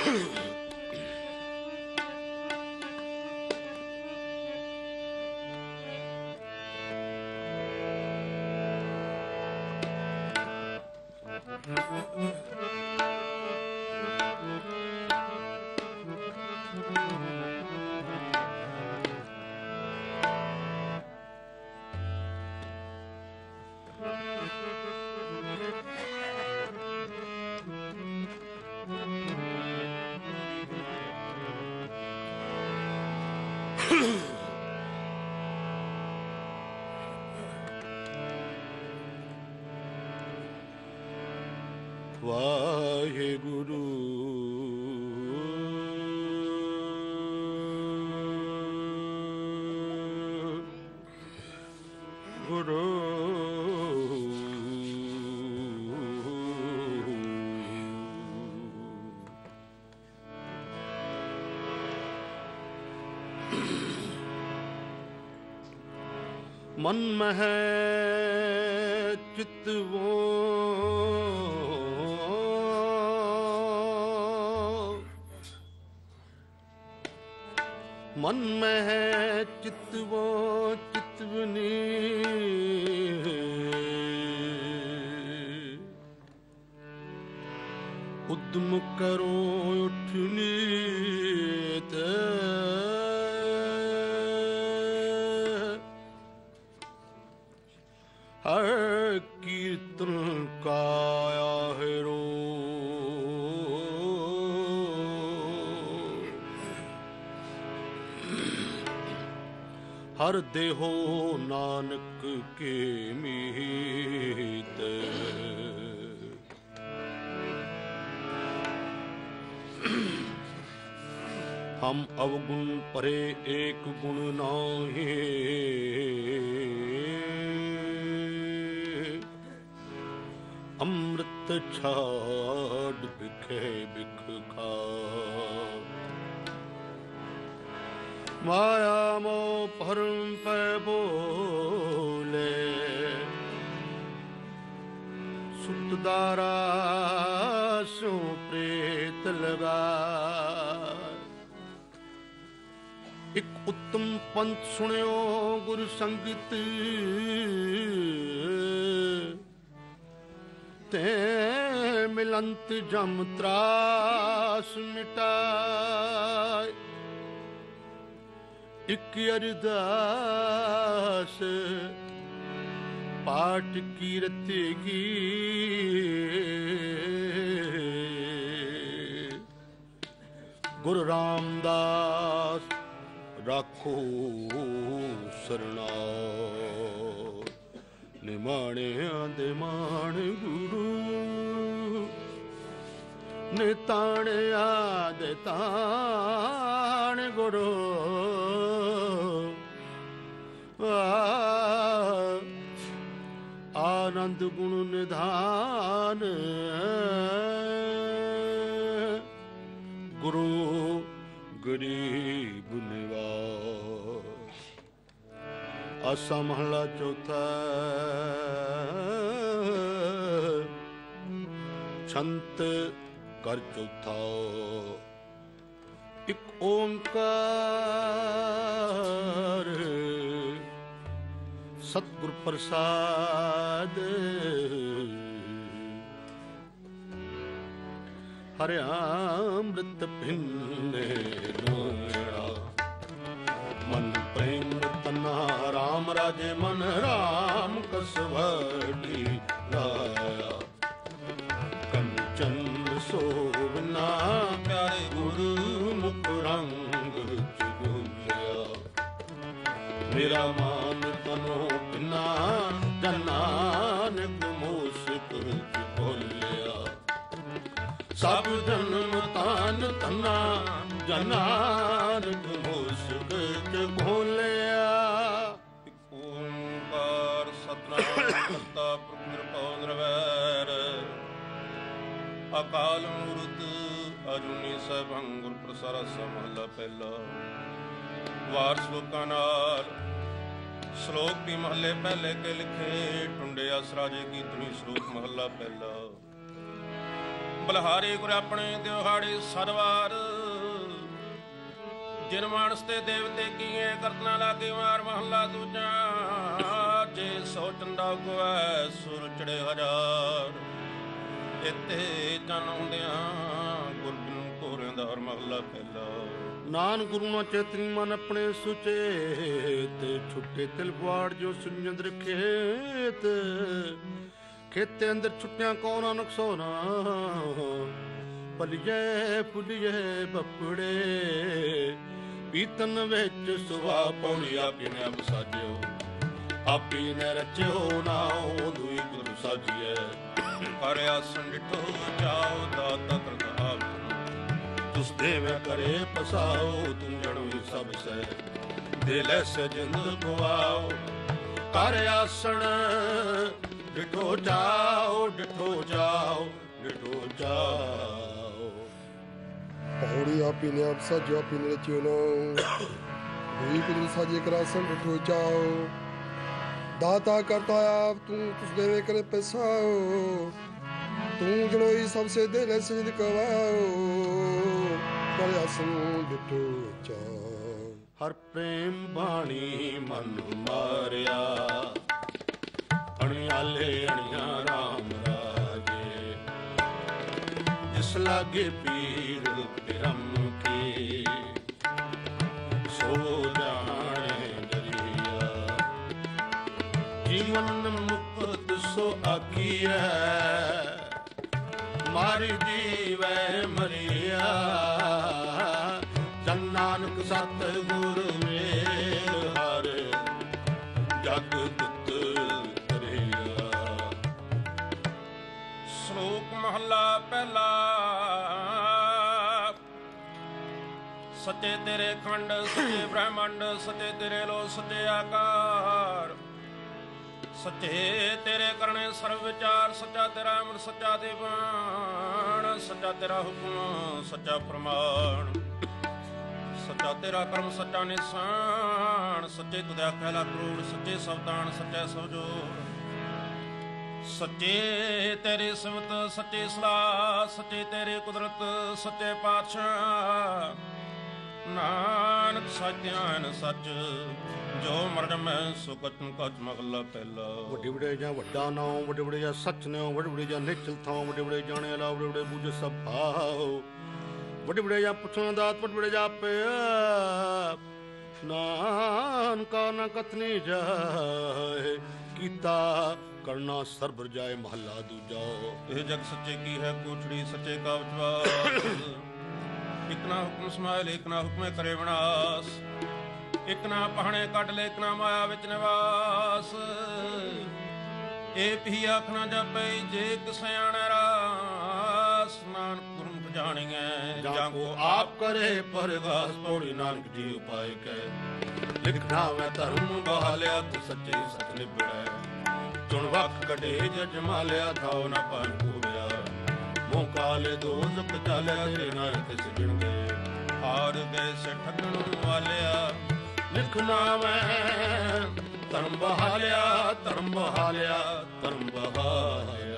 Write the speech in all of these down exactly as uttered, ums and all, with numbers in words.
ਵਾਹਿਗੁਰੂ ਗੁਰੂ ਮਨ ਮਹਿ ਚਿਤਵੋ ਮਨ ਮਹਿ ਚਿਤਵੋ ਚਿਤਵਨੀ ਉਦਮ ਕਰੋ ਉਠਨੀ ਤੇ ਹਰ ਕੀਰਤਨ ਕਾਇਆ ਹੈ ਰੋ ਹਰ ਦੇਹੋ ਨਾਨਕ ਕੇ ਮੀਤ ਹਮ ਅਵਗੁਣ ਪਰੇ ਏਕ ਗੁਣ ਨਾਹੀ ਅੰਮ੍ਰਿਤ ਛਾੜ ਬਿਖੇ ਬਿਖ ਖਾ ਮਾਇਆ ਮੋਹ ਭਰਮ ਪੈ ਬੋਲੇ ਸੁਤਦਾਰਾ ਸੋ ਪ੍ਰੇਤ ਲਗਾ ਇੱਕ ਉੱਤਮ ਪੰਥ ਸੁਣਿਓ ਗੁਰ ਸੰਗਤ ਤੇ ਮਿਲੰਤ ਜਮ ਤਰਾਸ ਮਿਟਾਏ ਇੱਕ ਅਰਦਾਸ ਪਾਠ ਕੀਰਤ ਕੀ ਗੁਰੂ ਰਾਮਦਾਸ ਰਾਖੋ ਸਰਣਾ ਨਿਮਾਣਿਆਂ ਦੇ ਮਾਣ ਗੁਰੂ ਨਿਤਾਣਿਆਂ ਦੇ ਤਾਣ ਗੁਰੂ ਆਨੰਦ ਗੁਣ ਨਿਧਾਨ ਗੁਰੂ ਗਰੀਬ ਨਿਵਾਸ ਆਸਾ ਮਹਲਾ ਚੌਥਾ ਛੰਤ ਕਰ ਚੌਥਾ ਇੱਕ ਓੰਕਾਰ ਸਤਿਗੁਰ ਪ੍ਰਸਾਦ ਹਰਿ ਅੰਮ੍ਰਿਤ ਭਿੰਨੇ ਨੋਇਆ ਮਨ ਪ੍ਰੇਮ ਤਨਾ ਰਾਮ ਰਾਜੇ ਮਨ ਰਾਮ ਕਸਵਟੀ ਲਾਇਆ ਕੰਚਨ ਸੋਵਨਾ ਪਿਆਰੇ ਗੁਰੂ ਮੁਖ ਰੰਗ ਚੁਗਿਆ ਮੇਰਾ ਮਾਨ ਤਨੋ ਬਿਨਾ ਜਨਾਨਕ ਮੋਸਕ ਬੋਲਿਆ ਸਭ ਜਨਮ ਤਾਨ ਤਨਾ ਜਨਾਨਕ ਮੋਸਕ ਬੋਲਿਆ ਓੰਕਾਰ ਸਤਿਨਾਮ ਕਰਤਾ ਪੁਰਖ ਨਿਰਭਉ ਨਿਰਵੈਰ ਅਕਾਲ ਮੂਰਤ ਅਜੂਨੀ ਸੈਭੰ ਗੁਰ ਪ੍ਰਸਾਦਿ ਮਹਲਾ ਪਹਿਲਾ ਵਾਰ ਸ਼ਲੋਕਾਂ ਨਾਲ ਸ਼ਲੋਕ ਵੀ ਮਹੱਲੇ ਪਹਿਲੇ ਕੇ ਲਿਖੇ ਟੁੰਡੇ ਅਸਰਾਜੇ ਕੀ ਧੁਨੀ ਸ਼ਲੋਕ ਮਹੱਲਾ ਪਹਿਲਾ ਬਲਹਾਰੇ ਗੁਰ ਆਪਣੇ ਦਿਹਾੜੇ ਸਰਵਾਰ ਜਿਨ ਮਾਨਸ ਤੇ ਦੇਵਤੇ ਕੀਏ ਕਰਤਨਾ ਲਾਗੇ ਮਾਰ ਮਹੱਲਾ ਦੂਜਾ ਜੇ ਸੋ ਚੰਡਾ ਗੋਐ ਸੁਰ ਚੜੇ ਹਜ਼ਾਰ ਇਤੇ ਜਨ ਹੁੰਦਿਆਂ ਗੁਰ ਬਿਨ ਕੋਰਿਆਂ ਦਾ ਹਰ ਮਹੱਲਾ ਪਹਿਲਾ ਨਾਨਕ ਗੁਰੂ ਨਾ ਚੇਤਨੀ ਮਨ ਆਪਣੇ ਸੁਚੇਤ ਛੁੱਟੇ ਤਿਲ ਪੁਆੜ ਜੋ ਸੁੰਜੰਦ ਰਖੇਤ ਖੇਤੇ ਅੰਦਰ ਛੁੱਟਿਆਂ ਕੋ ਨਾਨਕ ਸੋਨਾ ਭਲੀਏ ਭੁਲੀਏ ਬੱਪੜੇ ਪੀਤਨ ਵਿੱਚ ਸੁਹਾ ਪੌਣੀ ਆਪੀ ਨੇ ਆਪ ਸਾਜਿਓ ਆਪੀ ਨੇ ਰਚਿਓ ਨਾਉ ਦੁਈ ਗੁਰੂ ਸਾਜੀਐ ਕਰ ਆਸਣ ਡਿਠੋ ਜਾਓ ਦਾਤਾ ਕਰਤ ਆਪ ਤੁਸ ਦੇਵੇ ਕਰੇ ਪਸਾਓ ਤੂੰ ਜਣੋ ਸਭ ਸਹਿ ਦੇ ਲੈ ਸਜਨ ਗਵਾਓ ਕਰ ਆਸਣ ਡਿਠੋ ਜਾਓ ਡਿਠੋ ਜਾਓ ਡਿਠੋ ਜਾਓ ਪੌੜੀ ਆਪੀ ਨੇ ਆਪ ਸਾਜੋ ਆਪੀ ਨੇ ਰਚਿਓ ਨਾਉ ਦੁਈ ਗੁਰੂ ਸਾਜੇ ਕਰਾਸਣ ਡਿਠੋ ਜਾਓ ਦਾਤਾ ਕਰਤਾ ਆਪ ਤੂੰ ਤੁਸ ਦੇਵੇ ਕਰੇ ਪਸਾਓ ਤੂੰ ਜਣੋਈ ਸਭ ਸੇ ਦੇ ਲੈ ਸਜਦ ਕਵਾਓ ਕਰ ਆਸਣ ਡਿਠੋ ਜਾਓ ਹਰ ਪ੍ਰੇਮ ਬਾਣੀ ਮਨ ਮਾਰਿਆ ਅਣਿਆਲੇ ਅਣਿਆ ਰਾਮ ਰਾਜੇ ਜਿਸ ਲਾਗੇ ਪੀਰ ਪਿਰਮ ਕੀ ਸੋ ਜਾਣੇ ਦਰਿਆ ਜੀਵਨ ਮੁਕਤ ਸੋ ਆਖੀਐ ਮਾਰੀ ਜੀਵੈ ਮਰਿਆ ਜਨ ਨਾਨਕ ਸਤ ਗੁਰ ਮੇਲ ਹਰ ਜਗ ਮਹੱਲਾ ਪਹਿਲਾ ਸੱਚੇ ਤੇਰੇ ਖੰਡ ਸੱਚੇ ਬ੍ਰਹਮੰਡ ਸੱਚੇ ਤੇਰੇ ਲੋ ਸੱਚੇ ਆਕਾਰ ਸੱਚੇ ਤੇਰੇ ਕਰਨੇ ਸਰਵ ਵਿਚਾਰ ਸੱਚਾ ਤੇਰਾ ਅਮਰ ਸੱਚਾ ਦੇਵਾਨ ਸੱਚਾ ਤੇਰਾ ਹੁਕਮ ਸੱਚਾ ਫਰਮਾਨ ਸੱਚਾ ਤੇਰਾ ਕਰਮ ਸੱਚਾ ਨਿਸ਼ਾਨ ਸੱਚੇ ਤੁਧ ਆਖਿਆ ਲਾ ਕਰੋੜ ਸੱਚੇ ਸਬਦਾਨ ਸੱਚਾ ਸਵਜੋੜ ਸੱਚੇ ਤੇਰੀ ਸਿਮਤ ਸੱਚੀ ਸਲਾਹ ਸੱਚੀ ਤੇਰੀ ਕੁਦਰਤ ਸੱਚੇ ਪਾਤਸ਼ਾਹ ਨਾਨਕ ਸੱਚਿਆਨ ਸੱਚ ਜੋ ਮਰਨ ਮੈਂ ਸੁਕਤ ਕਚ ਮਹੱਲਾ ਪਹਿਲਾ ਵੱਡੇ ਵੱਡੇ ਜਾਂ ਵੱਡਾ ਨਾਮ ਵੱਡੇ ਵੱਡੇ ਜਾਂ ਸੱਚ ਨੇ ਵੱਡੇ ਵੱਡੇ ਜਾਂ ਨਿਚਲ ਥਾਂ ਵੱਡੇ ਵੱਡੇ ਜਾਣੇ ਲਾ ਵੱਡੇ ਵੱਡੇ ਬੁਝ ਸਭ ਭਾਉ ਵੱਡੇ ਵੱਡੇ ਜਾਂ ਪੁੱਛਣ ਦਾਤ ਵੱਡੇ ਵੱਡੇ ਜਾਂ ਆਪੇ ਨਾਨਕਾ ਨਾ ਕਥਨੀ ਜਾਏ ਕੀਤਾ ਕਰਨਾ ਸਰਬਰ ਜਾਏ ਮਹੱਲਾ ਦੂਜਾ ਇਹ ਜਗ ਸੱਚੇ ਕੀ ਹੈ ਕੋਠੜੀ ਸੱਚੇ ਕਾ ਵਿਸ਼ਵਾਸ ਇਕ ਨਾ ਹੁਕਮ ਸਮਾਇ ਲੇ ਇਕ ਨਾ ਹੁਕਮੇ ਕਰੇ ਵਿਨਾਸ਼ ਇਕ ਨਾ ਪਹਣੇ ਕੱਢ ਲੈ ਇਕ ਨਾ ਮਾਇਆ ਵਿੱਚ ਨਿਵਾਸ ਇਹ ਵੀ ਆਖ ਨਾ ਜਾਪੈ ਜੇ ਕਿਸਿਆਣਾ ਰਾਸ ਨਾਨਕ ਗੁਰਮੁਖ ਜਾਣੀਐ ਜਾਂ ਕੋ ਆਪ ਕਰੇ ਪਰਗਾਸ ਪੌੜੀ ਨਾਨਕ ਜੀ ਉਪਾਇ ਕੈ ਲਿਖਣਾ ਮੈਂ ਧਰਮ ਬਹਾਲਿਆ ਤੇ ਸੱਚੇ ਸਤ ਨਿਬੜੈ ਚੁਣ ਵਕ ਕਢੇ ਜਜ ਮਾਲਿਆ ਥਾਉ ਨਾ ਪਰ ਪੂਰਿਆ ਮੋਹ ਕਾਲੇ ਦੋਜ਼ਖ ਚਾਲਿਆ ਤੇਰੇ ਨਾਲ ਤਿਸ ਗਿਣ ਗਏ ਹਾਰ ਗਏ ਸੇ ਠੱਗਣ ਵਾਲਿਆ ਲਿਖਣਾ ਮੈਂ ਧਰਮ ਬਹਾਲਿਆ ਧਰਮ ਬਹਾਲਿਆ ਧਰਮ ਬਹਾਲਿਆ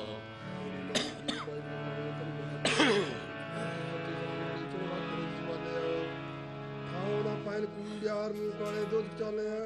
ਖਾਉਣਾ ਪੈਨ ਕੁੰਡਿਆਰ ਨੂੰ ਕਾਲੇ ਦੁੱਧ ਚਾਲਿਆ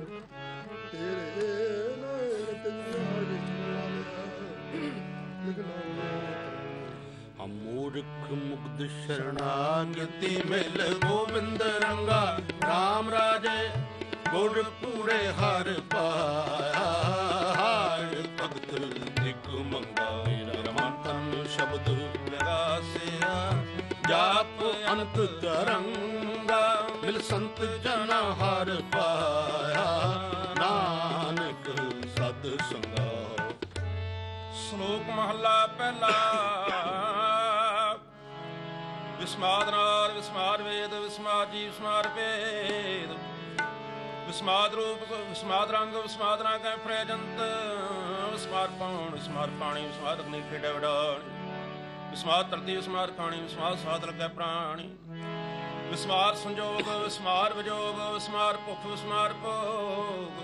ਤੇਰੇ ਨਾਲ ਤੈਨੂੰ ਹਰ ਵਿੱਚ ਲਾ ਲਿਆ ਲਿਖਣਾ ਹਮ ਮੂਰਖ ਮੁਕਤ ਸ਼ਰਨਾਗਤੀ ਮਿਲ ਗੋਬਿੰਦ ਰੰਗਾ ਰਾਮ ਰਾਜੇ ਗੁਰ ਪੂਰੇ ਹਰ ਪਾਇਆ ਹਰ ਭਗਤ ਦਿਕ ਮੰਗਾ ਮੇਰਾ ਮਨ ਤਨ ਸ਼ਬਦ ਲਗਾਸਿਆ ਜਾਪ ਅਨੰਤ ਤਰੰਗਾ ਮਿਲ ਸੰਤ ਜਨ ਹਰ ਪਾਇਆ ਨਾਨਕ ਸਦ ਸੰਗਾ ਸ਼ਲੋਕ ਮਹੱਲਾ ਪਹਿਲਾ ਵਿਸਮਾਦ ਨਾਲ ਵਿਸਮਾਦ ਵੇਦ ਵਿਸਮਾਦ ਜੀ ਵਿਸਮਾਦ ਭੇਦ ਵਿਸਮਾਦ ਰੂਪ ਵਿਸਮਾਦ ਰੰਗ ਵਿਸਮਾਦ ਨਾ ਕੈ ਫਰੇਜੰਤ ਵਿਸਮਾਦ ਪਾਉਣ ਵਿਸਮਾਦ ਪਾਣੀ ਵਿਸਮਾਦ ਅਗਨੀ ਖੇਡਾ ਵਡਾਣੀ ਵਿਸਮਾਦ ਧਰਤੀ ਵਿਸਮਾਦ ਖਾਣੀ ਵਿਸਮਾਦ ਸਾਧ ਲੱਗੈ ਪ੍ਰਾਣੀ ਵਿਸਮਾਦ ਸੰਜੋਗ ਵਿਸਮਾਦ ਵਿਜੋਗ ਵਿਸਮਾਦ ਭੁੱਖ ਵਿਸਮਾਦ ਭੋਗ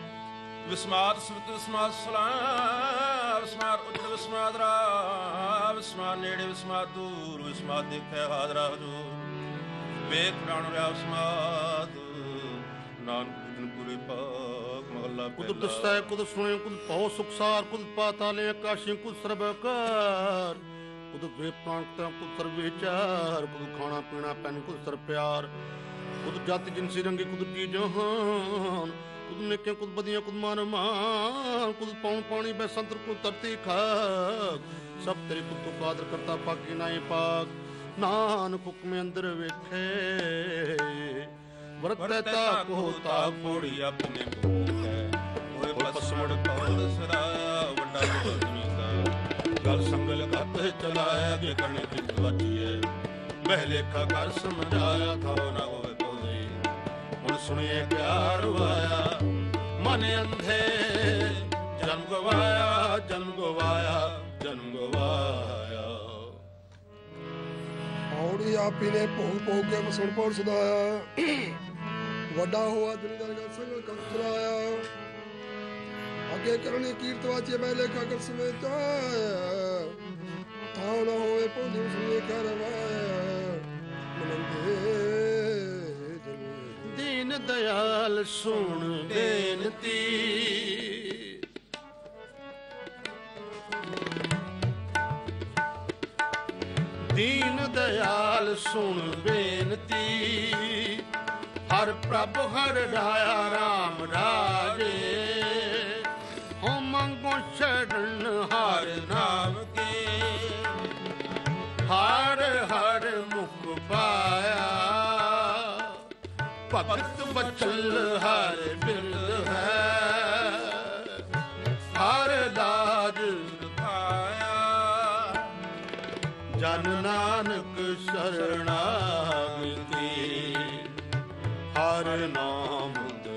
ਵਿਸਮਾਦ ਸਮਿਤ ਵਿਸਮਾਦ ਸਲਾਹ ਵਿਸਮਾਦ ਉਚਿਤ ਵਿਸਮਾਦ ਰਾਹ ਵਿਸਮਾਦ ਨੇੜੇ ਵਿਸਮਾਦ ਦੂਰ ਵਿਸਮਾਦ ਦੇਖਿਆ ਹਾਜ਼ਰਾ ਹਜ਼ੂਰ ਵੇਖ ਪ੍ਰਾਣ ਰਿਆ ਵਿਸਮਾਦ ਨਾਨਕ ਬੁੱਧਨ ਪੂਰੇ ਪਾਕ ਮਹੱਲਾ ਕੁਦ ਪਹਿਲਾ ਦਸਤੈ ਕੁਦ ਸੁਣੇ ਕੁਦ ਭਉ ਸੁਖਸਾਰ ਕੁਦ ਪਾਤਾਲੇ ਆਕਾਸ਼ੀ ਕੁਦ ਸਰਬਕਾਰ ਕੁਦ ਵੇ ਪ੍ਰਾਣਤਾ ਕੁਦ ਸਰਬ ਵਿਚਾਰ ਕੁਦ ਖਾਣਾ ਪੀਣਾ ਪੈਨ ਕੁਦ ਸਰ ਪਿਆਰ ਕੁਦ ਜਤ ਜਿਨਸੀ ਰੰਗੀ ਕੁਦ ਕੀ ਜਹਾਨ ਕੁਦ ਨਿੱਕੇ ਕੁਦ ਬਦੀਆਂ ਕੁਦ ਮਾਨ ਮਾਨ ਕੁਦ ਪੌਣ ਪਾਣੀ ਬੈਸੰਤਰ ਕੁਦ ਧਰਤੀ ਖਾਕ ਸਭ ਤੇਰੇ ਕੁਦ ਤੋਂ ਕਾਦਰ ਕਰਤਾ ਪਾਕੀ ਨਾਏ ਪਾਕ ਨਾਨਕ ਹੁਕਮ ਅੰਦਰ ਵੇਖੇ ਵਰਤਤਾ ਕੋ ਤਾ ਪੋੜੀ ਆਪਣੇ ਭੂਖੈ ਹੋਏ ਪਸਮੜ ਪੌੜ ਸਰਾ ਵੱਡਾ ਦੁਨੀ ਦਾ ਗਲ ਸੰਗਲ ਗੱਤ ਚਲਾਇਆ ਕਿ ਕਰਨੇ ਕਿਤ ਵਾਚੀਏ ਮਹਿ ਲੇਖਾ ਕਰ ਸਮਝਾਇਆ ਥਾਉ ਨਾ ਹੋਵੇ ਕੋਈ ਹੁਣ ਸੁਣੀਏ ਪਿਆਰ ਵਾਇਆ ਮਨ ਅੰਧੇ ਜਨਮ ਗਵਾਇਆ ਜਨਮ ਗਵਾਇਆ ਜਨਮ ਗਵਾਇਆ ਔੜੀ ਆਪੀ ਨੇ ਭੋਗ ਭੋਗ ਕੇ ਵਸਣ ਪੌੜ ਸਦਾਇਆ ਵੱਡਾ ਹੋਆ ਦੁਨੀਦਾਰ ਦਾ ਸੰਗਲ ਕਰ ਚਲਾਇਆ ਅੱਗੇ ਕਰਨੀ ਕੀਰਤ ਵਾਚੇ ਮੈਂ ਲੇਖਾ ਕਰ ਸਮੇਤ ਥਾਉ ਨਾ ਹੋਵੇ ਪੌਂਦੀ ਉਸਨੇ ਕਰਵਾਇਆ ਮਨੰਦੇ ਦੀਨ ਦਇਆਲ ਸੁਣ ਬੇਨਤੀ ਦੀਨ ਦਇਆਲ ਸੁਣ ਬੇਨਤੀ ਹਰ ਪ੍ਰਭ ਹਰ ਰਾਇਆ ਰਾਮ ਰਾਜੇ ਹੋ ਮੰਗੋ ਸ਼ਰਨ ਹਰ ਨਾਮ ਕੇ ਹਰ ਹਰ ਮੁਖ ਪਾਇਆ ਭਗਤ ਬਚਲ ਹਰ ਬਿਰਦ ਹੈ ਹਰ ਲਾਜ ਪਾਇਆ ਜਨ ਨਾਨਕ ਸ਼ਰਣਾਗਤੀ ਹਰ ਨਾਮ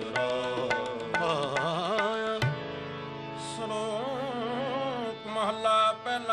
ਦਰਾਇਆ ਸ਼ਲੋਕ ਮਹੱਲਾ ਪਹਿਲਾ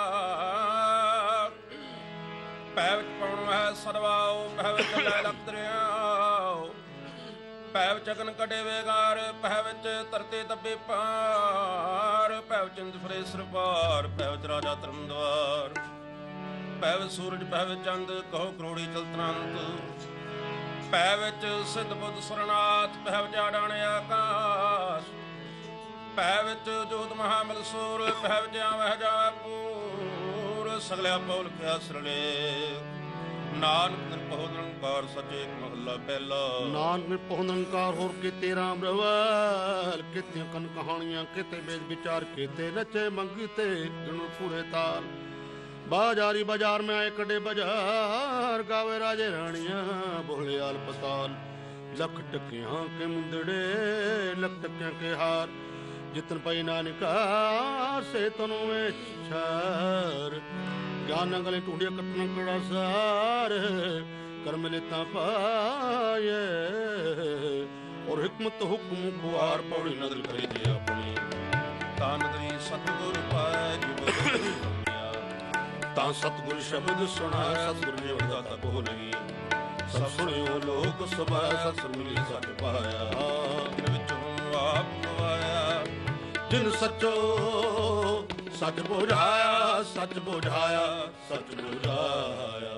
ਪੈ ਵਿੱਚ ਪਾਉਣ ਹੈ ਸਰਵਾਉ ਪੈ ਵਿੱਚ ਲੈ ਲਖ ਦਰਿਆਉ ਪੈ ਵਿੱਚ ਅਗਨ ਕਟੇ ਵੇਗਾਰ ਪੈ ਵਿੱਚ ਤਰਤੇ ਦੱਬੇ ਪਾਰ ਪੈ ਵਿੱਚ ਇੰਦ ਫਰੇ ਸਰਪਾਰ ਪੈ ਵਿੱਚ ਰਾਜਾ ਧਰਮ ਦਵਾਰ ਪੈ ਵਿੱਚ ਸੂਰਜ ਪੈ ਵਿੱਚ ਚੰਦ ਕਹੋ ਕਰੋੜੀ ਚਲਤਨੰਤ ਪੈ ਵਿੱਚ ਸਿੱਧ ਬੁੱਧ ਸਰਨਾਥ ਪੈ ਵਿੱਚ ਆਡਾਣੇ ਆਕਾਸ਼ ਪੈ ਵਿੱਚ ਜੋਤ ਮਹਾਮਲ ਸੂਰ ਪੈ ਵਿੱਚ ਆਵਹਿ ਜਾਵੈ ਪੂਰ ਸਗਲਿਆ ਪੌਲ ਖਿਆ ਸਰਲੇ ਨਾਨਕ ਨਿਰਭਉ ਨਿਰੰਕਾਰ ਸੱਚੇ ਮਹੱਲਾ ਪਹਿਲਾ ਨਾਨਕ ਨਿਰਭਉ ਨਿਰੰਕਾਰ ਹੋਰ ਕੀਤੇ ਰਾਮ ਰਵਾਲ ਕਿਤੇ ਕਨ ਕਹਾਣੀਆਂ ਕਿਤੇ ਵੇਦ ਵਿਚਾਰ ਕਿਤੇ ਨਚੇ ਮੰਗੀਤੇ ਜਨੂ ਪੂਰੇ ਤਾਲ ਬਾਜ਼ਾਰੀ ਬਾਜ਼ਾਰ में आए कड़े बाजार गावे राजे रानियां बोले आल पताल लख टकियां के मुंदड़े लख टकियां के हार जितन पाई नानकार से तनु में छार ज्ञान गले टूंडिया कटना कड़ा सार कर मिलता पाए और हिकमत हुक्म कुआर पौड़ी नजर करे दे अपनी ਤਾਨਦਰੀ ਸਤਿਗੁਰ ਪਾਇ ਜਿਵ ਤਾਂ ਸਤਿਗੁਰ ਸ਼ਬਦ ਸੁਣਾ ਸਤਿਗੁਰ ਨੇ ਵਰਦਾਤਾ ਕੋ ਨਹੀਂ ਸਭ ਸੁਣਿਓ ਲੋਕ ਸਭਾ ਸਤਿ ਮਿਲੀ ਸੱਚ ਪਾਇਆ ਵਿੱਚੋਂ ਆਪ ਗਵਾਇਆ ਜਿਨ ਸੱਚੋ ਸੱਚ ਬੁਝਾਇਆ ਸੱਚ ਬੁਝਾਇਆ ਸੱਚ ਬੁਝਾਇਆ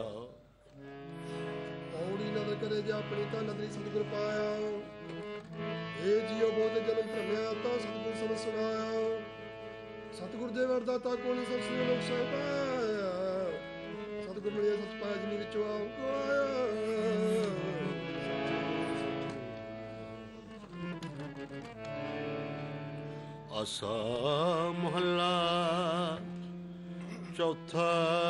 ਔੜੀ ਨਦਰ ਕਰੇ ਜੇ ਆਪਣੀ ਤਾਂ ਨਦਰੀ ਸਤਿਗੁਰ ਪਾਇਆ ਏ ਜੀਓ ਬਹੁਤ ਜਨਮ ਭਰਮਿਆ ਤਾਂ ਸਤਿਗੁਰ ਸਭ ਸੁਣਾਇਆ ਸਤਿਗੁਰ ਦੇ ਵਰਦਾਤਾ ਕੋਲ ਸਭ ਸੁਣ ਲੋਕ ਸਹਿ ਪਾਇਆ ਸਤਿਗੁਰ ਮਿਲਿਆ ਸੱਚ ਪਾਇਆ ਜਿਨੀ ਵਿੱਚੋਂ ਆਪ ਗਵਾਇਆ ਆਸਾ ਮੁਹੱਲਾ ਚੌਥਾ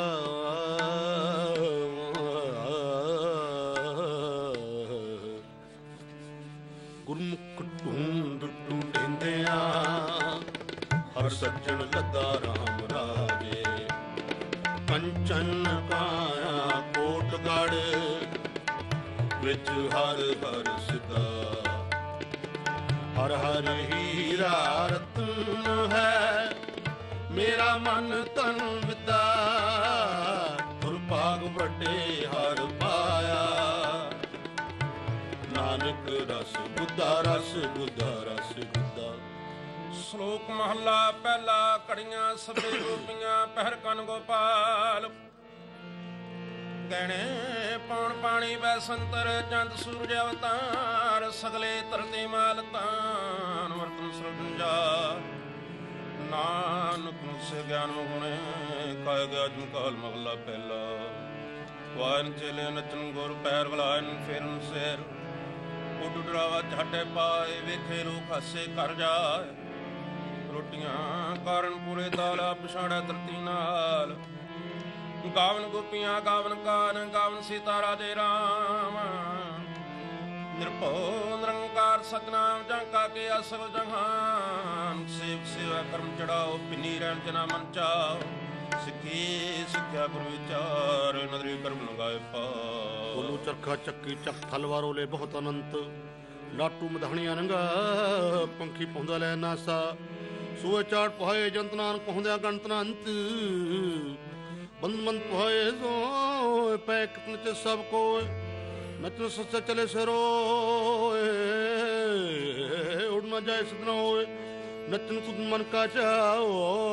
ਗੁਰਮੁਖ ਢੂੰਡ ਢੂੰਡਿੰਦਿਆਂ ਹਰ ਸੱਜਣ ਲੱਦਾ ਰਾਮ ਰਾਜੇ ਕੰਚਨ ਕਾਇਆ ਕੋਟਗੜ ਵਿੱਚ ਹਰ ਹਰ ਸਿਦਾ ਹਰ ਹਰ ਹੀਰਾ ਰਤਨ ਹੈ ਮੇਰਾ ਮਨ ਤਨ ਵਿਦਾ ਦੁਰਭਾਗ ਵੱਡੇ ਹਰ ਪਾਇਆ ਨਾਨਕ ਰਸ ਬੁੱਧਾ ਰਸ ਬੁੱਧਾ ਰਸ ਬੁੱਧਾ ਸ਼ਲੋਕ ਮਹੱਲਾ ਪਹਿਲਾ। ਘੜੀਆਂ ਸਭੇ ਗੋਪੀਆਂ ਪਹਿਰ ਕਨ ਗੋਪਾਲ। ਗਹਿਣੇ ਪੌਣ ਪਾਣੀ ਬੈ ਸੰਤਰ ਚੰਦ ਸੂਰਜ ਅਵਤਾਰ। ਸਗਲੇ ਧਰਤੀ ਮਾਲ ਤਾਨ ਵਰਤਨ ਸਰਜਾ। ਨਾਨਕ ਸੇ ਗਿਆਨ ਗੁਣੇ ਕਾਇ ਗਿਆ ਜਨ ਕਾਲ ਮਹੱਲਾ ਪਹਿਲਾ। ਵਾਰਨ ਚਲੇ ਨਚਨ ਗੁਰ ਪੈਰ ਵਲਾਇਨ ਫੇਰਨ ਸੇਰ। ਉੱਡ ਡਰਾਵਾ ਝਾਟੇ ਪਾਏ ਵੇਖੇ ਲੋਕ ਹਾਸੇ ਕਰ ਜਾਏ। ਰੋਟੀਆਂ ਕਾਰਨ ਪੂਰੇ ਦਾਲਾ ਪਛਾੜਾ ਧਰਤੀ ਨਾਲ। ਗਾਵਨ ਗੋਪੀਆਂ ਗਾਵਨ ਕਾਨ ਗਾਵਨ ਸੀਤਾ ਰਾਜੇ ਰਾਮ। ਨਿਰਭਉ ਨਿਰੰਕਾਰ ਸਤਨਾਮ ਜਾਂ ਕਾ ਕੇ ਅਸਲ ਜਹਾਨ। ਸੇਵ ਸੇਵਾ ਕਰਮ ਚੜਾਓ ਪਿੰਨੀ ਰਹਿਣ ਜਨਾ ਮਨ ਚਾਓ। ਸਿੱਖੀ ਸਿੱਖਿਆ ਗੁਰ ਵਿਚਾਰ ਨਦਰੀ ਕਰਮ ਲਗਾਏ ਪਾ। ਬੋਲੂ ਚਰਖਾ ਚੱਕੀ ਚੱਕ ਤਲਵਾਰੋ ਲੈ ਬਹੁਤ ਅਨੰਤ। ਲਾਟੂ ਮਧਾਣੀਆਂ ਨੰਗਾ ਪੰਖੀ ਪਾਉਂਦਾ ਲੈ ਨਾਸਾ। ਸੂਏ ਚਾਟ ਪਹਾਏ ਜੰਤ ਨਾਨਕ ਪਹੁੰਦਿਆ ਗਣਤ ਨਾ ਅੰਤ। ਬੰਦ ਬੰਦ ਪਹਾਏ ਸੋ ਪੈ ਕਿਤਨ ਚ ਸਭ ਕੋਏ। ਨਚਨ ਸੱਚਾ ਚਲੇ ਸਿਰੋਏ ਉੜ ਨਾ ਜਾਏ ਸਦਨਾ ਹੋਏ। ਨਚਨ ਕੁਦ ਮਨ ਕਾ ਚਾਓ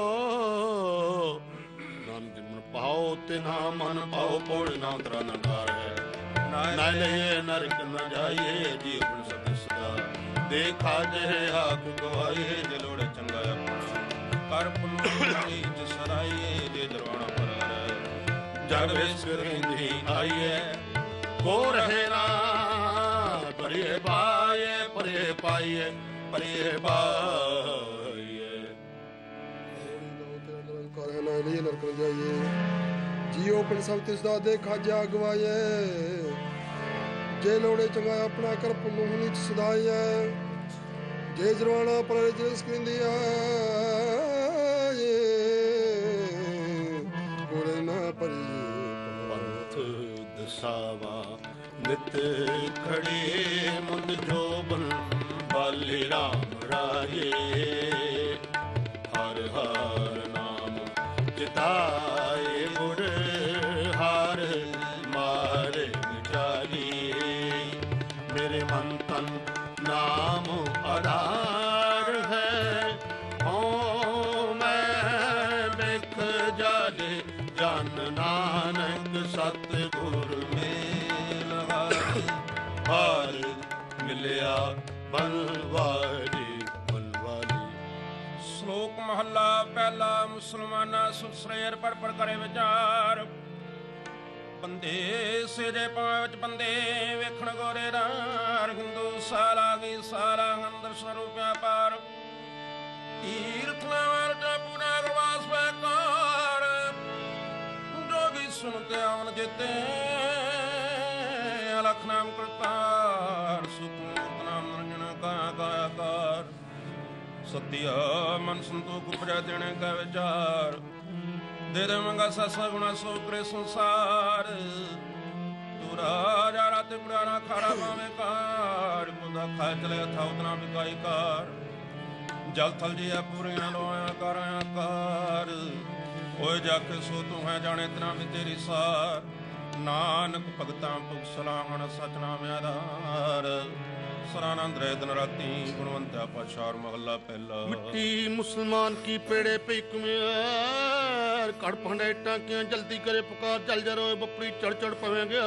ਨਾਨਕ ਮਨ ਪਾਓ ਤੇ ਨਾ ਮਨ ਪਾਓ। ਪੋੜ ਨਾ ਤਰਾ ਨੰਕਾਰ ਹੈ ਨਾ ਲਈਏ ਨਰਕ ਨਾ ਜਾਈਏ। ਜੀ ਆਪਣ ਸਤ ਸਦਾ ਦੇਖਾ ਜੇ ਆਖ ਗਵਾਈਏ। ਜੇ ਲੋੜੇ ਚੰਗਾ ਆਪਣਾ ਕਰ ਪੁੰਨ ਨੀਚ ਸਰਾਈਏ। ਜੇ ਦਰਵਾਣਾ ਪਰ ਜਗ ਵੇਸ ਰਹਿੰਦੀ ਆਈਏ। ਕੋ ਰਹੇ ਨਾ ਪਰੇ ਪਾਏ ਪਰੇ ਪਾਈਏ ਪਰੇ ਪਾਈਏ। ਨਿਰੰਕਾਰ ਹੈ ਨਾ ਲਈਏ ਨਰਕ ਨ ਜਾਈਏ। ਜੀਓ ਆਪਣ ਸਭ ਤਿਸ ਦਾ ਦੇਖਾ ਜਾ ਗਵਾਈਏ। ਜੇ ਲੋੜੇ ਚੰਗਾ ਆਪਣਾ ਕਰ ਪੁੰਨੂ ਨੀਚ ਸਦਾਈਏ। ਜੇ ਜਰਵਾਣਾ ਪਰ ਜਿਸ ਕਹਿੰਦੀ ਆਏ। ਕੋਲੇ ਨਾ ਪਰੀ ਪੰਥ ਦਸਾਵਾ ਨਿਤ ਖੜੇ ਮੁੰਦ ਜੋਬਨ ਬਾਲੇ ਰਾਮ ਰਾਜੇ। ਹਰ ਹਰ ਨਾਮ ਚਿਤਾਏ ਗੁਰ ਹਰ ਮਾਰੇ ਵਿਚਾਰੀ। ਮੇਰੇ ਮਨ ਤਨ ਨਾਮ ਆਧਾਰ ਹੈ। ਹੋ ਮੈਂ ਬਿਖ ਜਾਲੇ ਜਨ ਨਾਨਕ ਸਤ ਗੁਰ ਮੇਲ ਹਾਰ। ਹਾਰ ਮਿਲਿਆ ਬਨਵਾਰੀ ਬਨਵਾਰੀ। ਸ਼ਲੋਕ ਮਹੱਲਾ ਪਹਿਲਾ। ਮੁਸਲਮਾਨਾ ਸੁਸਰੇਰ ਪੜ ਪੜ ਕਰੇ ਵਿਚਾਰ। ਬੰਦੇ ਸਿਰੇ ਪਾਂ ਵਿੱਚ ਬੰਦੇ ਵੇਖਣ ਗੋਰੇ ਰਾਰ। ਹਿੰਦੂ ਸਾਲਾ ਗਈ ਸਾਲਾ ਅੰਦਰ ਸਰੂਪਿਆ ਪਾਰ। ਤੀਰਥ ਨਵਰ ਜਾ ਪੂਰਾ ਗਵਾਸ ਬੇਕਾਰ। ਜੋਗੀ ਸੁਣ ਕੇ ਆਵਨ ਜਿਤੇ ਅਲਖ ਨਾਮ ਕਰਤਾਰ। ਸੁਖਮੂਰਤ ਨਾਮ ਨਿਰੰਜਨ ਕਾਇਆ ਕਾਇਆਕਾਰ। ਸਤਿਆ ਮਨ ਸੰਤੋਖ ਉਪਜੈ ਦੇਣੇ ਕਾ ਵਿਚਾਰ। ਦੇ ਦੇ ਮੰਗਾ ਸਸਾ ਗੁਣਾ ਸੋ ਕਰੇ ਸੰਸਾਰ। ਤੂੰ ਰਾਜਾ ਰਾਤੇ ਪੁਰਾਣਾ ਖਾਰਾ ਪਾਵੇਂ ਕਾਰ। ਕੁੰਦਾ ਖਾਇ ਚਲੇ ਥਾ ਉਤਨਾ ਵਿਕਾਈ ਕਾਰ। ਜਲ ਥਲ ਜੀਆ ਪੂਰੀਆਂ ਲੋਇਆ ਕਰਾਂ ਕਾਰ। ਓਏ ਜਾ ਕੇ ਸੋ ਤੂੰ ਹੈ ਜਾਣੇ ਤਨਾ ਵੀ ਤੇਰੀ ਸਾਰ। ਨਾਨਕ ਭਗਤਾਂ ਭੁਖ ਸਲਾਹਣ ਸਚ ਨਾਮ ਆਧਾਰ। ਸਰਾਨੰਦ ਰਹਿ ਦਿਨ ਰਾਤੀ ਗੁਣਵੰਤਿਆ ਪਾਤਸ਼ਾਹ ਮਹੱਲਾ ਪਹਿਲਾ। ਮਿੱਟੀ ਮੁਸਲਮਾਨ ਕੀ ਪੇੜੇ ਪਈ ਕੁਮਿਆਰ। ਕੜ ਭੰਡੇ ਟਾਂਕਿਆਂ ਜਲਦੀ ਕਰੇ ਪੁਕਾਰ। ਚੱਲ ਜਾ ਰੋਏ ਬੱਪੜੀ ਚੜ ਚੜ ਪਵੇਂ ਗਿਆ।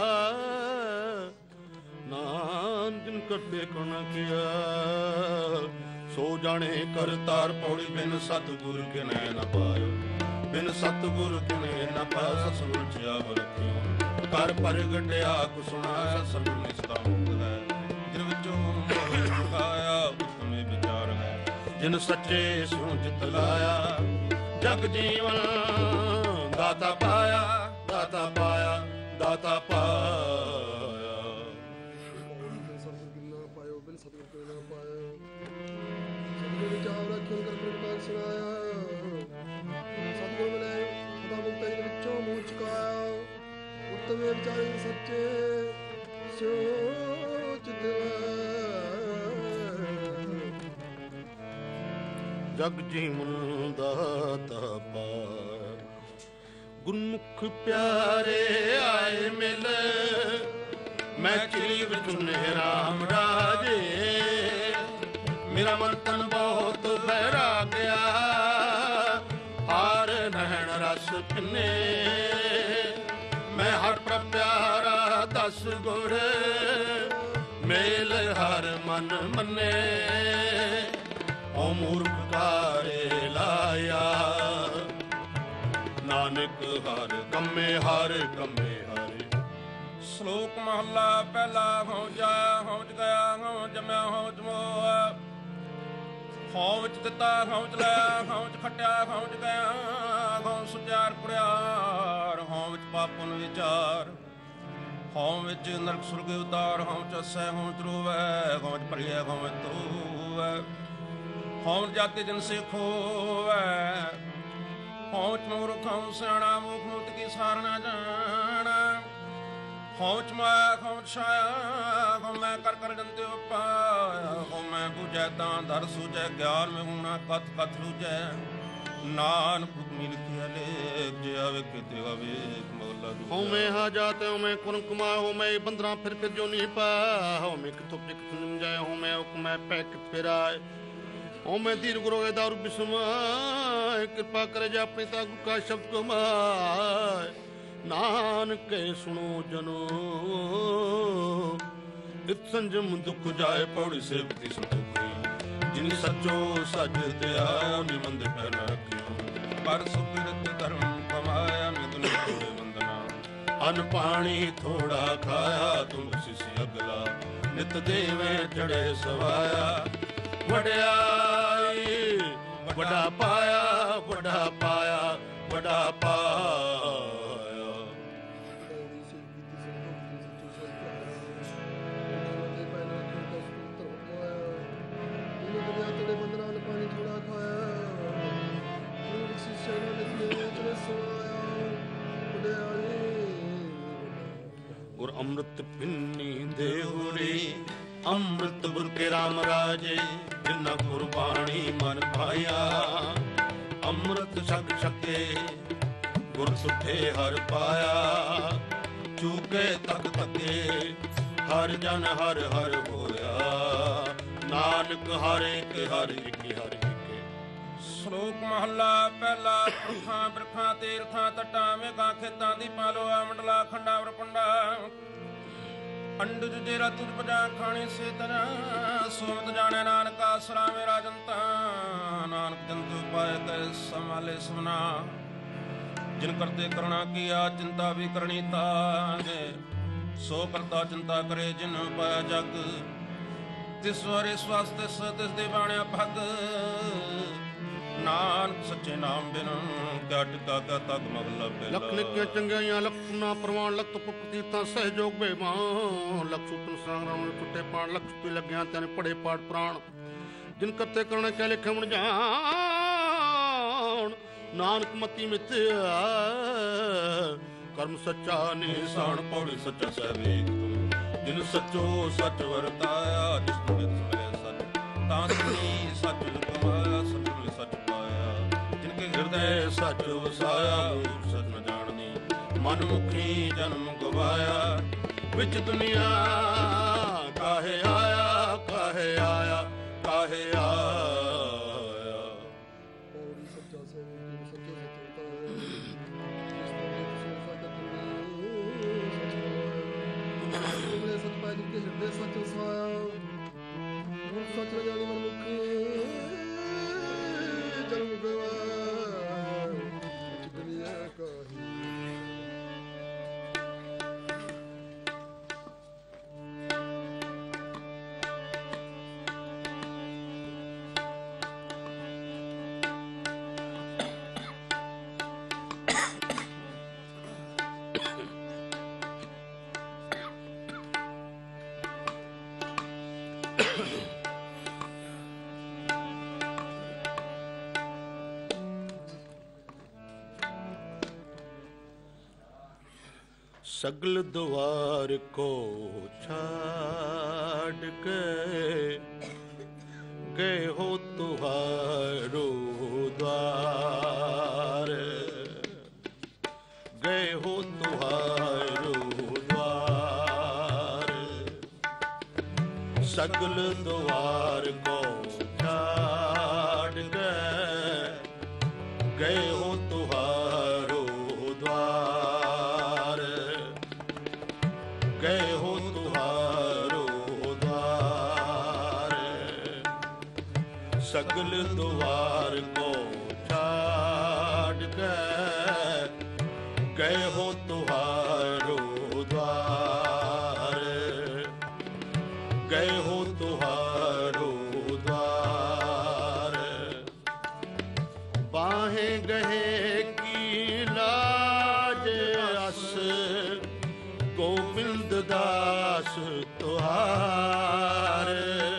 ਨਾਨ ਜਿਨ ਕੱਢੇ ਕੋਣਾ ਕੀਆ। ਸੋ ਜਾਣੇ ਕਰਤਾਰ ਪੌੜੀ। ਬਿਨ ਸਤਿਗੁਰ ਕਿਨੇ ਨ ਪਾਇਓ। ਬਿਨ ਸਤਿਗੁਰ ਕਿਨੇ ਨ ਪਾਇਓ। ਸਤਿ ਰਚਿਆ ਵਰਤਿਓ ਕਰ ਪ੍ਰਗਟਿਆ ਕੁਸੁਣਾ। ਸਭ ਨਿਸਤਾ ਮੁਕਤ ਹੈ ਜਿਨ ਵਿੱਚੋਂ ਮੁਕਾਇਆ। ਉਤਮੇ ਵਿਚਾਰ ਹੈ ਜਿਨ ਸੱਚੇ ਸਿਉ ਚਿਤ ਲਾਇਆ। ਜਗ ਜੀਵਨ ਦਾਤਾ ਪਾਇਆ ਦਾਤਾ ਪਾਇਆ ਦਾਤਾ ਪਾਇਆ। ਬਿਨ ਸਤਿਗੁਰ ਕਿਨਾ ਪਾਇਓ ਬਿਨ ਸਤਿਗੁਰ ਕਿਨਾ ਪਾਇਓ। ਸਤਿਗੁਰ ਵਿਚਾਰ ਰੱਖਿਓ ਕਰ ਪ੍ਰਗਟਾਨ ਸੁਣਾਇਆ। ਸਤਿਗੁਰ ਮਿਲੇ ਸਦਾ ਮੁਕਤ ਦੇ ਵਿੱਚੋਂ ਮੂੰਹ ਚੁਕਾਇਆ। ਉਤਮੇ ਵਿਚਾਰੇ ਸੱਚੇ ਸਿਉ ਚਿਤ ਜਗ ਜੀਵਨ ਦਾਤਾ ਪਾਇਆ। ਗੁਰਮੁਖ ਪਿਆਰੇ ਆਏ ਮਿਲ। ਮੈਂ ਚੀਵ ਚੁਨੇ ਰਾਮ ਰਾਜੇ। ਮੇਰਾ ਮਨ ਤਨ ਬਹੁਤ ਬੈ ਪਿੰਨੇ ਮੈਂ ਹਰ ਪ੍ਰਭ ਪਿਆਰਾ ਦਸ ਗੁਰ ਮੇਲ ਹਰ ਮਨ ਮੰਨੇ ਓ ਮੂਰਖ ਕਾਰੇ ਲਾਇਆ ਨਾਨਕ ਹਰ ਕੰਮੇ ਹਰ ਕੰਮੇ ਹਰੇ। ਸ਼ਲੋਕ ਮਹੱਲਾ ਪਹਿਲਾ। ਹਉ ਜਾਇਆ ਹਉ ਚ ਗਿਆ ਹਉ ਜੰਮਿਆ ਹਉ ਚ ਮੋਆ ਹਉ ਵਿੱਚ ਦਿੱਤਾ ਹਉ ਚ ਲਿਆ ਹਉ ਚ ਖੱਟਿਆ ਹਉ ਚ ਗਿਆ ਹਉ ਸੁਚਾਰ ਕੁੜਿਆਰ ਹਉ ਵਿੱਚ ਪਾਪਨ ਵਿਚਾਰ ਹਉ ਵਿੱਚ ਨਰਕ ਸੁਰਗ ਉਤਾਰ ਹਉ ਚ ਅਸੈ ਹਉ ਚ ਰੋਵੈ ਹਉ ਚ ਭਰੀਐ ਹਉ ਵਿੱਚ ਧੋਵੈ ਹਉ ਜਾਤੀ ਜਨ ਸੇ ਖੋਵੈ ਹਉ ਚ ਮੂਰਖ ਹਉ ਸਿਆਣਾ ਮੂਖ ਮੂਰਤ ਕੀ ਸਾਰ ਨਾ ਜਾਣਾ ਹਉ ਚ ਮਾਇਆ ਹਉ ਚ ਛਾਇਆ ਹਉ ਮੈਂ ਕਰ ਕਰ ਜੰਤੇ ਉਪਾਇਆ ਹਉ ਮੈਂ ਬੁਝੈ ਤਾਂ ਦਰ ਸੂਝੈ ਗਿਆਨ ਮੈਂ ਹੁਣਾ ਕਥ ਕਥ ਰੂਝੈ ਨਾਨਕ ਹੁਕਮੀ ਲਿਖਿਆ ਲੇਖ ਜੇ ਆਵੇ ਕਿਤੇ ਆਵੇ ਮੌਲਾ ਦੂਜਾ। ਹਉ ਮੈਂ ਹਾ ਜਾਤ ਹਉ ਮੈਂ ਕੁਨ ਕਮਾ ਹਉ ਮੈਂ ਬੰਦਰਾ ਫਿਰ ਫਿਰ ਜੋ ਨਹੀਂ ਪਾ ਹਉ ਮੈਂ ਕਿਥੋਂ ਪਿਕ ਸਮਝਾਇ ਹਉ ਮੈਂ ਹੁਕਮ ਮੈਂ ਪੈ ਕਿਤ ਫਿਰਾਏ ਹਉ ਮੈਂ ਦੀਰ ਗੁਰੋਗੇ ਦਾਰੂ ਬਿਸਮਾਇ ਕਿਰਪਾ ਕਰੇ ਜਾ ਆਪਣੀ ਤਾ ਗੁਰ ਕਾ ਸ਼ਬਦ ਕਮਾਏ ਨਾਨਕ ਸੁਣੋ ਜਨੋ ਇਤ ਸੰਜਮ ਦੁਖ ਜਾਏ ਪੌੜੀ ਸੇਵਤੀ ਸੰਤੋਖੀ ਜਿਨ ਸੱਚੋ ਸੱਚ ਧਿਆਉ ਨਿਮੰਦ ਪੈ ਨ ਰੱਖਿਓ ਪਰ ਸੁਕਿਰਤ ਧਰਮ ਕਮਾਇਆ ਮਿਦਨ ਤੋੜੇ ਵੰਦਨਾ ਅਨ ਪਾਣੀ ਥੋੜਾ ਖਾਇਆ ਤੁਮ ਸਿਸੀ ਅਗਲਾ ਨਿਤ ਦੇਵੇਂ ਚੜੇ ਸਵਾਇਆ ਵਡਿਆਈ ਵੱਡਾ ਪਾਇਆ ਵੱਡਾ ਪਾਇਆ ਵੱਡਾ ਪਾਇਆ। ਗੁਰ ਅੰਮ੍ਰਿਤ ਪਿੰਨੀ ਦੇਹੁਰੀ ਅੰਮ੍ਰਿਤ ਗੁਰ ਕੇ ਰਾਮ ਰਾਜੇ ਜਿਨ੍ਹਾਂ ਗੁਰਬਾਣੀ ਮਨ ਭਾਇਆ ਅੰਮ੍ਰਿਤ ਛਕ ਛਕੇ ਗੁਰ ਸੁਠੇ ਹਰ ਪਾਇਆ ਚੂਕੇ ਤਕ ਤਕੇ ਹਰ ਜਨ ਹਰ ਹਰ ਹੋਇਆ ਨਾਨਕ ਹਰ ਇੱਕ ਹਰ ਇੱਕ ਹਰ ਇੱਕ। ਸ਼ਲੋਕ ਮਹੱਲਾ ਪਹਿਲਾ। ਪੁਰਖਾਂ ਬਿਰਖਾਂ ਤੀਰਥਾਂ ਤੱਟਾਂ ਮੇਘਾਂ ਖੇਤਾਂ ਦੀ ਪਾਲੋਆ ਮੰਡਲਾ ਖੰਡਾ ਵਰਪੰਡਾ ਅੰਡਜ ਜੇਰਾ ਤੁਝ ਪਜਾ ਖਾਣੀ ਸੇ ਤਰਾ ਸੋਮਤ ਜਾਣੇ ਨਾਨਕ ਆਸਰਾ ਮੇਰਾ ਜੰਤਾ ਨਾਨਕ ਜੰਤੂ ਪਾਏ ਕੈ ਸਮਾਲੇ ਸਮਨਾ ਜਿਨ ਕਰਤੇ ਕਰਣਾ ਕੀਆ ਚਿੰਤਾ ਵੀ ਕਰਨੀ ਤਾਗੇ ਸੋ ਕਰਤਾ ਚਿੰਤਾ ਕਰੇ ਜਿਨ ਪਾਇਆ ਜਗ ਤਿਸ ਵਾਰੇ ਸਵਾਸਤੇ ਸਤਿਸ ਦੇ ਬਾਣਿਆ ਭਗ ਨਾਨਕ ਸੱਚੇ ਨਾਮ ਬਿਨ ਗੱਡ ਕਾਗਾ ਤਗ ਮਗਲਾ ਪਹਿਲਾ। ਲਖ ਨਿੱਕੀਆਂ ਚੰਗਿਆਈਆਂ ਲਖਨਾ ਪ੍ਰਵਾਨ ਲਖ ਪੁਪਤੀ ਤਾਂ ਸਹਿਜੋਗ ਬੇਮਾਨ ਲਖ ਸੁਤਨ ਸੰਗਰਾਮ ਟੁੱਟੇ ਪਾਣ ਲਖ ਤੇ ਲੱਗਿਆ ਤੈਨ ਪੜੇ ਪਾੜ ਪ੍ਰਾਣ ਜਿਨ ਕਰਤੇ ਕਰਨਾ ਕਿਆ ਲਿਖੇ ਮੁਣ ਜਾਣ ਨਾਨਕ ਮਤੀ ਮਿੱਥਿਆ ਕਰਮ ਸੱਚਾ ਨਿਸ਼ਾਨ ਪੌੜੀ ਸੱਚਾ ਸਹਿਵੇਗ ਤੂੰ ਜਿਨ ਸੱਚੋ ਸੱਚ ਵਰਤਾਇਆ ਜਿਸ ਨੂੰ ਨਿਤ ਮਿਲੇ ਸੱਚ ਤਾਂ ਤੁਨੀ ਸੱਚ ਕਮਾਇਆ ਸੱਚ ਮਿਲੇ ਸੱਚ ਹਿਰਦੈ ਸੱਚ ਵਸਾਇਆ ਮੂਰ ਸੱਚ ਨ ਜਾਣਨੀ ਮਨ ਮੁਖੀ ਜਨਮ ਗਵਾਇਆ ਵਿੱਚ ਦੁਨੀਆ ਕਾਹੇ ਆਇਆ ਕਾਹੇ ਆਇਆ ਕਾਹੇ ਆਇਆ। ਪੌੜੀ ਸੱਚਾ ਸੇਵਕ ਸੱਚੇ ਸਤਿ ਤੁਮਰੇ ਸੱਚ ਪਾਇ ਜਿਤੇ ਹਿਰਦੇ ਸੱਚ ਵਸਾਇਆ ਮੂਰ ਸੱਚ ਨ ਜਾਣੀ ਮਨ ਮੁਖੀ ਜਨਮ ਗਵਾਇਆ सगल द्वार को छाड़ के गए हो तुहारो द्वार गए हो तुहारो द्वार सगल द्वार को छाड़ के गए हो तुहारो ਸਗਲ ਦੁਆਰ ਕੋ ਛਾੜ ਕੇ ਗਏ ਹੋ ਤੁਹਾਰੋ द्वार, गए हो तुहारो द्वार। बाहें गहे की लाज अस गोविंद दास तुहार।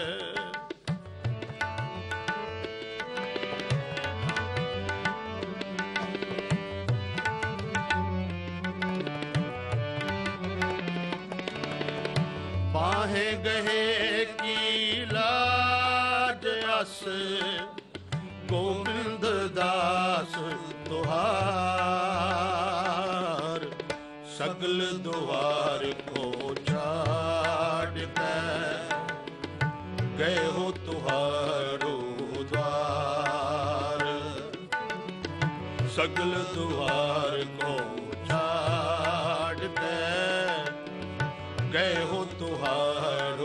बाहें गहे की लाज अस गोविंद दास तुहार। सगल द्वार को छाड़ के गए हो तुहारो द्वार। सगल द्वार को छाड़ के गए हो तुहारो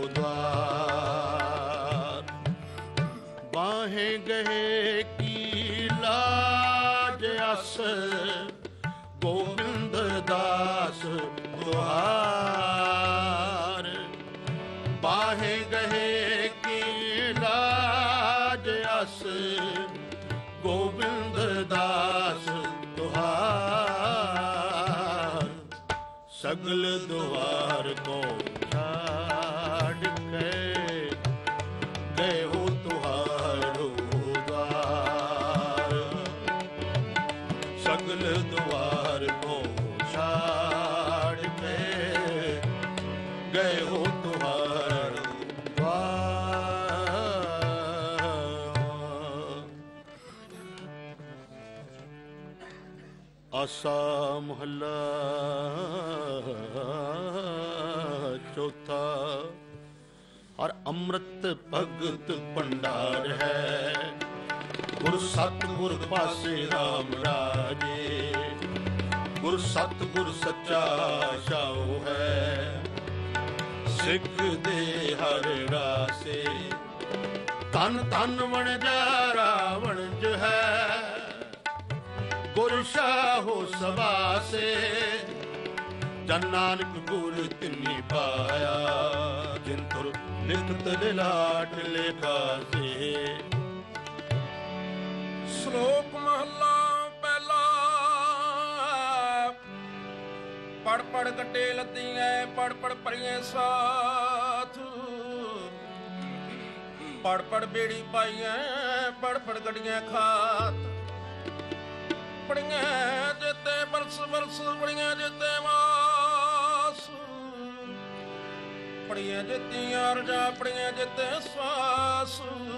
द्वार। बाहें गहे की लाज अस गोविंद दास तुहार। बाहें गहे की लाज अस गोविंद दास तुहार। सगल द्वार को छाड़ के गए हो तुहारो द्वार। सगल द्वार को छाड़ के गए हो तुहारो द्वार। आसा मोहल्ला चौथा। और अमृत भगत भंडार है गुर सतगुर पासे राम राजे। गुर सतगुर सच्चा शाहू है सिख दे हर रासे। धन धन बन जा रावण जो है गुर शाहो सभा से। जन नानक गुर तिन्नी पाया जिन तुर लिखत लाट लेखा से। ਸ਼ਲੋਕ ਮਹੱਲਾ ਪਹਿਲਾ। ਪੜ ਪੜ ਕੱਟੇ ਲੱਦੀਆਂ ਪੜ ਪੜ ਭਰੀਏ ਸਾਥ। ਪੜ ਪੜ ਬੇੜੀ ਪਾਈਆਂ ਪੜ ਪੜ ਗੱਡੀਆਂ ਖਾਤ। ਪੜੀਆਂ ਜਿੱਤੇ ਬਰਸ ਬਰਸ ਪੜੀਆਂ ਜਿੱਤੇ ਮਾਸ। ਪੜੀਆਂ ਜਿੱਤੀਆਂ ਰਜਾ ਪੜੀਆਂ ਜਿੱਤੇ ਸਵਾਸ।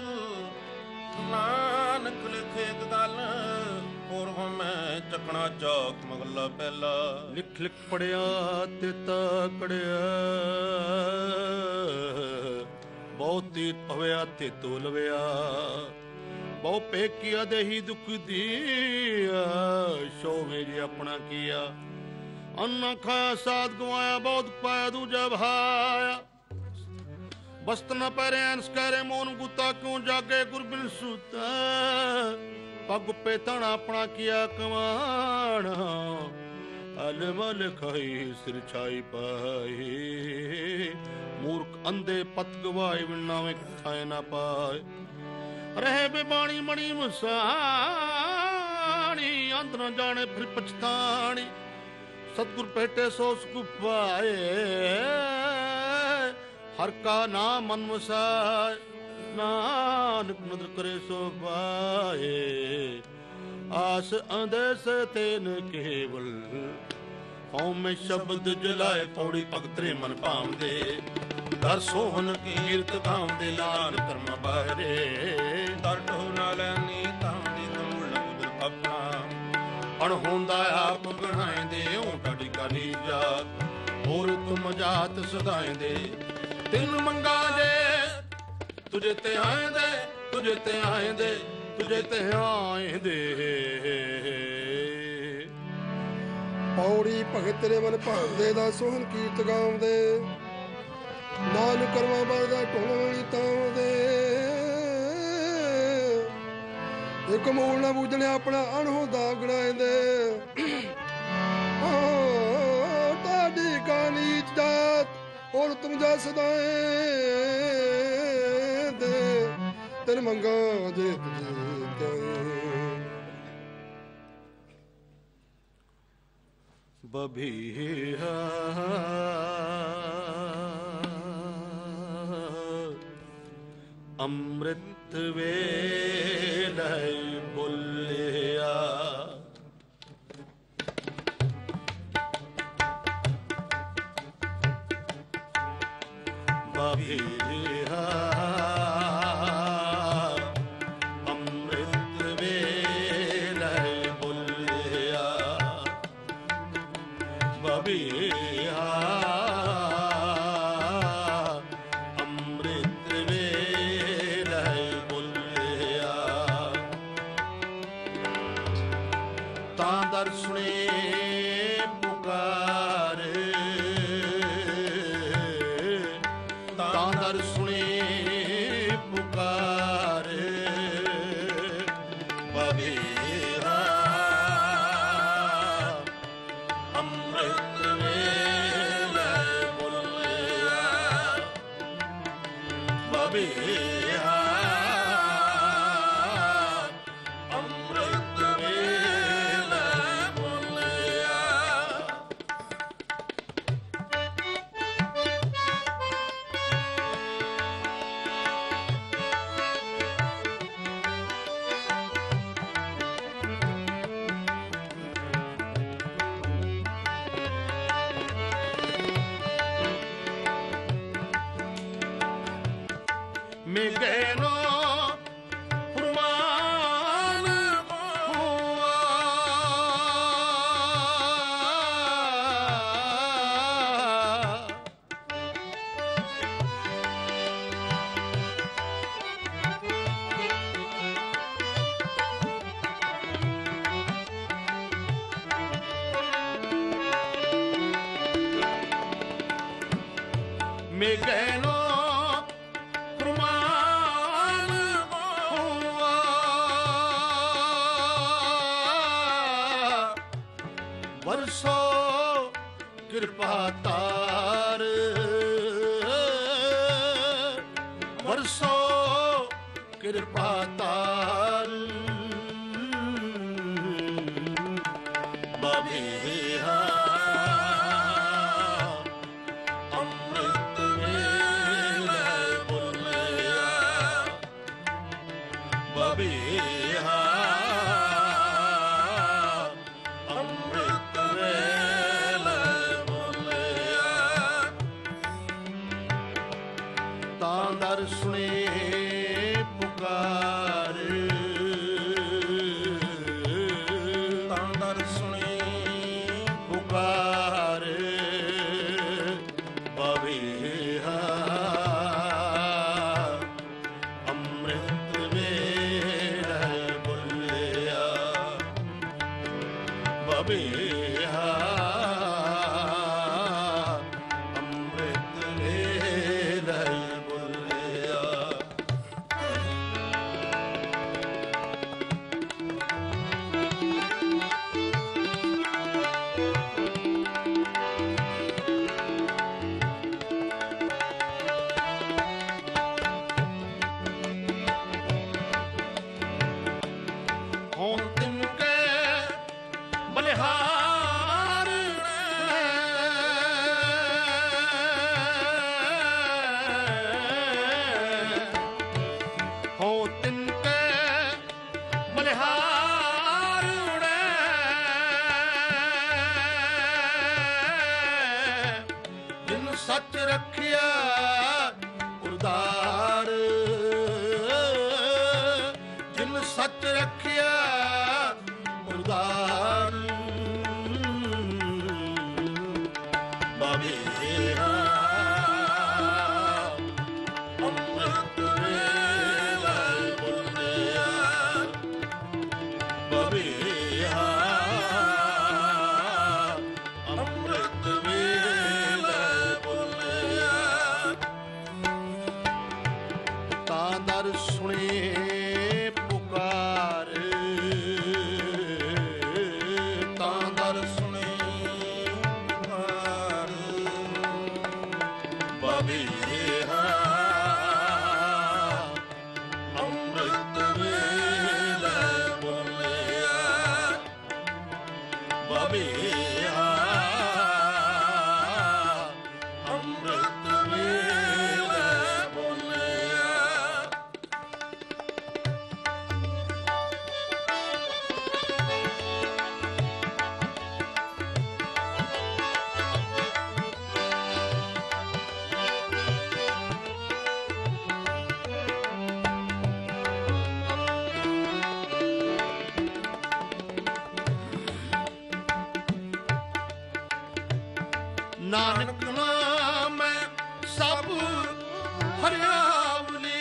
ਨਾਨਕ ਲਿਖੇ ਇੱਕ ਗੱਲ ਹੋਰ ਮੈਂ ਚੱਕਣਾ ਚੌਕ ਮਹੱਲਾ ਪਹਿਲਾ। ਲਿਖ ਲਿਖ ਪੜਿਆ ਤੇ ਤਾਕੜਿਆ ਬਹੁਤੀ ਪਵਿਆ ਤੇ ਤੋਲਵਿਆ। ਬਹੁ ਪੇਕਿਆ ਦੇਹੀ ਦੁੱਖ ਦੀਆ ਸ਼ੋਵੇਂ ਜੇ ਆਪਣਾ ਕੀਆ। ਅੰਨਾ ਖਾਇਆ ਸਾਧ ਗਵਾਇਆ ਬਹੁਤ ਪਾਇਆ ਦੂਜਾ ਭਾਇਆ। ਬਸਤ ਨ ਪੈਰੇ ਐਨਸ ਕਰੇ ਮੋਨ ਗੁੱਤਾ ਕਿਉਂ ਜਾਗੇ ਗੁਰਬਿਨ ਸੂਤਾ। ਪੱਗ ਪੇ ਧਣਾ ਆਪਣਾ ਕੀਆ ਕਮਾਣਾ। ਅਲ ਮਲ ਖਾਈ ਸਿਰ ਛਾਈ ਪਾਈ। ਮੂਰਖ ਅੰਧੇ ਪਤ ਗਵਾਏ ਵਿਣਾਵੇਂ ਖਾਏ ਨਾ ਪਾਏ। ਰਹੇ ਬੇਬਾਣੀ ਮਣੀ ਮਸਾਣੀ। ਅੰਤ ਨ ਜਾਣੇ ਫਿਰ ਪਛਤਾਣੀ। सतगुर भेटे सो सुख पाए। हर का नाम मन वसाए। नानक नदर करे सो पाए। आस अंदेस तेन केवल कौम में शब्द जलाए। पौड़ी भगतरे मन भावदे दर सोहन कीरत भावदे। नान कर्म बाहरे ਦਰ ਢੋ ਨਾ ਲੈਣੀ ਤਾਂਦੀ ਤਮੁਲ ਉਦਰ ਆਪਣਾ। ਅਣਹੋਂਦਾ ਆਪ ਬਣਾਏਂਦੇ ਊਂਟਾ ਟਿਕਾ ਨੀ ਜਾਤ। ਹੋਰ ਤੁਮ ਜਾਤ ਸਦਾਏਂਦੇ ਤਿੰਨ ਮੰਗਾ ਦੇ। ਤੁਝੇ ਤੇ ਆਏਂਦੇ ਤੁਝੇ ਤੇ ਆਏਂਦੇ ਤੁਝੇ ਤੇ ਆਏਂਦੇ। ਪੌੜੀ ਭਗਤ ਤੇਰੇ ਮਨ ਭਾਵਦੇ ਦਾ ਸੋਹਣ ਕੀਰਤ ਗਾਉਂਦੇ। ਨਾਨਕ ਕਰਮਾਂ ਵਰਦਾ ਢੋਲੀ ਤਾਉਂਦੇ। ਇੱਕ ਮੂਲ ਨਾ ਬੂਝਣੇ ਆਪਣਾ ਅਣਹੋਂਦਾ ਗਣਾਇਂਦੇ ਤੁਹਾਡੀ ਕਾਨੀ ਜਾਤ ਹੁਣ ਤੁਮ ਜਾ ਸਦਾਏ ਦੇ ਤਨ ਮੰਗਾ ਜੇ ਤੁਝੇ ਬਭੀਹਾ ਅੰਮ੍ਰਿਤ ਵੇਲੇ ਬੋਲਿਆ ਬਭੀਹਾ ਅੰਮ੍ਰਿਤ ਵੇਲੇ ਬੋਲਿਆ ਬਭੀਹਾ ਬਬੀਹਾ ਅੰਮ੍ਰਿਤ ਵੇਲੇ ਬੋਲਿਆ ਬਬੀਹਾ ਅੰਮ੍ਰਿਤ ਵੇਲੇ ਬੋਲਿਆ ਨਾਨਕ ਨਾਮ ਸਭ ਹਰਿਆਵਲੀ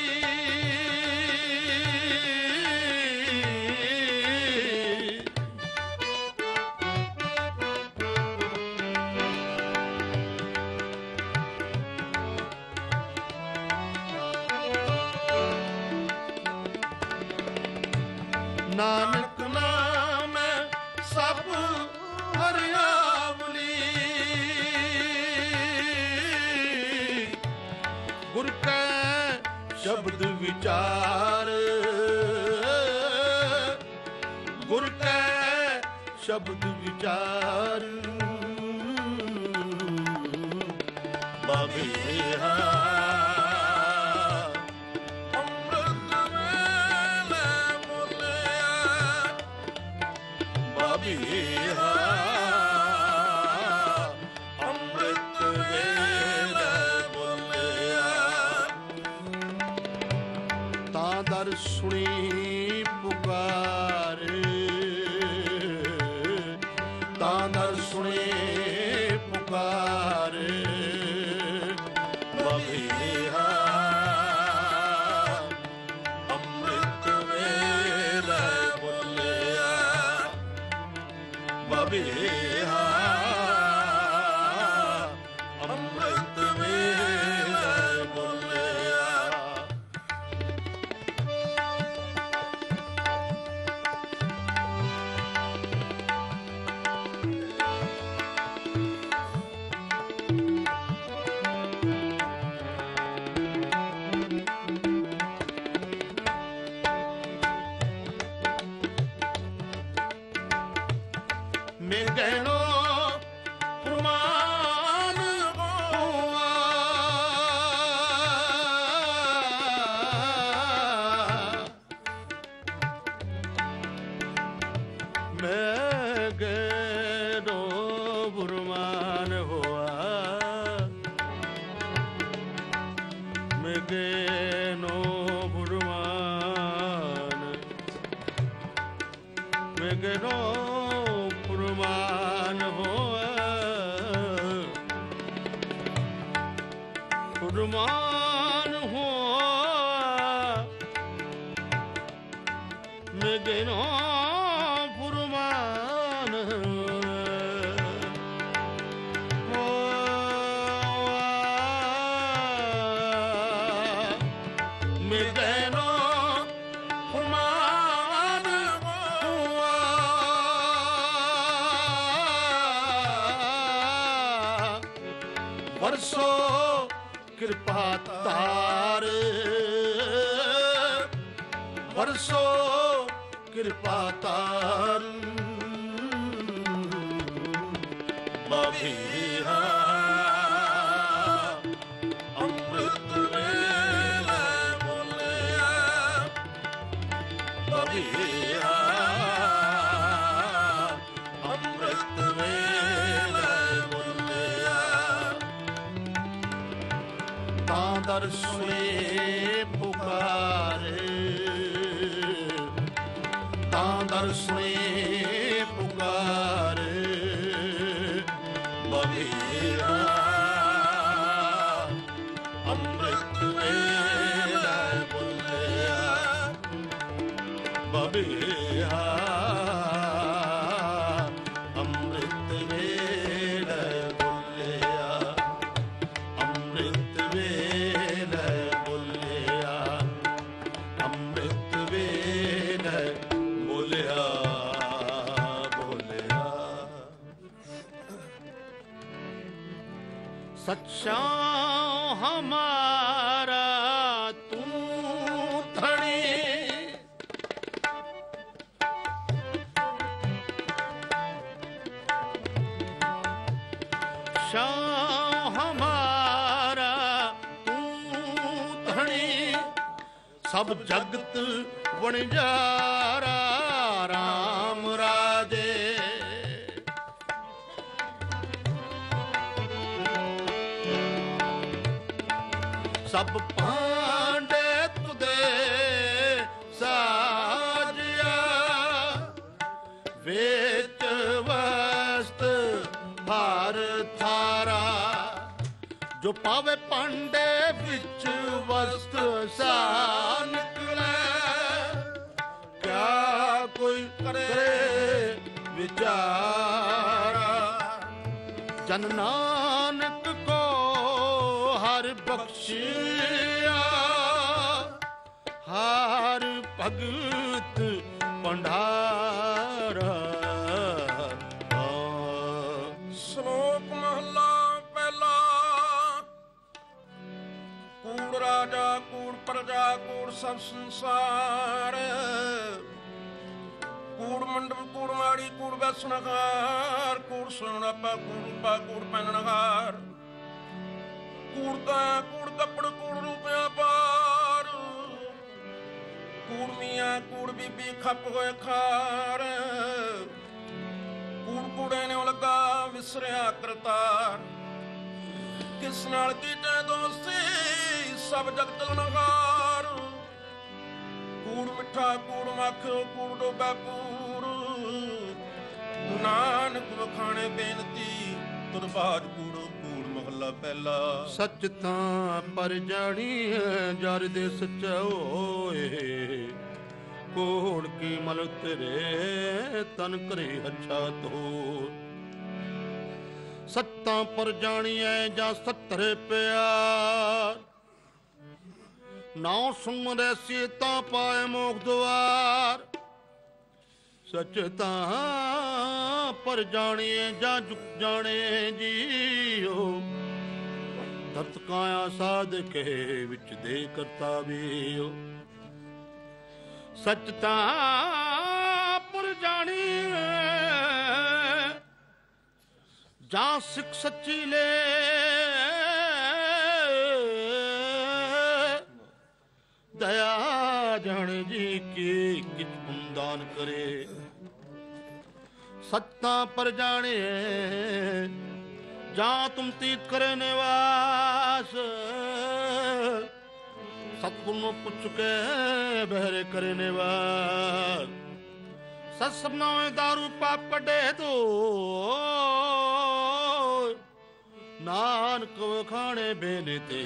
ਨਾਨਕ ਨਾਮ ਸਭ ਹਰਿਆਵਲੀ ਗੁਰ ਕੈ ਸ਼ਬਦ ਵਿਚਾਰ ਗੁਰ ਕੈ ਸ਼ਬਦ ਵਿਚਾਰ ਬਬੀਹਾ ਅੰਮ੍ਰਿਤ ਵੇਲੇ ਬੋਲਿਆ ਬਬੀਹਾ ਅੰਮ੍ਰਿਤ ਵੇਲੇ ਤਾਂ ਦਰ ਸੁਣੀ ਪੁਕਾਰ ਤਾਂ ਦਰ ਸੁਣੀ ਪੁਕਾਰ ਬਬੀਹਾ ਅੰਮ੍ਰਿਤ ਵੇਲੇ ਬੋਲਿਆ ਬਬੀਹਾ ਅੰਮ੍ਰਿਤ ਵੇਲੇ ਬੋਲਿਆ ਮੈਂ ਗਹਿਣੋ ਪ੍ਰਮਾਨ ਹੋਆ ਮੈਂ ਗਹਿਣੋ ਪ੍ਰਮਾਨ ਹੋਆ ਮੈਂ ਗਹਿਣੋ ਪ੍ਰਮਾਨ ਮੈਂ ਗਹਿਣੋ ਕੁਰਬਾਨ ਹੋਆ ਕੁਰਬਾਨ ਹੋਆ ਮੇਗਨੋ ਕੁਰਬਾਨ ਹੋਆ ਮੇਗਨੋ ਕੁਰਬਾਨ ਹੋਆ ਵਰਸੋ ਕਿਰਪਾ ਤਾਰ ਵਰਸੋ ਕਿਰਪਾ ਤਾਰ ਬਬੀਹਾ ਅੰਮ੍ਰਿਤ ਵੇਲੇ ਬੋਲਿਆ ਬਬੀਹਾ ਅੰਮ੍ਰਿਤ ਵੇਲੇ ਬੋਲਿਆ ਤਾਂ ਦਰ ਸੁਣੇ ਪੁਕਾਰੇ ਤਾਂ ਦਰ ਸੁਣੇ ਪੁਕਾਰੇ ਬਬੀਹਾ ਅੰਮ੍ਰਿਤ ਵੇਲੇ ਬੋਲਿਆ ਬਬੀਹਾ ਅੰਮ੍ਰਿਤ ਵੇਲੇ ਬੋਲਿਆ ਅੰਮ੍ਰਿਤ ਵੇਲੇ ਬੋਲਿਆ ਅੰਮ੍ਰਿਤ ਵੇਲੇ ਬੋਲਿਆ ਬੋਲਿਆ ਸੱਚਾ ਹਮਾਰਾ ਤੂੰ ਧਣੀ, ਸ਼ਾਹ ਹਮਾਰਾ ਤੂੰ ਧਣੀ, ਸਭ ਜਗਤ ਵਣਜਾਰਾ ਰਾਮ ਰਾਜੇ। ਸਭ ਭਾਂਡੇ ਤੁਦੇ ਸਾਜਿਆ, ਵੇਚ ਵਸਤ ਹਰ ਥਾਰਾ, ਜੋ ਪਾਵੇ ਭਾਂਡੇ ਵਿੱਚ ਵਸਤ ਸਾ ਨਿਕਲੇ, ਕਿਆ ਕੋਈ ਕਰੇ ਵਿਚਾਰਾ। ਜਨ ਨਾਨਕ ਕੋ ਹਰ ਬਖਸ਼ਿਆ, ਹਰ ਭਗਤ ਭੰਡਾਰਾ। ਸ਼ਲੋਕ ਮਹਲਾ ਪਹਿਲਾ। ਕੂੜ ਰਾਜਾ ਕੂੜ ਪ੍ਰਜਾ ਕੂੜ ਸਭ ਸੰਸਾਰ, ਕੂੜ ਮੰਡਪ ਕੂੜ ਮਾੜੀ ਕੂੜ ਵੈਸਣਹਾਰ, ਕੂੜ ਸੁਣਾਪਾ ਕੂੜ ਪਾ ਕੂੜ ਪਹਿਨਣਹਾਰ, ਕੂੜ ਕਾਇਆ ਕੂੜ ਕੱਪੜ ਕੂੜ ਰੂਪਿਆ ਪਾਰ, ਕੂੜ ਮੀਆਂ ਕੂੜ ਬੀਬੀ ਖੱਪ ਹੋਏ ਖਾਰ, ਕੂੜ ਕੂੜੇ ਨੇ ਲੱਗਾ ਵਿਸਰਿਆ ਕਰਤਾਰ, ਕਿਸ ਨਾਲ ਕੀਤੇ ਦੋਸਤੀ ਸਭ ਜਗ ਚਲਣਹਾਰ, ਕੂੜ ਮਿੱਠਾ ਕੂੜ ਮੱਖ ਕੂੜ ਡੋਬਾ ਕੂੜ, ਨਾਨਕ ਵਖਾਣੇ ਬੇਨਤੀ ਤੁਧ ਬਾਜ ਕੂੜੋ ਕੂੜ। ਮਹੱਲਾ ਪਹਿਲਾ। ਸੱਚ ਤਾਂ ਪਰ ਜਾਣੀ ਹੈ ਜਰ ਦੇ ਸੱਚਾ ਹੋਏ, ਕੋੜ ਕੀ ਮਲ ਤੇਰੇ ਤਨ ਕਰੇ ਅੱਛਾ ਤੋ। ਸੱਤਾਂ ਪਰ ਜਾਣੀਐ ਜਾਂ ਸੱਤਰ ਪਿਆਰ, ਨਾਉ ਸੁਮਰੈ ਸੀ ਤਾਂ ਪਾਏ ਮੋਖ ਦੁਆਰ। ਸੱਚ ਤਾਂ ਪਰ ਜਾਣੀਏ ਜਾਂ ਜੁਕ ਜਾਣੇ ਜੀਓ, ਦਰਤ ਕਾਇਆ ਸਾਧ ਕੇ ਵਿੱਚ ਦੇ ਕਰਤਾ ਵੀਓ। ਸੱਚ ਤਾਂ ਪਰ ਜਾਣੀਏ ਜਾਂ ਸਿੱਖ ਸੱਚੀ ਲੈ, ਦਇਆ ਜਾਣ ਜੀ ਕੀ ਕਿਛ ਬੰਦਾਨ ਕਰੇ। ਸੱਤਾਂ ਪਰ ਜਾਣੇ ਜਾਂ ਤੁਮ ਤੀਤ ਕਰੇ ਨਿਵਾਸ, ਸਤਿਗੁਰ ਨੂੰ ਪੁੱਛ ਕੇ ਬਹਿਰੇ ਕਰੇ ਨਿਵਾਸ। ਸਤ ਸਭਨਾ ਦਾਰੂ ਪਾਪ ਕੱਢੇ ਤੋ, ਨਾਨਕ ਵਖਾਣੇ ਬੇਨਤੇ।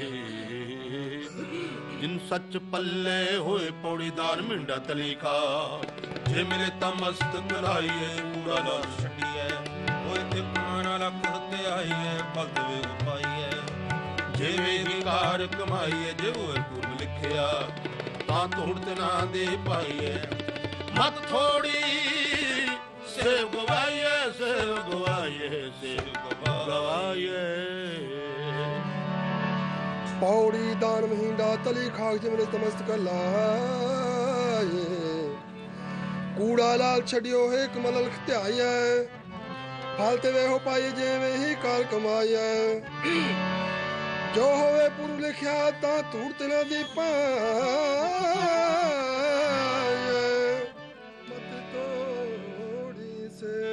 ਜਿਨ ਸੱਚ ਪੱਲੇ ਹੋਏ ਪੌੜੀਦਾਰ ਮਿੰਡਾ ਤਲੀ ਖਾ, ਜੇ ਮਿਲੇ ਤਾਂ ਮਸਤਕ ਲਾਈਏ ਕੂੜਾ ਨਾ ਛੱਡੀਏ, ਹੋਏ ਤੇ ਮਾਨਾ ਲੱਖ ਹੱਤੇ ਆਈਏ ਫਲ ਦੇਵੇ ਉਪਾਈਏ। ਜਿਵੇਂ ਵਿਕਾਰ ਕਮਾਈਏ ਜੇ ਹੋਏ ਗੁਰ ਲਿਖਿਆ, ਤਾਂ ਤੋੜ ਤੇ ਨਾ ਦੇ ਪਾਈਏ। ਮਤ ਥੋੜੀ ਸੇਵ ਗਵਾਈਏ ਸੇਵ ਗਵਾਈਏ ਸੇਵ ਗਵਾਈਏ। ਪੌੜੀ ਦਾਨ ਮਹੀਂਡਾ ਤਲੀ ਖਾਕ ਜਿਮਰੇ ਤਮਸਤਕ ਲਾਏ, ਕੂੜਾ ਲਾਲ ਛੱਡਿਓ ਹੈ ਕਮਲ ਲਖ ਧਿਆਈਐ, ਫਲ ਤੇ ਵੇ ਹੋ ਪਾਈਏ ਜਿਵੇਂ ਹੀ ਕਾਲ ਕਮਾਈਐ। ਜੋ ਹੋਵੇ ਪੁਰ ਲਿਖਿਆ ਤਾਂ ਧੂੜ ਤੇ ਨਾ ਦੀ ਪਾਈਐ, ਮਤ ਤੋੜੀ ਸੇ।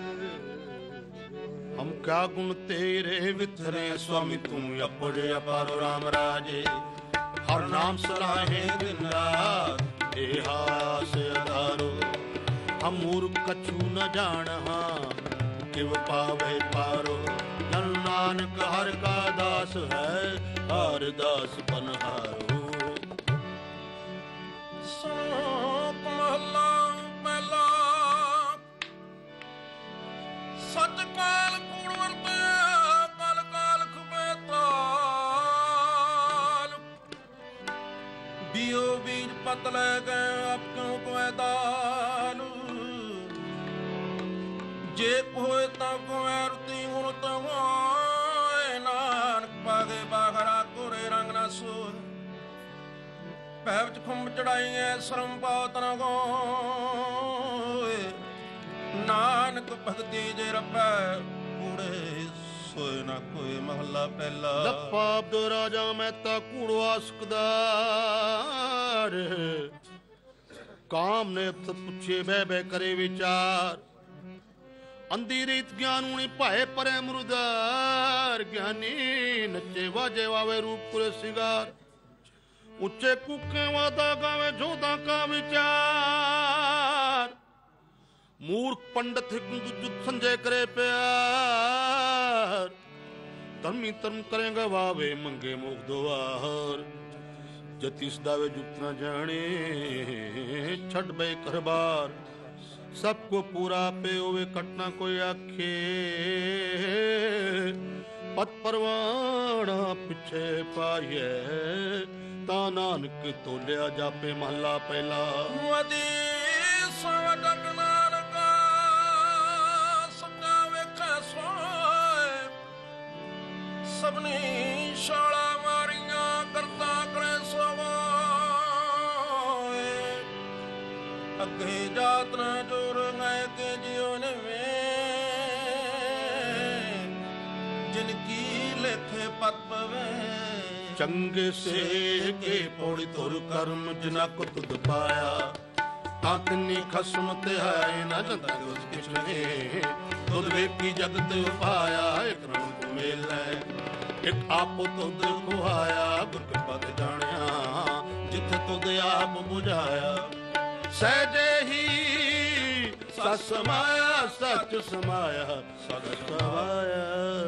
ਹਮ ਕਿਆ ਗੁਣ ਤੇਰੇ ਵਿਥਰੇ ਸੁਆਮੀ ਤੂੰ ਅਪੜ ਅਪਾਰੋ ਰਾਮ ਰਾਜੇ। ਹਰ ਨਾਮ ਸਲਾਹੇ ਦਿਨ ਰਾਤ ਇਹ ਹਾਸ ਅਧਾਰੋ। ਹਮ ਮੂਰਖ ਕਛੂ ਨ ਜਾਣਹਾਂ ਕਿਵ ਪਾਵੇ ਪਾਰੋ। ਜਨ ਨਾਨਕ ਹਰ ਕਾ ਦਾਸ ਹੈ ਹਰ ਦਾਸ ਬਨਹਾਰੋ। ਸ਼ਲੋਕ ਮਹਲਾ ਪਹਿਲਾ। ਸੱਚ ਕਾਲ ਕੂੜ ਵਰਤਿਆ ਕਲ ਕਾਲ ਖੁਬੇ ਤਾਲ। ਬੀਓ ਬੀਜ ਪਤ ਲੈ ਗਏ ਅਬ ਕਿਉਂ ਕੋਏ ਦਾਲ। ਜੇ ਹੋਏ ਤਾਂ ਕੋਏ ਰੁਤੀ ਹੁਣ ਤਾਂ ਹੋਏ ਨਾਨਕ ਪਾਗੇ ਬਾਖਰਾ ਸੋਏ ਪੈ ਵਿੱਚ ਖੁੰਬ ਚੜਾਈਐ ਸਰਮ ਪਾਤ ਨ ਗੋਏ ਨਾਨਕ ਭਗਤੀ ਜੇ ਰੱਬੈ ਕੂੜੇ ਸੋਏ ਨਾ ਕੋਈ ਮਹੱਲਾ ਪਹਿਲਾ ਲੱਪਾ ਅਬਦ ਰਾਜਾ ਮਹਿਤਾ ਕੂੜਵਾ ਸੁਕਦਾਰ ਕਾਮ ਨੇ ਪੁੱਛੇ ਬਹਿ ਬਹਿ ਕਰੇ ਵਿਚਾਰ ਅੰਧੀ ਰੀਤ ਗਿਆਨੂਣੀ ਭਾਏ ਪਰੇ ਮੁਰਦਾਰ ਗਿਆਨੀ ਨੱਚੇ ਵਾਜੇ ਵਾਵੇ ਰੂਪ ਪੁਰੇ ਸਿਗਾਰ ਉੱਚੇ ਕੂਕੇ ਵਾਦਾ ਗਾਵੇ ਜੋਦਾ ਕਾ ਵਿਚਾਰ ਮੂਰਖ ਪੰਡਤ ਜੁਤ ਸੰਜੇ ਕਰੇ ਪਿਆਰ ਧਰਮੀ ਧਰਮ ਕਰੇਗਾ ਵਾਵੇ ਮੰਗੇ ਮੁਖ ਦੁਆਰ ਜਤਿਸ ਦਾਵੇ ਜੁਗਤ ਨਾ ਜਾਣੇ ਛੱਡ ਬੇ ਕਰਬਾਰ ਸਭ ਕੋ ਪੂਰਾ ਪੇ ਹੋਵੇ ਕਟਨਾ ਕੋਈ ਆਖੇ ਪਤ ਪਰਵਾਣਾ ਪਿੱਛੇ ਪਾਈਏ ਤਾਂ ਨਾਨਕ ਤੋਲਿਆ ਜਾਪੇ ਮਹਲਾ ਪਹਿਲਾ ਵਦੀ ਸਵਟਕ ਨਾਨਕਾ ਸੰਗਾ ਵੇਖੈ ਸੋਏ ਸਭਨੀ ਛਾਲਾ ਮਾਰੀਆਂ ਕਰਤਾ ਕਰੇ ਸੋਏ ਅੱਗੇ ਜਾਤ ਨਾ ਜੋਰ ਗਏ ਕੇ ਜਿਉ ਨਵੇਂ ਜਿਨ ਕੀ ਲੇਖੇ ਪਤ ਪਵੇ ਚੰਗੇ ਸੇ ਕੇ ਪੌੜੀ ਤੁਰ ਕਰਮ ਜਿਨਾ ਕੋ ਤੁਧ ਪਾਇਆ ਆਤਨੀ ਖਸਮ ਤੇ ਹੈ ਨਾ ਜੰਦਾ ਉਸ ਕਿਛ ਨਹੀਂ ਤੁਧ ਵੇਖੀ ਜਗਤ ਉਪਾਇਆ ਇਕ ਰੰਗ ਮੇਲੇ ਇਕ ਆਪੋ ਤੁਧ ਖੁਆਇਆ ਗੁਰ ਕਿਰਪਾ ਤੇ ਜਾਣਿਆ ਜਿੱਥੇ ਤੁਧ ਆਪ ਬੁਝਾਇਆ ਸਹਿਜੇ ਹੀ ਸਤ ਸਮਾਇਆ ਸੱਚ ਸਮਾਇਆ ਸਤ ਸਮਾਇਆ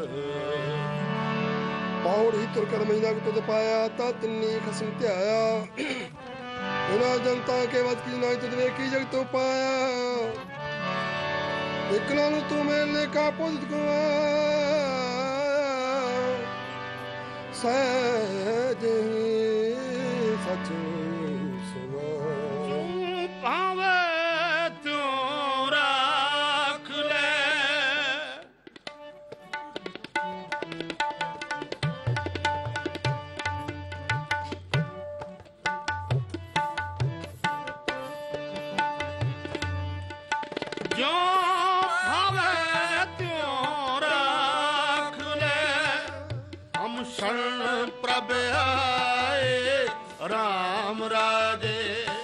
ਪੌੜੀ ਤੁਰ ਕਰ ਮਹੀਨਾ ਤੁਧ ਪਾਇਆ ਤਾ ਤਿੰਨੀ ਖਸਮ ਧਿਆਇਆ ਉਹਨਾਂ ਜਨਤਾ ਕੇ ਵਤ ਕੀ ਨਾਈ ਤੁਧ ਵੇਖੀ ਜਗਤ ਪਾਇਆ ਇੱਕ ਨੂੰ ਤੂੰ ਮੇਲੇ ਕਾ ਪੁੱਤ ਗਵਾਇਆ ਸਹਿਜ ਸੱਚ ਸਮਾਇਆ ਭਾਵੇਂ ਤੂੰ ਰੱਖ ਲੈ ਜੋ ਭਾਵੇਂ ਤੂੰ ਰੱਖ ਲੈ ਹਮ ਸ਼ਰਨ ਪ੍ਰਭ ਆਏ ਰਾਮ ਰਾਜੇ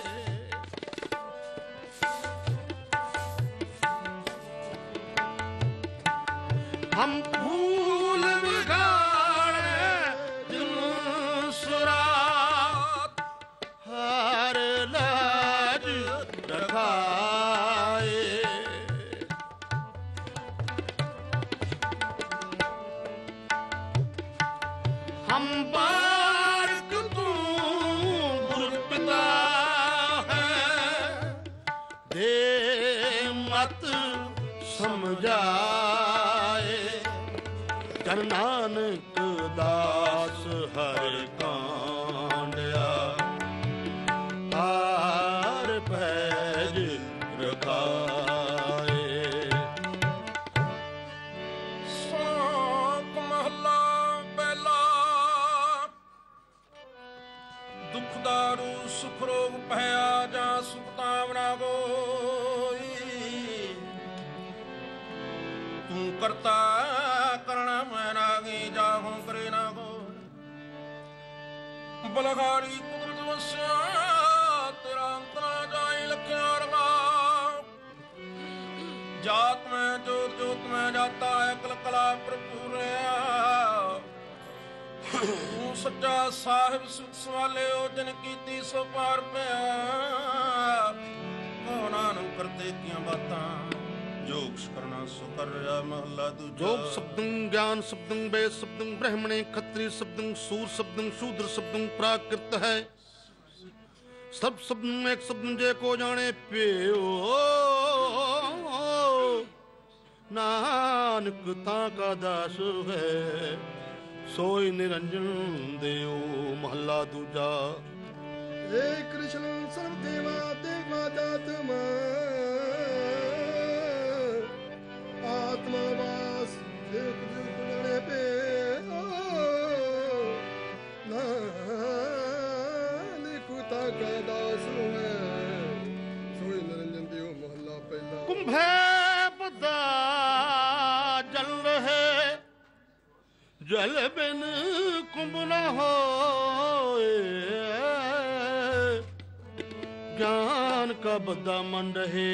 हम भूल बिगाड़े दिन सुरात हर लाज रखाए हम बारक तू गुरु पिता है दे मत समझा ਜਨ ਨਾਨਕ ਦਾਸ ਹਰਿ ਕਾਂਡਿਆ ਆਰ ਭੈਜ ਰਖਾਏ ਸ਼ੋਕ ਮਹਲਾ ਪਹਿਲਾ ਦੁਖ ਦਾਰੂ ਸੁਖ ਰੋਗ ਭਇਆ ਜਾਂ ਸੁਖ ਤਾਵਨਾ ਗੋਈ ਤੂੰ ਕਰਤਾ ਕਰਣਾ ਮੈਂ ਨਾਗੀ ਜਾਹੂੰ ਕਰੇ ਨਾ ਗੋ ਬਲਹਾਰੀ ਕੁਦਰਤ ਵਸਿਆ ਤੇਰਾ ਅੰਤਰਾ ਜਾਈ ਲਖਿਆ ਰਗਾ ਜਾਤ ਮੈਂ ਜੋਤ ਜੋਤ ਮੈਂ ਜਾਤਾ ਇਕਲ ਕਲਾ ਪ੍ਰਪੂਰਿਆ ਤੂੰ ਸੱਚਾ ਸਾਹਿਬ ਸੁਖ ਸਵਾਲਿਓ ਜਨ ਕੀਤੀ ਸੋ ਪਾਰ ਪਿਆ ਕੋਨਾ ਨੂੰ ਕਰਤੇ ਕੀਆਂ ਬਾਤਾਂ जोग करना सो कर रहा महला दूजा जोग शब्दं ज्ञान शब्दं वेद शब्दं ब्राह्मणे क्षत्रिय शब्दं सूर शब्दं शूद्र शब्दं प्राकृत है सब शब्दं एक शब्दं जे को जाने पियो नानक ता का दास है सोई निरंजन देओ महला दूजा हे कृष्ण सर्व देवा देवा जात मा आत्मा वास एक जुगने पे नानक ਕੈ ਦਾਸ ਨੂੰ ਹੈ ਸੋਈ ਨਿਰੰਜਨ ਦਿਓ ਮਹੱਲਾ ਪਹਿਲਾ। ਕੁੰਭੇ ਬਦਾ ਜਲ ਰਹੇ ਜਲ ਬਿਨ ਕੁੰਭ ਨ ਹੋਏ ਗਿਆਨ ਕਾ ਬੱਦਾ ਮਨ ਰਹੇ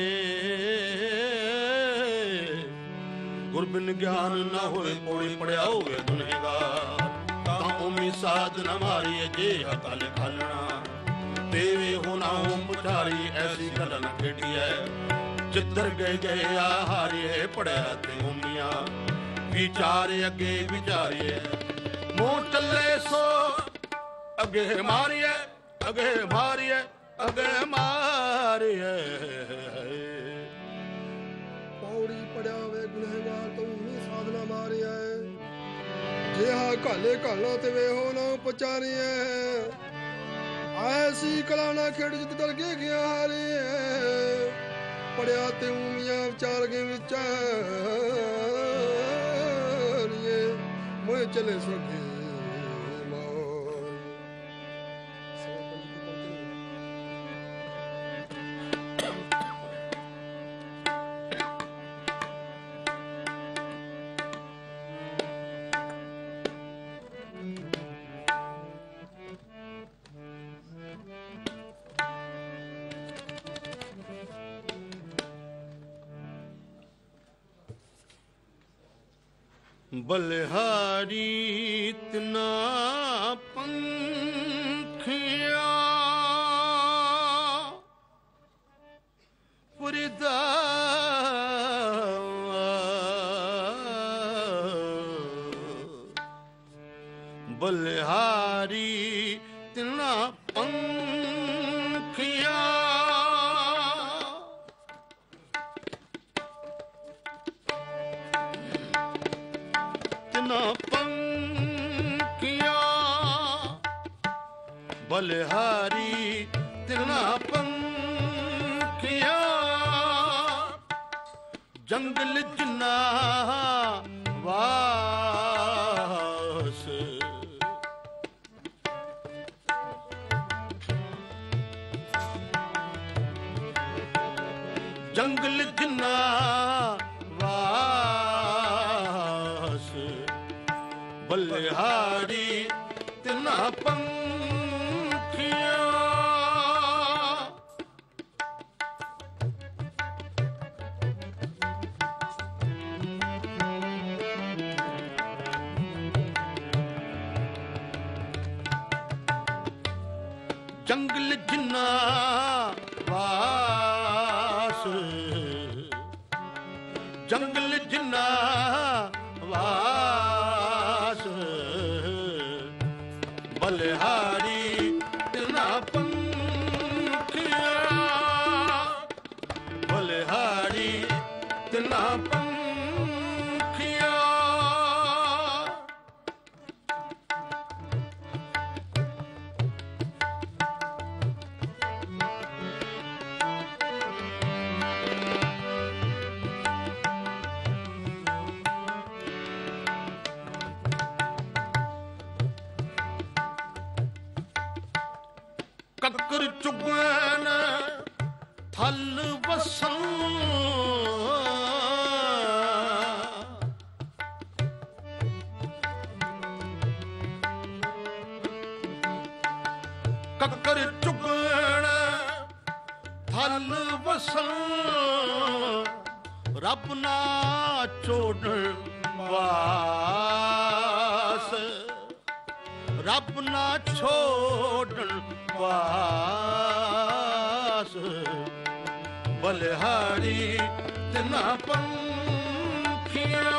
ਗੁਰ ਬਿਨ ਗਿਆਨ ਨਾ ਹੋਏ ਪੌੜੀ ਪੜਿਆ ਹੋਵੇ ਗੁਨਹਗਾਰ ਤਾਂ ਉਮੀ ਸਾਧ ਨ ਮਾਰੀਏ ਜੇ ਅਕਲ ਖਾਲਣਾ ਦੇਵੇ ਹੋ ਨਾ ਹੋਂ ਪੁਚਾਰੀ ਐਸੀ ਗੱਲ ਨ ਖੇਡੀਐ ਜਿੱਧਰ ਗਏ ਗਏ ਆ ਹਾਰੀਏ ਪੜਿਆ ਤੇ ਉਮੀਆਂ ਵਿਚਾਰ ਅੱਗੇ ਵਿਚਾਰੀਏ ਮੂੰਹ ਚੱਲੇ ਸੋ ਅੱਗੇ ਮਾਰੀਏ ਅੱਗੇ ਮਾਰੀਏ ਅੱਗੇ ਮਾਰੀਏ ਪੌੜੀ ਪੜਿਆ ਵੇ ਗੁਨਹਗਾਰ ਤੂੰ ਵੀ ਸਾਧਨਾ ਮਾਰਿਆ ਜਿਹਾ ਘਾਲੇ ਘਾਲਾ ਤੇ ਵੇਹੋ ਨਾ ਪਚਾਰੀਏ ਐਸੀ ਕਲਾ ਨਾ ਖੇਡ ਜਿੱਤ ਦਰ ਕੇ ਗਿਆ ਹਾਰੀਏ ਪੜਿਆ ਤੇ ਉਮੀਆਂ ਵਿਚਾਰ ਕੇ ਵਿਚਾਰੀਏ ਮੈਂ ਚਲੇ ਸੋਗੇ ਬਲਿਹਾਰੀ ਤਨਾ ਪੰਖਿਆ ਫਰਿਦਾ ਬਲਿਹਾਰੀ ਤਨਾ ਪੰਖਿਆ ਪੰਖੀਆਂ ਬਲਿਹਾਰੀ ਤਿਰਨਾ ਪੰਖੀਆਂ ਜੰਗਲ ਜਿੰਨਾ ਵਾਸ ਜੰਗਲ ਜਿੰਨਾ ਬਲਿਹਾਰੀ ਤਿਨਾ ਪੰਖੀਆਂ ਜੰਗਲ ਜਿੰਨਾ ਵਾਸ ਜੰਗਲ ਜਿੰਨਾ ਵਾਸ ਬਲਿਹਾਰੀ ਤਿਨਾ ਪੰਖੀਆਂ ਬਲਿਹਾਰੀ ਤਿਨਾ ਪੰਖੀਆਂ ਕੱਕਰ ਚੁਗਣ ਥਲ ਵਸਣ ਕੱਕਰ ਚੁਗਣ ਥਲ ਵਸਣ ਰੱਬ ਨਾ ਛੋੜਨ ਵਾਸ ਰੱਬ ਨਾ ਛੋੜਨ ਵਾਸ ਬਲਿਹਾਰੀ ਤਿਨਾ ਪੰਖੀਆਂ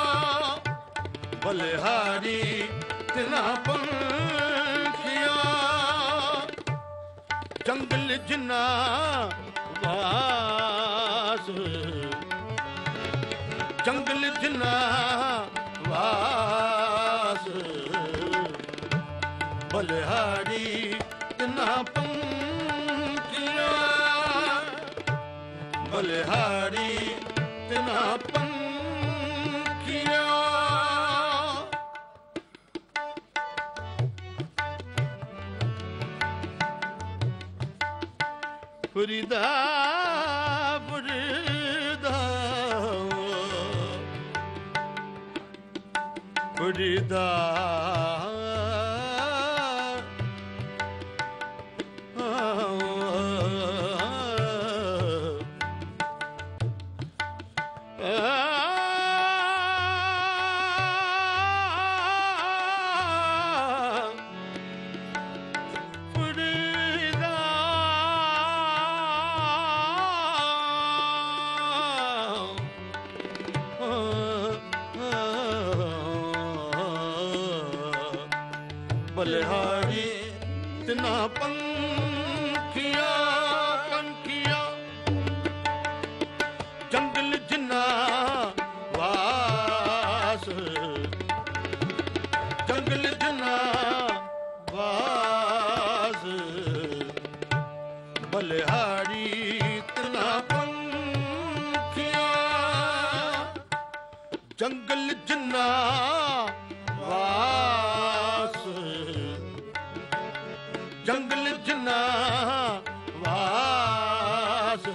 ਬਲਿਹਾਰੀ ਤਿਨਾ ਪੰਖੀਆਂ ਜੰਗਲ ਜਿੰਨਾ ਵਾਸ ਜੰਗਲ ਜਿੰਨਾ ਵਾਸ ਬਲਿਹਾਰੀ ਤਿਨਾ ਪੰਖੀਆਂ ਬਲਿਹਾਰੀ ਤਿਨਾ ਪੰਖੀਆਂ ਫਰੀਦਾ ਫਰੀਦਾ ਫਰੀਦਾ ਬਲਿਹਾਰੀ ਤਿਨਾ ਪੰਖੀਆਂ ਪੰਖੀਆਂ ਜੰਗਲ ਜਿੰਨਾ ਵਾਸ ਜੰਗਲ ਜਿੰਨਾ ਵਾਸ ਬਲਿਹਾਰੀ ਤਿਨਾ ਪੰਖੀਆਂ ਜੰਗਲ ਜਿੰਨਾ ਜੰਗਲ ਜਿੰਨਾ ਵਾਸ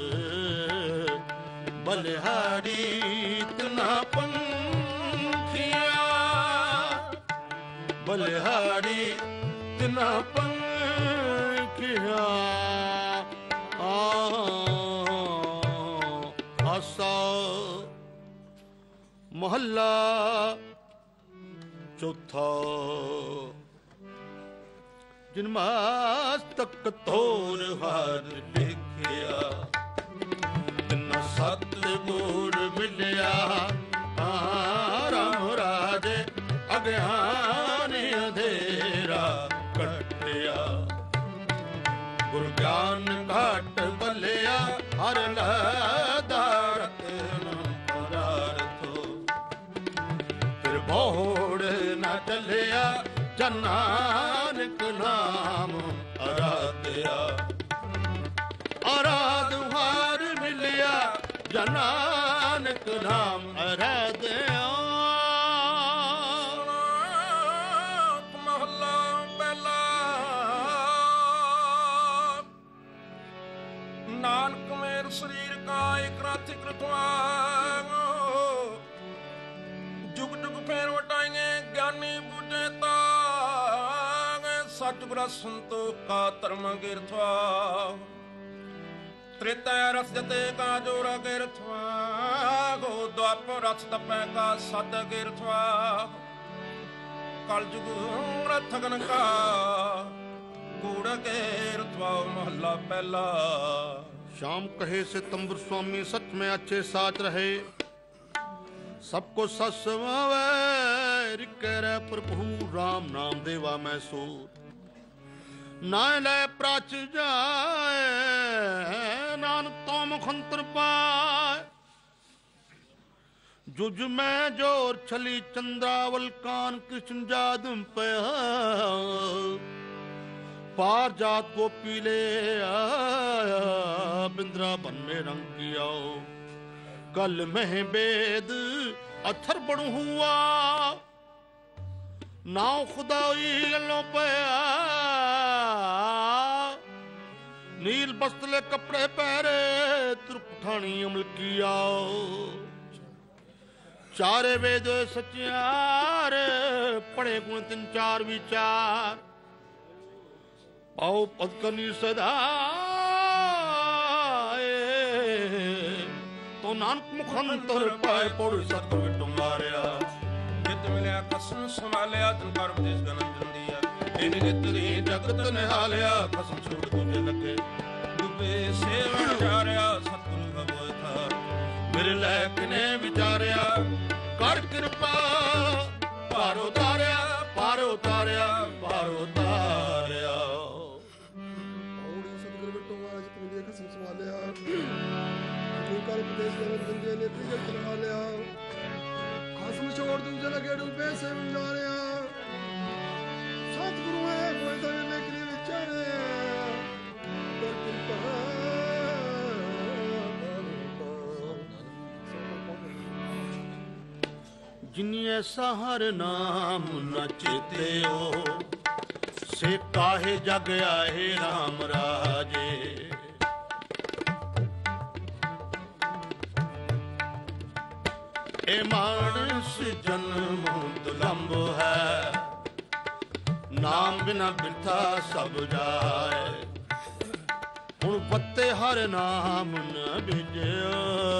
ਬਲਿਹਾਰੀ ਤਿਨਾ ਪੰਖੀਆਂ ਬਲਿਹਾਰੀ ਤਿਨਾ ਪੰਖੀਆਂ ਆ ਆਸਾ ਮਹੱਲਾ ਚੌਥਾ ਜਿਨ ਮਸਤਕ ਤੋਰ ਹਰ ਲਿਖਿਆ ਤਿਨ ਸਤ ਗੁਰ ਮਿਲਿਆ ਰਾਮ ਰਾਜੇ ਅਗਿਆਨ ਅੰਧੇਰਾ ਕੱਟਿਆ ਗੁਰ ਗਿਆਨ ਘਟ ਬਲਿਆ ਹਰ ਲਦਾਰਤ ਪਰਾਰਥੋ ਫਿਰ ਬੋੜ ਨਾ ਚੱਲਿਆ ਜਨ ਨਾਨਕ ਨਾਮ ਅਰਾਧਿਆ ਅਰਾਧ ਹਾਰ ਮਿਲਿਆ ਜਨ ਨਾਨਕ ਨਾਮ ਅਰਾਧਿਆ ਮਹੱਲਾ ਪਹਿਲਾ ਨਾਨਕ ਮੇਰ ਸਰੀਰ ਕਾ ਇਕ ਰਾਤਿ ਕ੍ਰਿਤਵਾ ਜੁਗ ਜੁਗ ਫੇਰ ਵਟਾਈਏ ਗਿਆਨੀ ਬੁਝੇ ਤਾ ਸਤਿਗੁਰ ਸੰਤੋਖਾ ਧਰਮ ਗਿਰਥਵਾ ਤ੍ਰੇਤਾ ਰਸ ਜਤੇ ਕਾ ਜੋਰ ਗਿਰਥਵਾ ਗੋ ਦੁਆਪਰ ਰਸ ਤਪੈ ਕਾ ਸਤ ਗਿਰਥਵਾ ਕਲ ਜੁਗ ਰਥਗਨ ਕਾ ਕੂੜ ਗਿਰਥਵਾ ਮਹੱਲਾ ਪਹਿਲਾ श्याम कहे सितंबर स्वामी सच में अच्छे साच रहे सबको सत समावे रिके रे प्रभु राम नाम देवा मैं सूर ना ले प्राच जाए नानक तो मुखंतर पाए जुज में जोर छली चंद्रावल कान कृष्ण जादम पे पार जात को पीले आया बिंद्रावन में रंग किया कल में बेद अथर बड़ू हुआ नाव खुदाई गलों पे नील बस्तले कपड़े पहरे त्रुपठानी अमल किया चारे वेद सचियार पढ़े गुण तीन चार विचार आओ पदकनी सदा तो नानक मुखंतर पाए पड़ सतगुर टुमारिया ਜਿਤ ਮਿਲਿਆ ਕਸਮ ਸੰਭਾਲਿਆ ਤਨ ਕਰ ਉਪਦੇਸ਼ ਗਨਨ ਜੰਦੀਆ इन नितरी जगत निहालिया कसम छूट तुझे लगे ਡੁੱਬੇ ਸੇਵਨ ਜਾਰਿਆ ਸਤਿਗੁਰੂ ਭਗਵਤ ਥਾ मेरे लैक ने विचारिया कर कृपा पार उतारिया पार उतारिया पार उतारिया ਔੜੀ ਸਤਿਗੁਰ ਬਿਟੋ ਆਜ ਤੂੰ ਦੇ ਖਸਮ ਸੰਭਾਲਿਆ ਤੂੰ ਕਰ ਉਪਦੇਸ਼ ਗਨਨ ਜੰਦੀਆ ਨੇ ਤ੍ਰਿ ਜਗਤ ਨਿਹਾਲਿਆ ਖਸਮ ਛੋੜ ਦੂਜੇ ਲਗੇ ਡੁੱਬੇ ਸੇਵਨ ਜਾਰਿਆ ਸਤਿਗੁਰੂ ਹੈ ਕੋਈ ਤਾਂ ਨੇ ਕਰੀ ਵਿਚਾਰਿਆ ਕਰ ਕਿਰਪਾ जिन ऐसा हर नाम न चेते हो से काहे जग आए राम राजे ਇਹ ਮਾਨਸ ਜਨਮ ਦੁਲੰਭ ਹੈ, ਨਾਮ ਬਿਨਾ ਬਿਰਥਾ ਸਭ ਜਾਏ। ਹੁਣ ਪੱਤੇ ਹਰ ਨਾਮ ਨ ਬਿਜਿਆ,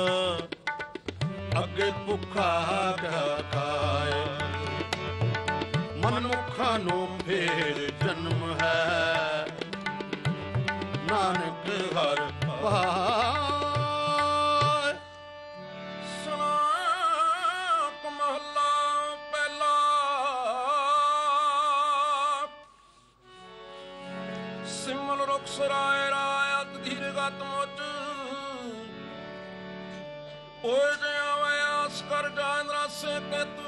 ਅੱਗੇ ਭੁੱਖਾ ਕਿਆ ਖਾਏ। ਮਨਮੁਖਾਂ ਨੂੰ ਫੇਰ ਜਨਮ ਹੈ, ਨਾਨਕ ਹਰ ਪਾਏ। ਸ਼ਲੋਕ ਮਹਲਾ ਪਹਿਲਾ। ਸਿਮਲ ਰੁਖ ਸਰਾਏ ਰਾਇਤ ਧੀਰ ਗਤ ਮੁਚ, ਓਏ ਜਿਆ ਵਿਆਸ ਕਰ ਜਾਨ ਰਸੇ ਕੇ ਤੂੰ।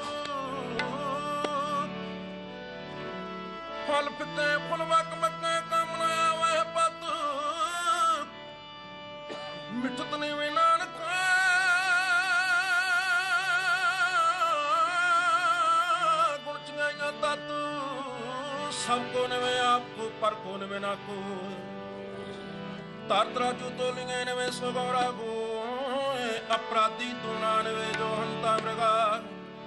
ਫਲ ਫਿੱਤੇ ਫੁੱਲ ਵਕ ਮੱਕੇ ਕੰਮ ਨਾ ਆਵੇ ਪਤ, ਮਿੱਠਤ ਨੀ ਵੀ ਨਾਨਕ ਗੁਣ ਚੰਗਾਈਆਂ ਤਤ। ਸਭ ਕੋ ਨਵੇਂ ਆਪ ਕੋ ਪਰ ਕੋ ਨਵੇਂ ਨਾ ਕੋ, ਤਰ ਤਰਾਜੂ ਤੋਲੀਆਂ ਨਵੇਂ ਸਗੌਰਾ ਕੋ। ਅਪਰਾਧੀ ਤੂੰ ਨਾ ਨਵੇਂ ਜੋ ਹੰਤਾ ਮ੍ਰਿਗਾ,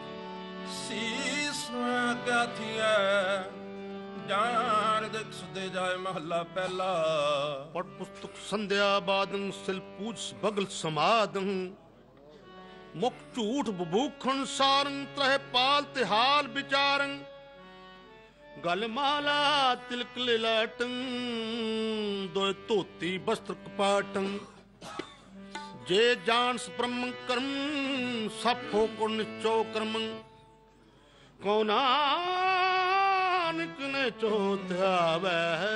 ਸੀਸ ਕਿਆ ਥੀਐ ਜਾਨ ਦਿਖ ਸੁਦੇ ਜਾਏ। ਮਹੱਲਾ ਪਹਿਲਾ। ਪੜ ਪੁਸਤਕ ਸੰਧਿਆ ਬਾਦੰ, ਸਿਲ ਪੂਜ ਬਗਲ ਸਮਾਦੰ। ਮੁਖ ਝੂਠ ਬਬੂਖਣ ਸਾਰੰ, ਤਰਹਿ ਪਾਲ ਤਿਹਾਲ ਵਿਚਾਰੰ। ਗਲ ਮਾਲਾ ਤਿਲਕ ਲਿਲਾਟੰ, ਦੋਇ ਧੋਤੀ ਬਸਤਰ ਕਪਾਟੰ। ਜੇ ਜਾਣਸ ਬ੍ਰਹਮ ਕਰਮ, ਸਭ ਹੋ ਕੋ ਨਿਚੋ ਕਰਮੰ। ਕੋ ਨਾਨਕ ਨੇ ਚੋ ਧਿਆਵੈ,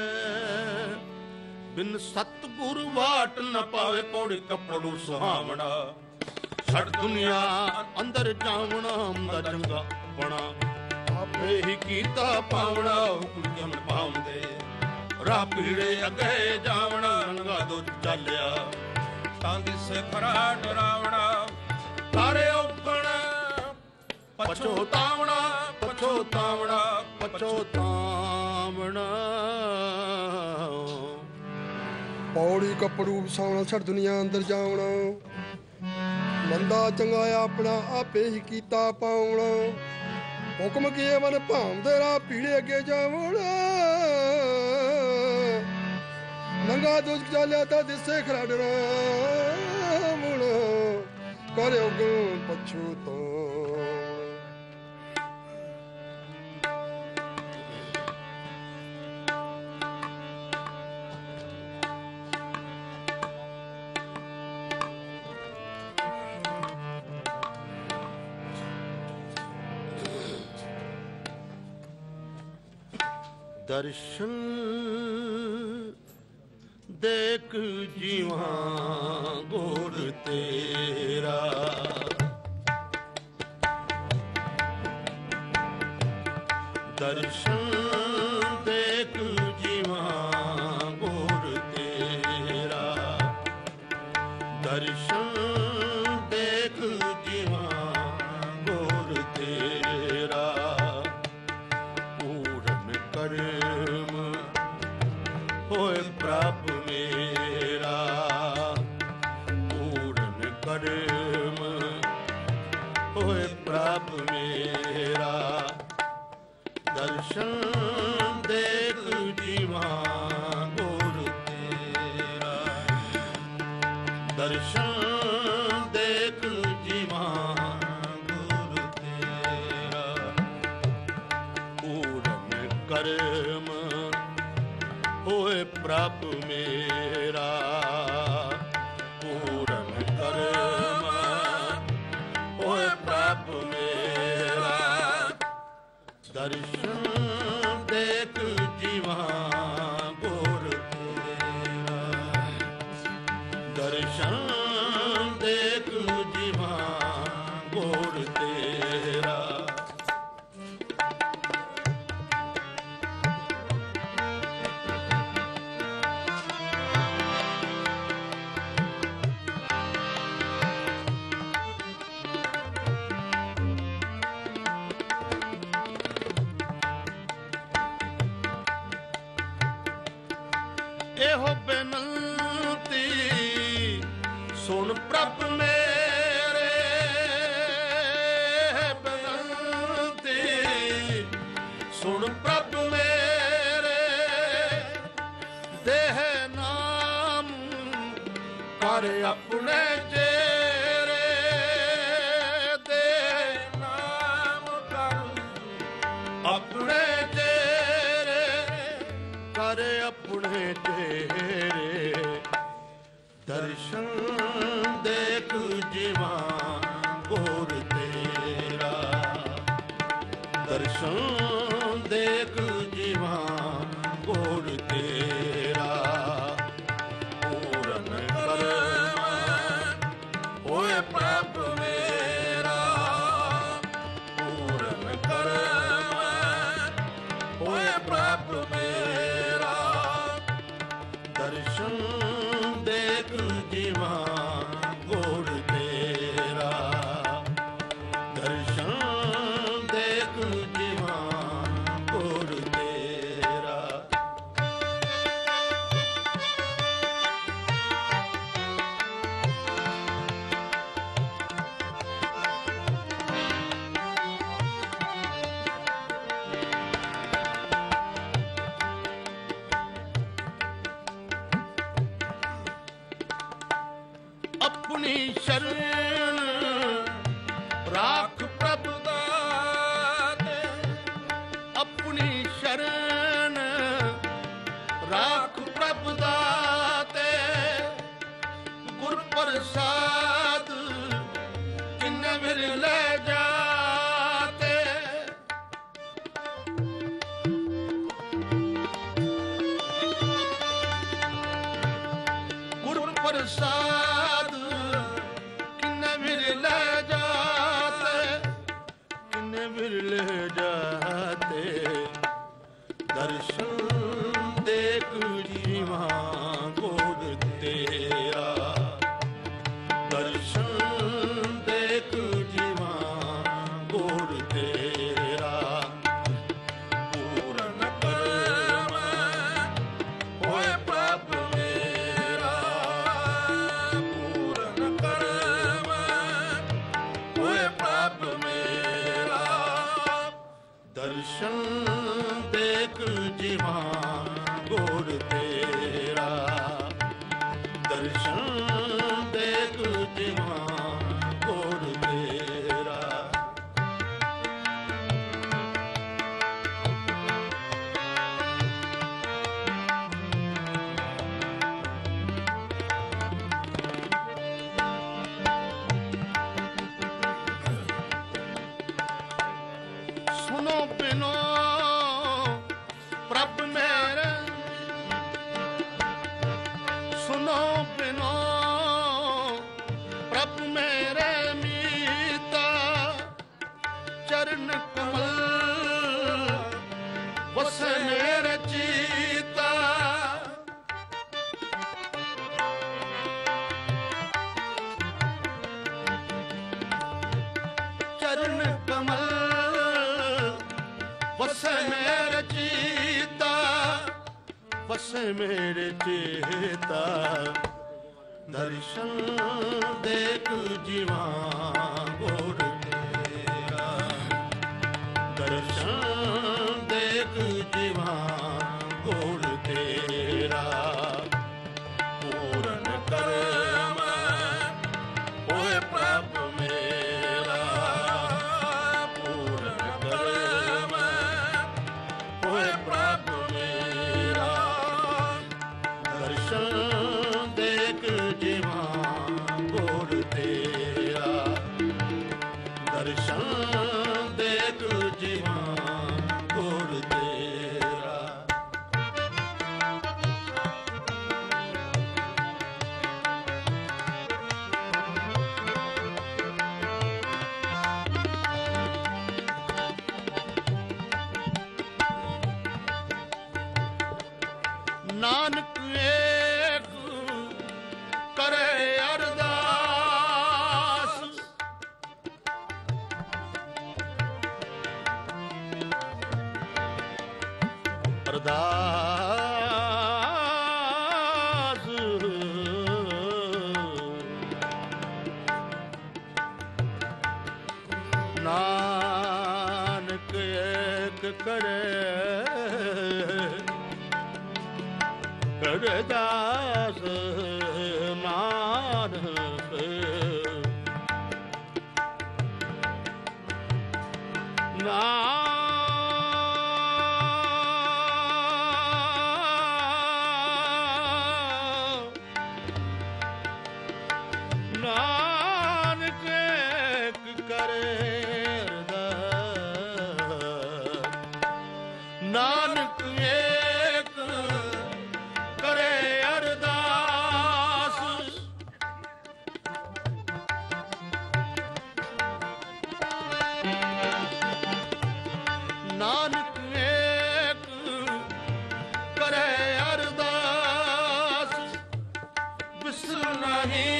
ਬਿਨ ਸਤਿਗੁਰ ਵਾਟ ਨ ਪਾਵੇ। ਪੌੜੀ ਕੱਪੜੂ ਸੁਹਾਵਣਾ, ਛੜ ਦੁਨੀਆ ਅੰਦਰ ਜਾਵਣਾ। ਦਾ ਚੰਗਾ ਬਣਾ ਆਪੇ ਹੀ ਕੀਤਾ ਪਾਵਣਾ। ਹੁਕਮ ਜਮ ਪਾਉਂਦੇ ਰਾਹ ਪੀੜੇ ਅੱਗੇ ਜਾਵਣਾ। ਰੰਗਾ ਦੋ ਚੱਲਿਆ ਤਾਂ ਦਿਸੇ ਖਰਾ ਡਰਾਵਣਾ। ਤਾਰੇ ਔਗਣ ਪਛੋਤਾਵਣਾ, ਪਛੋਤਾਵਣਾ, ਪਛੋਤਾਵਣਾ। ਪੌੜੀ ਕੱਪੜੂ ਵਸਾਉਣਾ, ਛੜ ਦੁਨੀਆ ਅੰਦਰ ਜਾਵਣਾ। ਮੰਦਾ ਚੰਗਾ ਆਪਣਾ ਆਪੇ ਹੀ ਕੀਤਾ ਪਾਉਣਾ। ਹੁਕਮ ਕੀਏ ਮਨ ਭਾਉਂਦੇ ਰਾਹ ਪੀੜੇ ਅੱਗੇ ਜਾਵਣਾ। ਨੰਗਾ ਦੁੱਖ ਚਾਲਿਆ ਤਾਂ ਦਿਸੇ ਖਰਾ ਡਰਾਵਣਾ। ਕਰੇ ਉਗਣ ਪਛੋਤਾਵਣਾ। ਦਰਸ਼ਨ ਦੇਖ ਜੀਵਾਂ ਗੁਰ ਤੇਰਾ। ਦਰਸ਼ਨ ਦੇਖ ਜੀਵਾਂ ਗੁਰ ਤੇਰਾ। ਦਰਸ਼ਨ ਦੇਖ ਜੀਵਾਂ ਗੁਰ ਤੇਰਾ। ਪੂਰਨ ਕਰਮ ਹੋਏ ਪ੍ਰਭ ਮੇਰਾ। ਪੂਰਨ ਕਰਮ ਹੋਏ ਪ੍ਰਭ ਮੇਰਾ। ਦਰਸ਼ਨ ਦੇਖ ਜੀਵਾਂ ਗੁਰ ਤੇਰਾ। ਦਰਸ਼ਨ ਦੇਖ ਜੀਵਾਂ ਗੁਰ ਤੇਰਾ। ਪੂਰਨ ਕਰਮ ਹੋਏ ਪ੍ਰਭ ਮੇਰਾ। ਪੂਰਨ ਕਰਮ ਹੋਏ ਪ੍ਰਭ ਮੇਰਾ। ਦਰਸ਼ਨ ਦੇਖ ਜੀਵਾਂ ਗੁਰ ਤੇਰਾ। ਦਰਸ਼ਨ ਦੇਖ ਜੀਵਾਂ ਗੁਰ ਤੇਰਾ। ਇਹੋ ਬੇਨੰਤੀ ਸੁਣ ਪ੍ਰਭ ਮੇਰੇ। ਕਰ ਆਪਣੇ ਚਿਹਰੇ ਦੇ ਨਾਮ ਕਰ ਆਪਣੇ ਚਿਹਰੇ ਕਰ ਆਪਣੇ ਚਿਹਰੇ ਦਰਸ਼ਨ ਦੇਖ ਜੀਵਾਂ ਗੋਰ ਤੇਰਾ ਦਰਸ਼ਨ ਦੇਖ ਜੀਵਾਂ ਗੋਰ ਤੇਰਾ ਪੂਰਨ ਕਰਮ ਹੋਏ ਪ੍ਰਭ ਮੇਰਾ ਪੂਰਨ ਕਰਮ ਹੋਏ ਪ੍ਰਭ ਮੇਰਾ ਦਰਸ਼ਨ ਦੇਖ ਜੀਵਾਂ ਗੋਰ ਤੇਰਾ ਦਰਸ਼ਨ ਦੇਖ ਜੀਵਾਂ ਗੋਰ ਤੇਰਾ ਆਪਣੀ ਸ਼ਰਨ ਰਾਖ ਪ੍ਰਭ ਦਾਤੇ ਆਪਣੀ ਸ਼ਰਨ ਰਾਖ ਪ੍ਰਭ ਦਾਤੇ ਗੁਰ ਪ੍ਰਸਾਦ ਕਿੰਨੇ ਮਿਲ ਲੈ ਜਾਤੇ ਗੁਰ ਪ੍ਰਸਾਦ ਕਿੰਨੇ ਮਿਲ ਲੈ ਜਾਤੇ ਕਿੰਨੇ ਮਿਲ ਲੈ ਜਾਤੇ ਦਰਸ਼ਨ ਦੇਖ ਜੀਵਾਂ ਗੋਰ ਤੇਰਾ ਦਰਸ਼ਨ ਦੇਖ ਜੀਵਾਂ ਗੋਰ ਤੇਰਾ ਪੂਰਨ ਕਰਮ ਹੋਏ ਪ੍ਰਭ ਮੇਰਾ ਪੂਰਨ ਕਰਮ ਹੋਏ ਪ੍ਰਭ ਮੇਰਾ ਦਰਸ਼ਨ ਦੇਖ ਜੀਵਾਂ ਗੋਰ ਤੇਰਾ ਦਰਸ਼ਨ ਦੇਖ ਜੀਵਾਂ ਗੋਰ ਤੇਰਾ ਸੁਨੋ ਬਿਨੋ ਪ੍ਰਭ ਮੇਰੇ ਸੁਨੋ ਬਿਨੋ ਪ੍ਰਭ ਮੇਰੇ ਮੀਤਾ ਚਰਨ ਕਮਲ ਵਸੇ ਮੇਰੇ ਚੀਤਾ ਚਰਨ ਕਮਲ ਵਸੇ ਮੇਰੇ ਚੀਤਾ ਵਸੇ ਮੇਰੇ ਚੇਤਾ ਦਰਸ਼ਨ ਦੇਖ ਜੀਵਾਂ ਗੋਰ ਤੇਰਾ ਦਰਸ਼ਨ ਦੇਖ ਜੀਵਾਂ ਗੋਰ ਤੇਰਾ ਪੂਰਨ ਕਰਮ ਹੋਏ ਪ੍ਰਭ ਮੇਰਾ ਪੂਰਨ ਕਰਮ ਹੋਏ ਪ੍ਰਭ ਮੇਰਾ ਦਰਸ਼ਨ ਦੇਖ ਜੀਵਾਂ ਗੋਰ ਤੇਰਾ ਦਰਸ਼ਨ ਦੇਖ ਜੀਵਾਂ ਗੋਰ ਤੇਰਾ ਨਾਨਕ ਏਕ ਕਰੇ ਅਰਦਾਸ ਅਰਦਾਸ ਨਾਨਕ ਏਕ ਕਰੇ ਅਰਦਾਸ ਨਾਨਕ ਨਾਨਕ ਏਕ ਕਰੇ ਅਰਦਾਸ, ਨਾਨਕ ਏਕ ਕਰੇ ਅਰਦਾਸ। ਨਾਨਕ ਏਕ ਕਰੇ ਅਰਦਾਸ, ਬਿਸਰ ਨਹੀਂ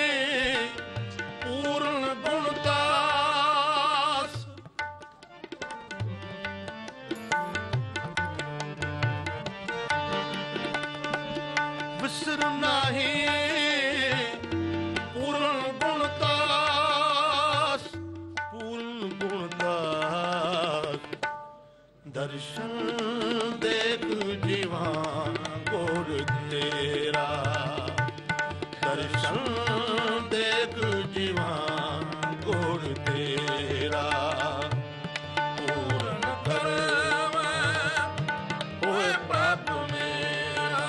ਪੂਰਨ ਗੁਣਦਾਸ। ਬਿਸਰ ਨਹੀਂ ਪੂਰਨ ਗੁਣਦਾਸ, ਪੂਰਨ ਗੁਣਦਾਸ। ਦਰਸ਼ਨ ਦੇਖ ਜੀਵਾਨ ਗੁਰ ਤੇਰਾ, ਦਰਸ਼ਨ ਦੇਖ ਜੀਵਾਨ ਗੁਰ ਤੇਰਾ। ਪੂਰਨ ਕਰਮੈ ਹੋਏ ਪ੍ਰਭ ਮੇਰਾ,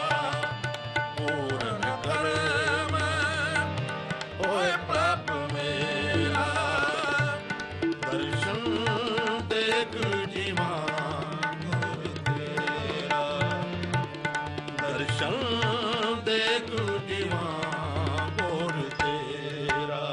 ਪੂਰਨ ਕਰਮੈ ਹੋਏ ਪ੍ਰਭ ਮੇਰਾ। ਦਰਸ਼ਨ ਦੇਖ ਜੀਵਾਨ ਗੁਰ ਤੇਰਾ, ਦਰਸ਼ਨ ਦੇਖ ਜੀਵਾਨ ਗੁਰ ਤੇਰਾ।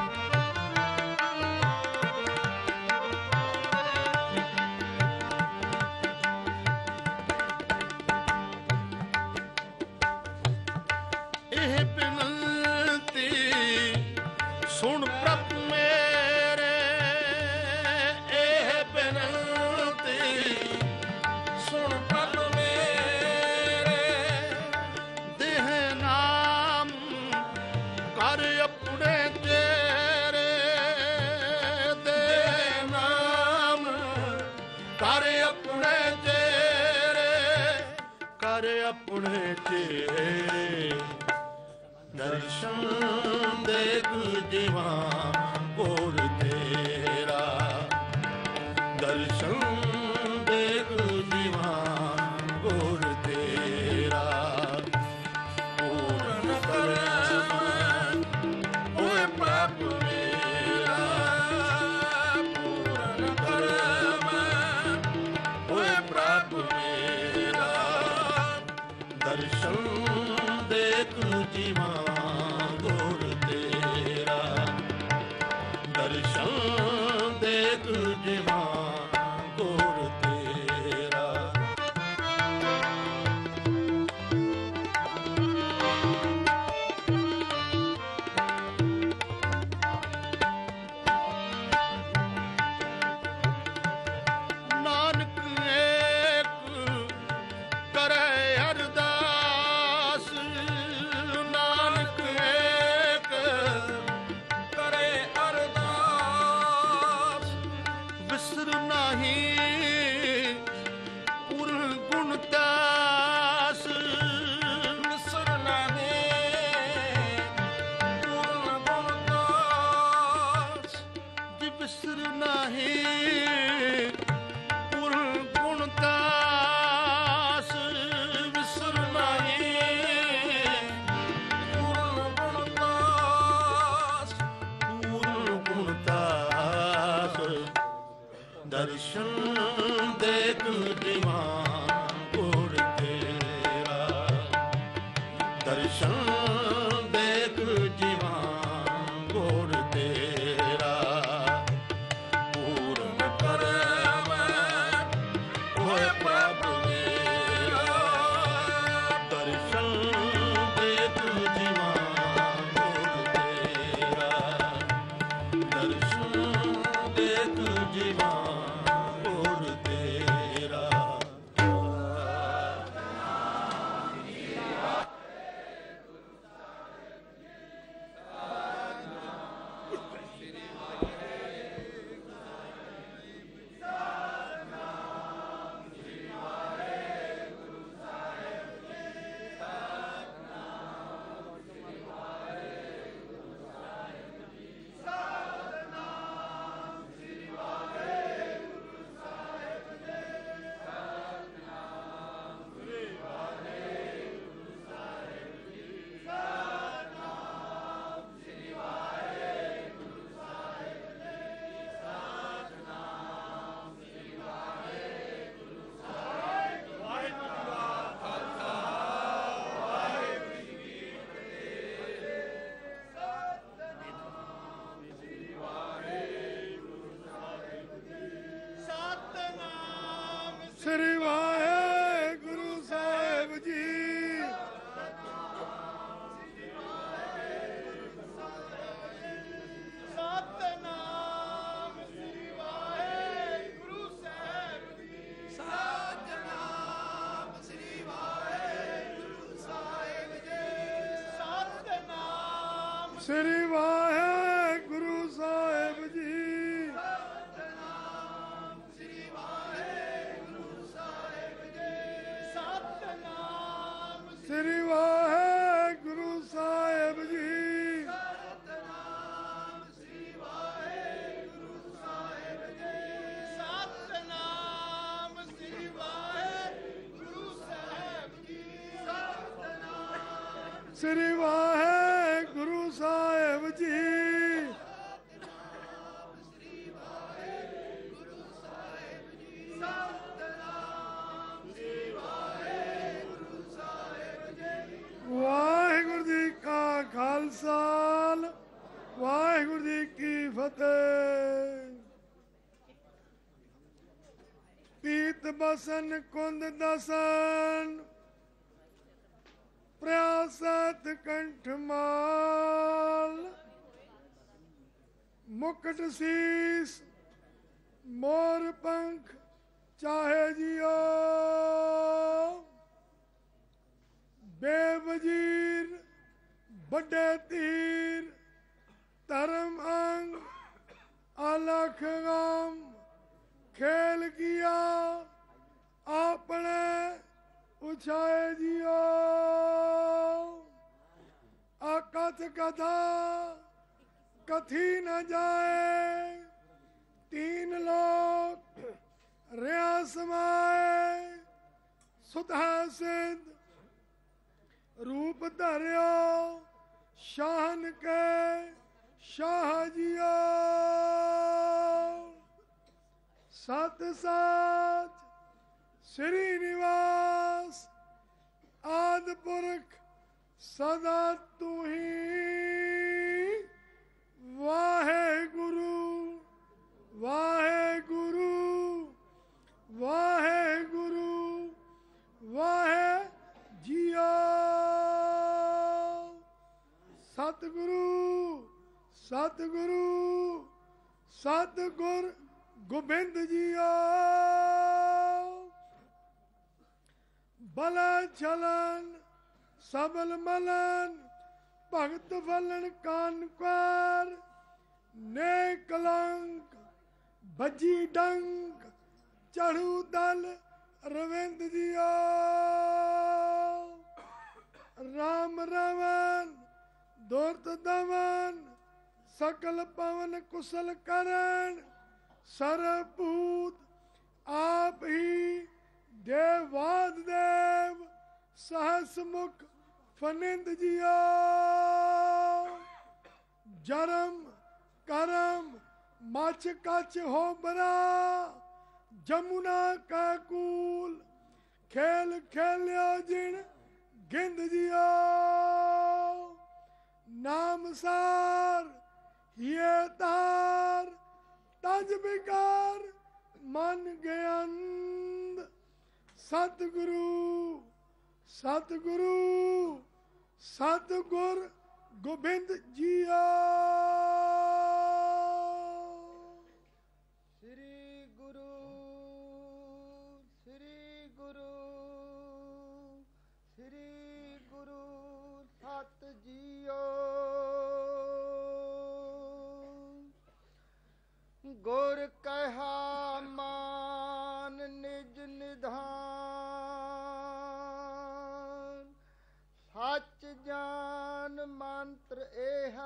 ਇਹ ਬਿਨਤੀ ਸੁਣ ਪ੍ਰਭ ਮੇਰੇ, ਇਹ ਬਿਨਤੀ ਸੁਣ ਪ੍ਰਭ ਮੇਰੇ। ਦੇਹ ਨਾਮ ਕਰ ਆਪਣੇ ਤੇਰੇ, ਦੇਹ ਨਾਮ ਕਰ ਆਪਣੇ ਤੇਰੇ, ਕਰ ਆਪਣੇ ਤੇਰੇ। ਦਰਸ਼ਨ ਦੇਖ ਜੀਵਾਨ ਗੁਰ ਤੇਰਾ, ਦਰਸ਼ਨ ਦੇਖ ਜੀਵਾਨ ਗੁਰ ਤੇਰਾ। ਪੂਰਨ ਕਰਮੈ ਹੋਏ ਪ੍ਰਭ ਮੇਰਾ, ਪੂਰਨ ਕਰਮੈ ਹੋਏ ਪ੍ਰਭ ਮੇਰਾ। ਦਰਸ਼ਨ ਦੇਖ ਜੀਵਾਨ ਗੁਰ ਤੇਰਾ, ਦਰਸ਼ਨ ਦੇਖ ਜੀਵਾਨ ਗੁਰ ਤੇਰਾ। ਨਾਨਕ ਏਕ ਕਰੇ ਅਰਦਾਸ, ਨਾਨਕ ਏਕ ਕਰੇ ਅਰਦਾਸ। ਬਿਸਰ ਨਹੀਂ ਪੂਰਨ ਗੁਣਦਾਸ, ਬਿਸਰ ਨਹੀਂ ਪੂਰਨ ਗੁਣਦਾਸ। ਜੀ ਬਿਸਰ ਨਹੀਂ ਪੂਰਨ ਗੁਣਦਾਸ, ਬਿਸਰ ਨਹੀਂ ਪੂਰਨ ਗੁਣਦਾਸ। ਪੂਰਨ ਗੁਣਦਾਸ। ਦਰਸ਼ਨ ਦੇਖ ਜੀਵਾਨ ਗੁਰ ਤੇਰਾ, ਦਰਸ਼ਨ ਦੇਖ ਜੀਵਾਨ ਗੁਰ ਤੇਰਾ। ਪੂਰਨ ਕਰਮੈ ਹੋਏ ਪ੍ਰਭ ਮੇਰਾ, ਦਰਸ਼ਨ ਦੇਖ ਜੀਵਾਨ ਗੁਰ ਤੇਰਾ, ਦਰਸ਼ਨ ਦੇਖ ਜੀਵਾਨ ਗੁਰ ਤੇਰਾ। ਸ੍ਰੀ ਵਾਹਿਗੁਰੂ ਸਾਹਿਬ ਜੀ। ਸਤਨਾਮ ਸ੍ਰੀ ਵਾਹਿਗੁਰੂ ਸਾਹਿਬ ਜੀ। ਸਤਨਾਮ ਸ੍ਰੀ ਵਾਹਿਗੁਰੂ ਸਾਹਿਬ ਜੀ। ਸਤਨਾਮ ਸ੍ਰੀ ਵਾਹਿਗੁਰੂ ਸਾਹਿਬ ਜੀ। ਸਤਨਾਮ ਸ੍ਰੀ ਵਾਹਿਗੁਰੂ ਸਾਹਿਬ ਜੀ। ਸਤਨਾਮ ਸ੍ਰੀ ਵਾਹਿਗੁਰੂ ਸਾਹਿਬ ਜੀ। ਸਤਨਾਮ ਸ੍ਰੀ ਵਾਹਿਗੁਰੂ ਸਾਹਿਬ ਜੀ। ਸਤਨਾਮ ਸ੍ਰੀ ਵਾਹਿਗੁਰੂ ਸਾਹਿਬ ਜੀ। ਸਤਨਾਮ ਸ੍ਰੀ ਵਾਹਿਗੁਰੂ ਸਾਹਿਬ ਜੀ। ਵਾਹਿਗੁਰੂ ਜੀ ਕਾ ਖਾਲਸਾ ਵਾਹਿਗੁਰੂ ਜੀ ਕੀ ਫਤਿਹ। ਪੀਤ ਬਸਨ ਕੁੰਦ ਦਸਨ ਪ੍ਰਿਆਸਤ ਕੰਠ ਮਾਲ ਮੁਕਟ ਸੀਸ ਮੋਰ ਪੰਖ ਚਾਹੇ ਜਿਓ ਬੇਵਜ਼ੀਰ ਵੱਡੇ ਤੀਰ ਧਰਮ ਅੰਗ ਅਲਖ ਗਮ ਖੇਲ ਕੀਆ ਆਪਣੇ ਉਛਾਏ ਜਿਓ ਅਕਥ ਕਥਾ ਕਥੀ न जाए तीन लोक रिया समाए सुधा सिद्ध रूप धरियो शाहन के शाह जियो सत साच श्री निवास आदि पुरख सदा तू ही वाहेगुरु वाहेगुरु वाहेगुरु वाहे जियो सतगुरु सतगुरु सतगुर गोबिंद जियो बला चलन सबल मलन भगत फलन कानकार ने कलंक बजी डंक चढ़ू दल रविंद जियो राम रावण दुर्त दमन सकल पवन कुशल करण सरभूत आप ही देवाद देव सहस मुख फनिंद जियो जरम करम मच कच हो बरा जमुना का कूल खेल खेलियो जिन गिंद जियो नाम सार ये तार तज बिकार मन ज्ञान सतगुरु सतगुरु सतगुर गोबिंद जियो श्री गुरु श्री गुरु श्री गुरु सत जियो गुर कहा मान निज निधान सच जान मंत्र ए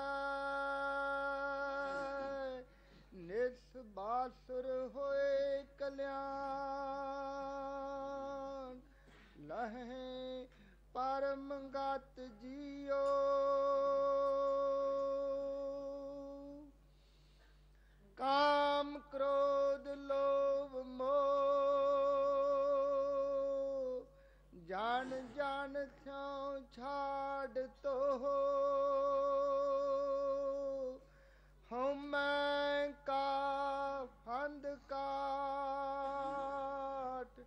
है निस बासुर होए कल्याण लहे परम गत जियो काम क्रोध लोभ मोह जान जान थ्यों छाड़ तो हो मैं का फंद काट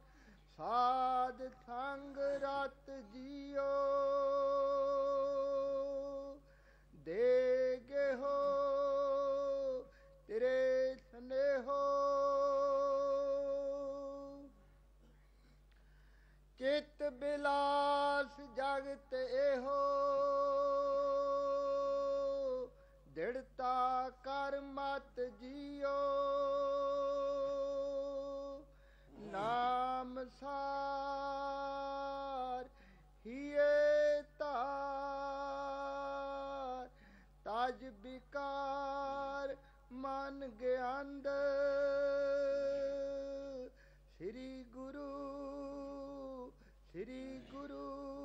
ਸ੍ਰੀ ਗੁਰੂ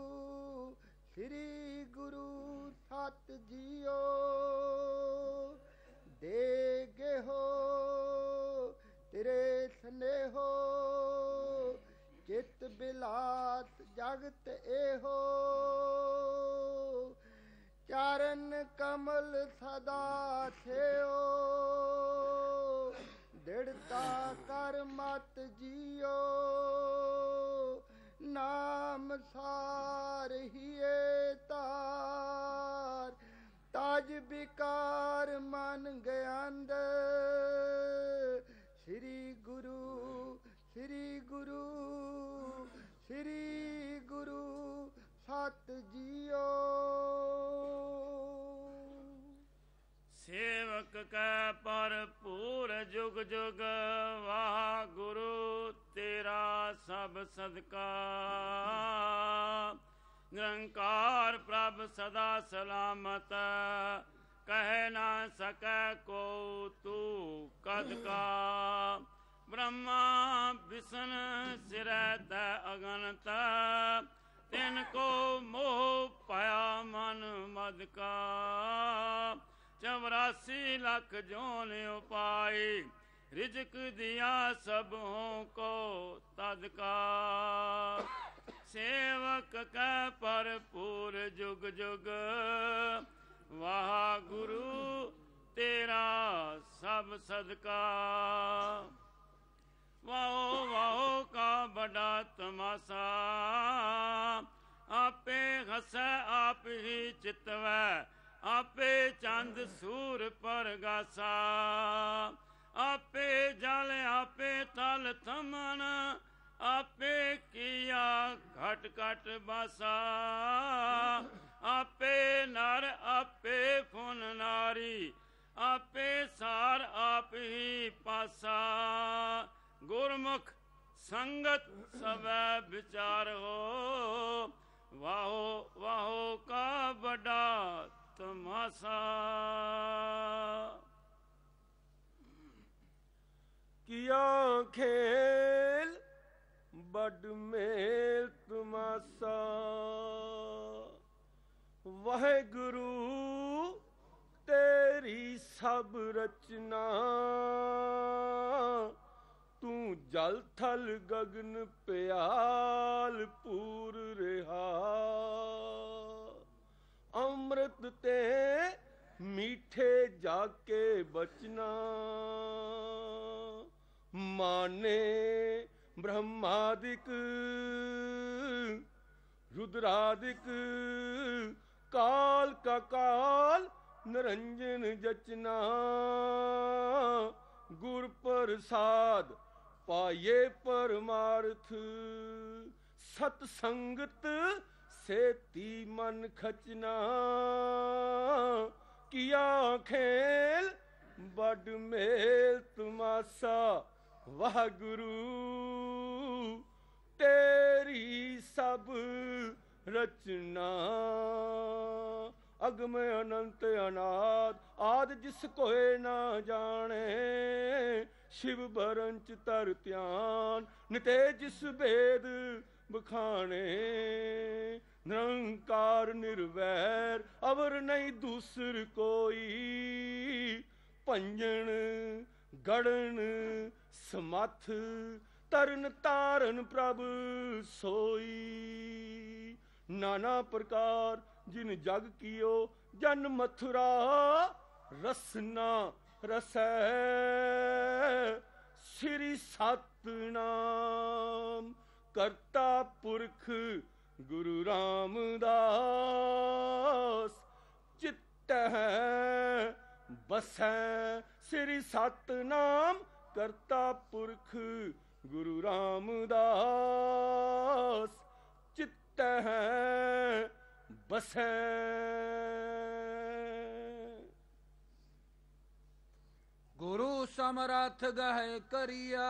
ਸ੍ਰੀ ਗੁਰੂ ਸਤ ਜੀਓ ਦੇ ਗੇ ਹੋ ਤੇਰੇ ਸਨੇਹੋ ਚਿਤ ਬਿਲਾਤ ਜਗਤ ਇਹੋ ਚਰਨ ਕਮਲ ਸਦਾ ਥਿਓ ਦਿੜਤਾ ਕਰ ਮਤ ਜੀਓ ਨਾਮ ਸਾਰ ਹੀਏ ਤਾਰ ਤਾਜ ਬਿਕਾਰ ਮਨ ਗਿਆੰਦ ਸ੍ਰੀ ਗੁਰੂ ਸ੍ਰੀ ਗੁਰੂ ਸ੍ਰੀ ਗੁਰੂ ਸਤ ਜੀਓ ਸੇਵਕ ਕੈ ਭਰਪੂਰ ਜੁਗ ਜੁਗ ਵਾਹਿਗੁਰੂ ਤੇਰਾ ਸਭ ਸਦਕਾ ਨਿਰੰਕਾਰ ਪ੍ਰਭ ਸਦਾ ਸਲਾਮਤ ਕਹਿ ਨਾ ਸਕੈ ਕੋ ਤੂੰ ਕਦ ਕਾ ਬ੍ਰਹਮਾ ਵਿਸ਼ਨ ਸਿਰੈ ਤੈ ਅਗਨਤ ਤਿਨ ਕੋ ਮੋਹ ਪਾਇਆ ਮਨ ਮਦ ਕਾ ਚੌਰਾਸੀ ਲੱਖ ਜੋਨ ਉਪਾਈ ਰਿਜਕ ਦਿਆ ਸਭੋਂ ਕੋ ਤਦ ਕਾ ਸੇਵਕ ਕੈ ਭਰਪੂਰ ਜੁਗ ਜੁਗ ਵਾਹਿਗੁਰੂ ਤੇਰਾ ਸਭ ਸਦਕਾ ਵਾਹੋ ਵਾਹੋ ਕਾ ਬੜਾ ਤਮਾਸਾ ਆਪੇ ਹਸੈ ਆਪ ਹੀ ਚਿਤਵੈ ਆਪੇ ਚੰਦ ਸੂਰ ਪਰਗਾਸਾ ਆਪੇ ਜਲ ਆਪੇ ਤਲ ਥਮਨ ਆਪੇ ਕੀਆ ਘਟ ਘਟ ਬਾਸਾ ਆਪੇ ਨਰ ਆਪੇ ਫੁਨ ਨਾਰੀ ਆਪੇ ਸਾਰ ਆਪ ਹੀ ਪਾਸਾ ਗੁਰਮੁਖ ਸੰਗਤ ਸਭੈ ਵਿਚਾਰੋ ਵਾਹੋ ਵਾਹੋ ਕਾ ਵੱਡਾ ਤਮਾਸਾ ਕੀਆ ਖੇਲ ਬੜ ਮੇਲ ਤਮਾਸਾ ਵਾਹਿਗੁਰੂ ਤੇਰੀ ਸਭ ਰਚਨਾ ਤੂੰ ਜਲ ਥਲ ਗਗਨ ਪਿਆਲ ਪੂਰ ਰਿਹਾ ਅੰਮ੍ਰਿਤ ਤੇ ਮੀਠੇ ਜਾ ਕੇ ਬਚਨਾ ਮਾਨੇ ਬ੍ਰਹਮਾਦਿਕ ਰੁਦਰਾਦਿਕ ਕਾਲ ਕਾ ਕਾਲ ਨਿਰੰਜਨ ਜਚਨਾ ਗੁਰ ਪ੍ਰਸਾਦ ਪਾਏ ਪਰਮਾਰਥ ਸਤ ਸੰਗਤ ਸੇਤੀ ਮਨ ਖਚਨਾ ਕੀਆ ਖੇਲ ਬੜ ਮੇਲ ਤਮਾਸਾ ਵਾਹਿਗੁਰੂ ਤੇਰੀ ਸਭ ਰਚਨਾ ਅਗਮ ਅਨੰਤ ਅਨਾਦ ਆਦ ਜਿਸ ਕੋਏ ਨਾ ਜਾਣੇ ਸ਼ਿਵ ਬਰੰਚ ਤਰ ਧਿਆਨ ਨਿਤੇ ਜਿਸ ਭੇਦ ਬਖਾਣੇ ਨਿਰੰਕਾਰ ਨਿਰਵੈਰ ਅਵਰ ਨਹੀਂ ਦੂਸਰ ਕੋਈ ਭੰਜਨ ਗੜਨ ਸਮੱਥ ਤਰਨ ਤਾਰਨ ਪ੍ਰਭ ਸੋਈ ਨਾਨਾ ਪ੍ਰਕਾਰ ਜਿਨ ਜਗ ਕੀਓ ਜਨ ਮਥੁਰਾ ਰਸਨਾ ਰਸੈ ਸ੍ਰੀ ਸਤਨਾਮ ਕਰਤਾ ਪੁਰਖ ਗੁਰੂ ਰਾਮਦਾਸ ਚਿਤੈ ਬਸੈ ਸ੍ਰੀ ਸਤਨਾਮ ਕਰਤਾ ਪੁਰਖ ਗੁਰੂ ਰਾਮਦਾਸ ਚਿਤੈ ਬਸੈ ਗੁਰੂ ਸਮਰਥ ਗਹਿ ਕਰਿਆ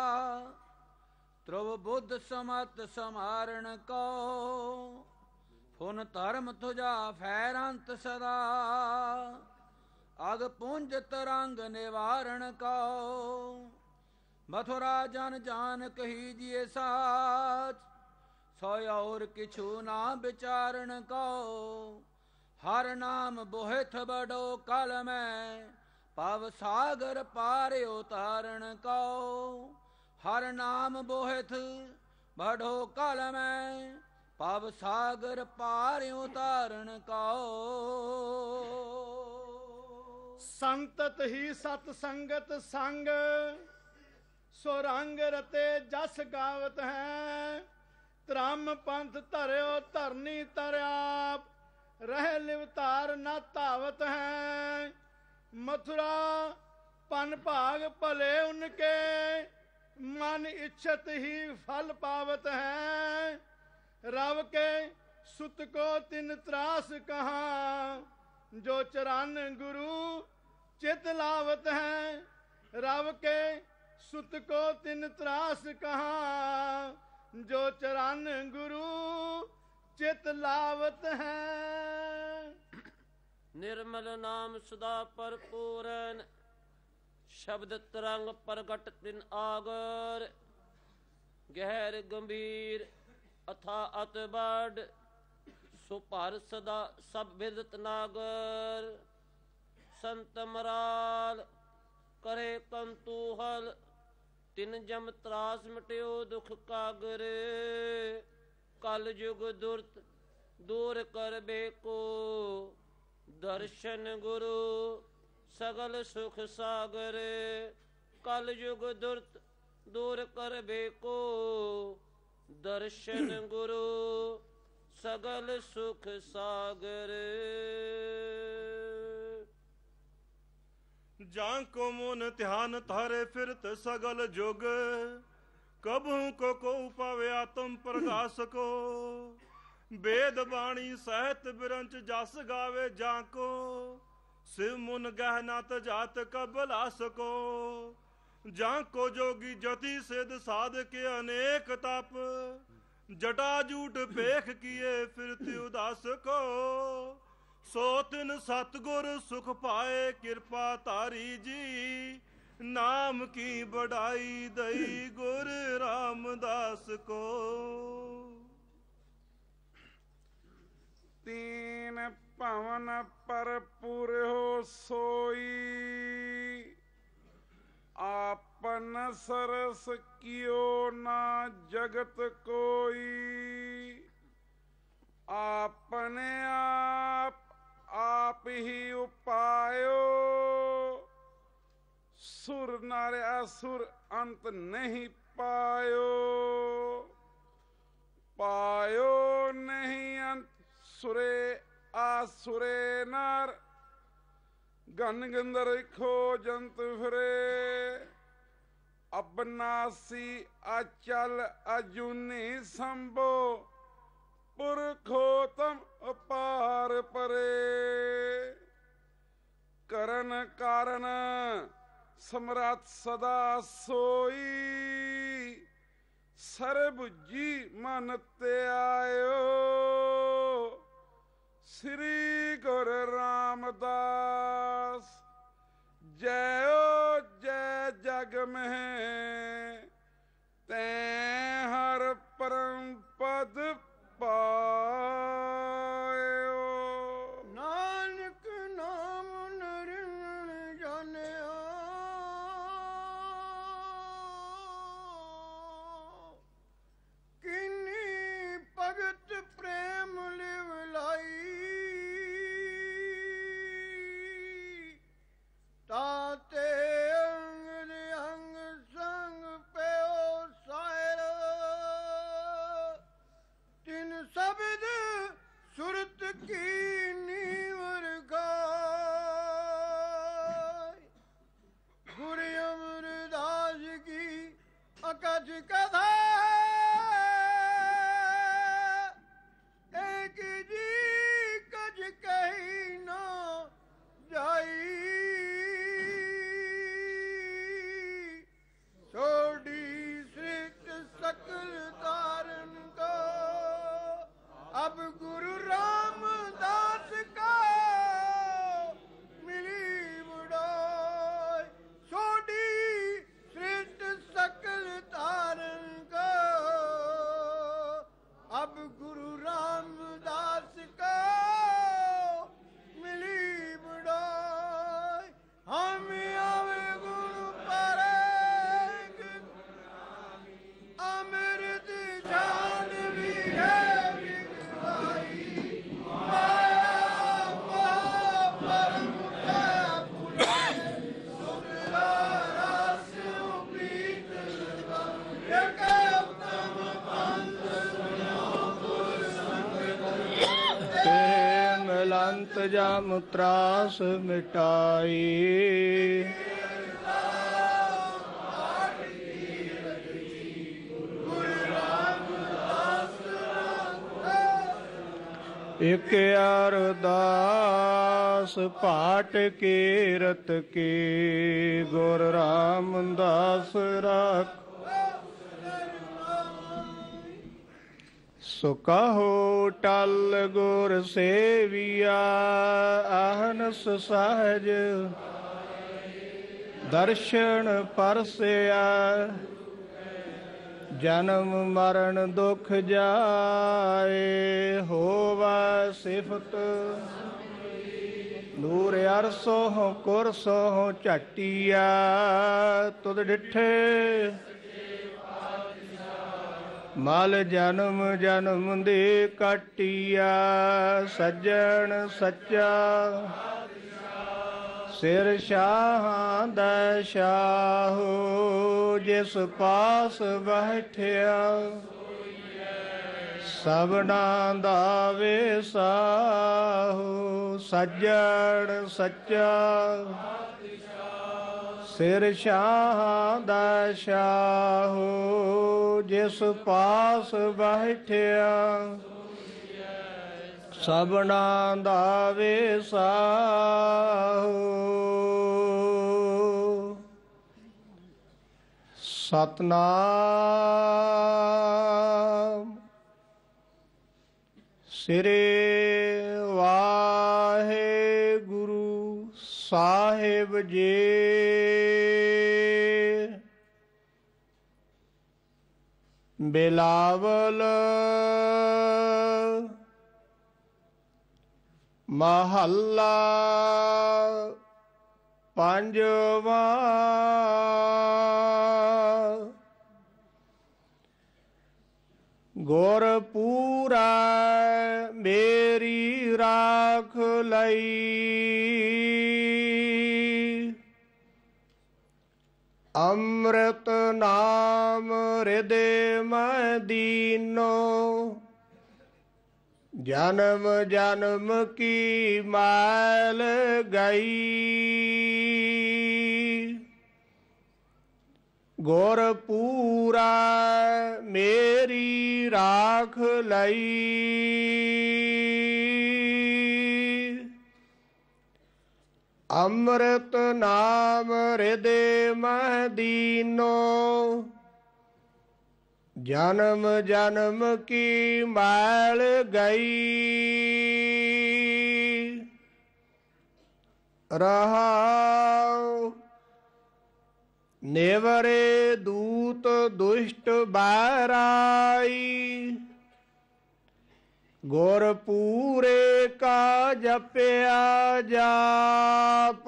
ਧਰੁਵ ਬੁੱਧ ਸਮਤ ਸਮਾਰਣ ਕੋ ਫੁਨ ਧਰਮ ਤੁਝਾ ਫੈਰੰਤ ਸਦਾ ਅਗ ਪੁੰਜ ਤਰੰਗ ਨਿਵਾਰਣ ਕੋ ਮਥੁਰਾ ਜਨ ਜਾਨ ਕਹੀ ਜਿਏ ਸਾਚ ਸੋ ਔਰ ਕਿਛੂ ਨਾ ਵਿਚਾਰਨ ਕੋ। ਹਰ ਨਾਮ ਬੋਹਿਥ ਬੜੋ ਕਲ ਮੈਂ, ਪਵ ਸਾਗਰ ਪਾਰ ਉਤਾਰਨ ਕੋ। ਹਰ ਨਾਮ ਬੋਹਿਥ ਬੜੋ ਕਲ ਮੈਂ, ਪਵ ਸਾਗਰ ਪਾਰ ਉਤਾਰਨ ਕੋ। ਸੰਤਤ ਹੀ ਸਤ ਸੰਗਤ ਸੰਗ, ਸੋ ਰੰਗ ਰਤੇ ਜਸ ਗਾਵਤ ਹੈ। ਧਰਮ ਪੰਥ ਧਰਿਓ ਧਰਨੀ ਤਰਿਆਪ, ਰਹਿ ਲਿਵਤਾਰ ਨਾ ਧਾਵਤ ਹੈ। ਮਥੁਰਾ ਪਨ ਭਾਗ ਭਲੇ ਉਨਕੇ, ਮਨ ਇੱਛਤ ਹੀ ਫਲ ਪਾਵਤ ਹੈ। ਰਵ ਕੇ ਸੁਤ ਕੋ ਤਿਨ ਤਰਾਸ ਕਹਾ, ਜੋ ਚਰਨ ਗੁਰੂ ਚਿਤ ਲਾਵਤ ਹੈ। ਰਵ ਕੇ ਸੁਤ ਕੋ ਤਿਨ ਤਰਾਸ ਕਹਾ, ਜੋ ਚਰਨ ਗੁਰੂ ਚਿਤ ਲਾਵਤ ਹੈ। ਨਿਰਮਲ ਨਾਮ ਸਦਾ ਭਰਪੂਰਨ, ਸ਼ਬਦ ਤਰੰਗ ਪ੍ਰਗਟ ਤਿਨ ਆਗਰ। ਗਹਿਰ ਗੰਭੀਰ ਅਥਾ ਅਤ ਬੜ, ਸੋ ਭਰ ਸਦਾ ਸਭ ਵਿਦਤ ਨਾਗਰ। ਸੰਤ ਮਰਾਲ ਕਰੇ ਕੰਤੂਹਲ, ਤਿਨ ਜਮ ਤਰਾਸ ਮਿਟਿਓ ਦੁਖ ਕਾਗਰ। ਕਲ ਯੁਗ ਦੁਰਤ ਦੂਰ ਕਰ ਬੇਕੋ, ਦਰਸ਼ਨ ਗੁਰੂ ਸਗਲ ਸੁਖ ਸਾਗਰ। ਕਲ ਯੁਗ ਦੁਰਤ ਦੂਰ ਕਰ ਬੇਕੋ, ਦਰਸ਼ਨ ਗੁਰੂ ਸਗਲ ਸੁਖ ਸਾਗਰ। ਜਾਂ ਕੋ ਮਨ ਧਿਆਨ ਧਾਰੇ ਫਿਰਤ ਸਗਲ ਜੁਗ, ਕਬਹੂ ਕੋ ਕੋ ਪਾਵੇ ਆਤਮ ਪ੍ਰਗਾਸ ਕੋ। ਵੇਦ ਬਾਣੀ ਸਹਿਤ ਬਿਰੰਚ ਜਸ ਗਾਵੇ ਜਾਂ ਕੋ, ਸਿਵ ਮੁਨ ਗਹਿ ਨਾ ਤਜਾਤ ਕਬਲਾ ਸਕੋ। ਜਾਂ ਕੋ ਜੋਗੀ ਜਤੀ ਸਿਧ ਸਾਧ ਕੇ ਅਨੇਕ ਤਪ, ਜਟਾ ਜੂਟ ਪੇਖ ਕੀਏ ਫਿਰਤ ਉਦਾਸ ਕੋ। ਸੋ ਤਿਨ ਸਤਿਗੁਰ ਸੁਖ ਪਾਏ ਕਿਰਪਾ ਧਾਰੀ ਜੀ, ਨਾਮ ਕੀ ਬੜਾਈ ਦਈ ਗੁਰ ਰਾਮਦਾਸ ਕੋ। ਤੀਨ ਭਵਨ ਭਰਪੂਰ ਹੋ ਸੋਈ, ਆਪਨ ਸਰਸ ਕਿਓ ਨਾ ਜਗਤ ਕੋਈ। ਆਪਣੇ ਆਪ ਆਪ ਹੀ ਉਪਾਇਓ, ਸੁਰ ਨਰ ਅਸੁਰ ਅੰਤ ਨਹੀਂ ਪਾਇਓ। ਪਾਇਓ ਨਹੀਂ ਅੰਤ ਸੁਰੇ ਆਸੁਰੇ ਨਰ, ਗਨ ਗੰਦਰ ਖੋ ਜੰਤ ਫਿਰੇ। ਅਬਨਾਸੀ ਅਚਲ ਅਜੂਨੀ ਸੰਭੋ, ਪੁਰਖੋਤਮ ਅਪਾਰ ਪਰੇ। ਕਰਨ ਕਾਰਨ ਸਮਰੱਥ ਸਦਾ ਸੋਈ, ਸਰਬ ਜੀ ਮਨ ਤੇ ਆਇਓ। ਸ੍ਰੀ ਗੁਰੂ ਰਾਮਦਾਸ ਜੈਓ ਜੈ ਜਗ ਮਹਿ, ਤੈਂ ਹਰ ਪਰਮ ਪਦ ਪਾਇਓ। ਨਾਨਕ ਨਾਮ ਨਿਰੰਜਨ ਜਾਣਿਆ, ਕਿੰਨੀ ਭਗਤ ਪ੍ਰੇਮ ਲਿਵ ਲਾਈ। ਤਾਤੇ ਅੰਗ ਅੰਗ ਸੰਗ ਪਿਓ ਸਾਇਰ, ਤਿਨ ਸ਼ਬਦ ਸੁਰਤ ਕੀ ਨੀਵਰ ਗਾਇ। ਗੁਰ ਅਮਰਦਾਸ ਕੀ ਅਕਥ ਕਥਾ, ਏਕ ਜੀ ਕਜ ਕਹੀ ਨਾ ਜਾਈ। ਸੋਢੀ ਸ੍ਰਿਸ਼ਟ ਸਕਲ ਤਾਰਨ ਕੋ, अब गुरु रामदास का मिली बुढ़ाई। सोडी सृष्ट सकल तारण ਮਿਲੰਤ ਜਮ ਤਰਾਸ ਮਿਟਾਈ। ਇਕ ਅਰਦਾਸ ਪਾਟ ਕੀਰਤ ਕੀ ਗੁਰ ਰਾਮਦਾਸ ਰਾਖ। ਸੋ ਕਹੋ ਟਲ ਗੁਰ ਸੇਵੀਆ ਆਹਨਸ ਸਹਜ ਦਰਸ਼ਨ ਪਰਸਿਆ। ਜਨਮ ਮਰਨ ਦੁਖ ਜਾਏ ਹੋਵਾ ਸਿਫਤ ਨੂਰ ਅਰਸੋ ਕੁਰਸੋ ਝਟਿਆ। ਤੁਧ ਡਿਠੇ ਮਲ ਜਨਮ ਜਨਮ ਦੇ ਕਾਟਿਆ। ਸੱਜਣ ਸੱਚਾ ਸਿਰ ਸ਼ਾਹਾਂ ਦਾ ਸ਼ਾਹੋ ਜਿਸ ਪਾਸ ਬੈਠਿਆ। ਸਭਨਾ ਦਾ ਵੇਸਾਹੋ ਸੱਜਣ ਸੱਚਾ ਸਿਰ ਸ਼ਾਹਾਂ ਦਾ ਸ਼ਾਹੋ ਜਿਸ ਪਾਸ ਬੈਠਿਆ। ਸਭਨਾ ਦਾ ਵੇਸਾਹੋ। ਸਤਨਾਮ ਸ੍ਰੀ ਵਾਹਿਗੁਰੂ ਸਾਹਿਬ ਜੀ। ਬਿਲਾਵਲ ਮਹੱਲਾ ਪੰਜਵਾਂ। ਗੁਰ ਪੂਰਾ ਮੇਰੀ ਰਾਖ ਲਈ। ਅੰਮ੍ਰਿਤ ਨਾਮ ਹਿਰਦੇ ਮੈਂ ਦੀਨੋ। ਜਨਮ ਜਨਮ ਕੀ ਮੈਲ ਗਈ। ਗੁਰ ਪੂਰਾ ਮੇਰੀ ਰਾਖ ਲਈ। ਅੰਮ੍ਰਿਤ ਨਾਮ ਹਿਰਦੇ ਮੈਂ ਦੀਨੋ। ਜਨਮ ਜਨਮ ਕੀ ਮੈਲ ਗਈ। ਰਹਾਉ ਨਿਵਰੇ ਦੂਤ ਦੁਸ਼ਟ ਬੈਰਾਈ। ਗੁਰ ਪੂਰੇ ਕਾ ਜਪਿਆ ਜਾਪ।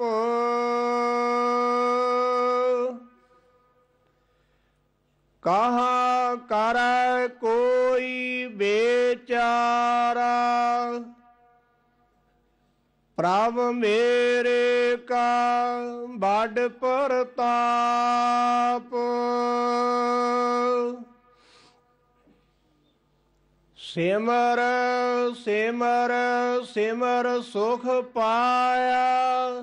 ਕਹਾਂ ਕਰੈ ਕੋਈ ਬੇਚਾਰਾ। ਪ੍ਰਭ ਮੇਰੇ ਕਾ ਬੜ ਪ੍ਰਤਾਪ। ਸਿਮਰ ਸਿਮਰ ਸਿਮਰ ਸੁਖ ਪਾਇਆ।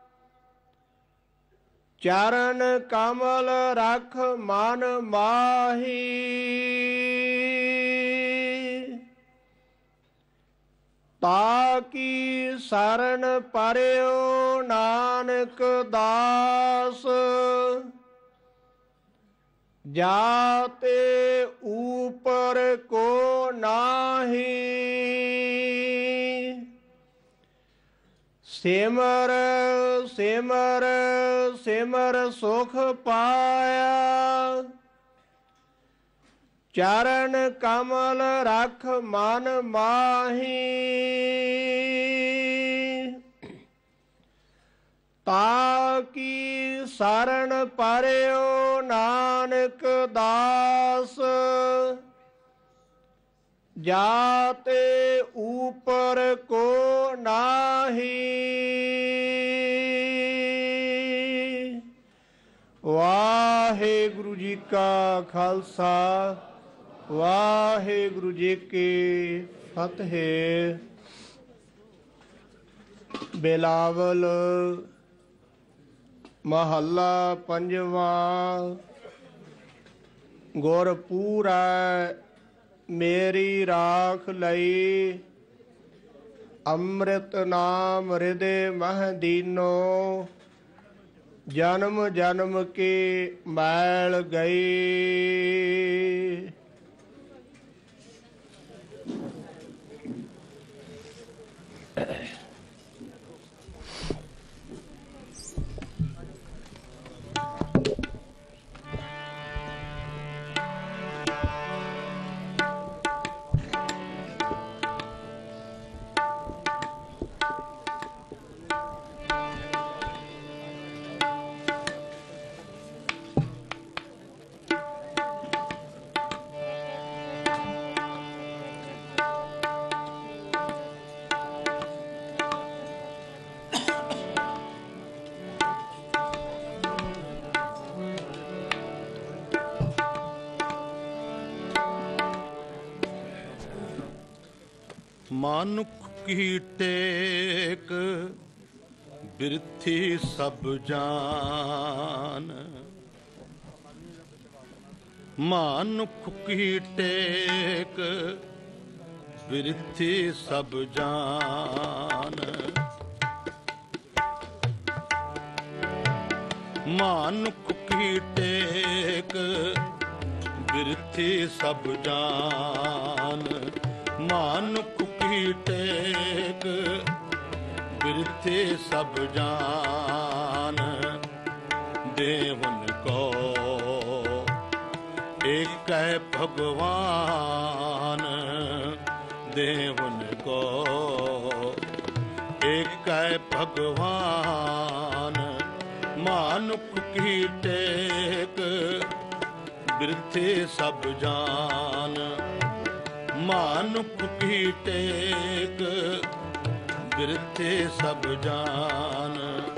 ਚਰਨ ਕਮਲ ਰਖ ਮਨ ਮਾਹੀ। ਤਾਕੀ ਸਰਣ ਪਰਿਓ ਨਾਨਕ ਦਾਸ। ਜਾਤੇ ਊਪਰ ਕੋ ਨਾਹੀ। ਸਿਮਰ ਸਿਮਰ ਸਿਮਰ ਸੁਖ ਪਾਇਆ। ਚਰਨ ਕਮਲ ਰਖ ਮਨ ਮਾਹੀ। ਤਾਕੀ ਸਰਣ ਪਰਿਓ ਨਾਨਕ ਦਾਸ। जाते ऊपर को नाही, वाहेगुरु जी का खालसा वाहेगुरु जी की फतेह। बिलावल महला पंजवा। गुरपूरा मेरी राख लई, अमृत नाम हृदय मह दीनो, जन्म जन्म की मैल गई। मानुख की टेक बिरथी सब जान, मानुख की टेक बिरथी सब जान, मानुख की टेक बिरथी सब जान, मानुख की टेक बिरथे सब जान। देवन को एक है भगवान, देवन को एक है भगवान। मानुख की टेक बिरथे सब जान, मानुख की टेक बिरथे सब जान।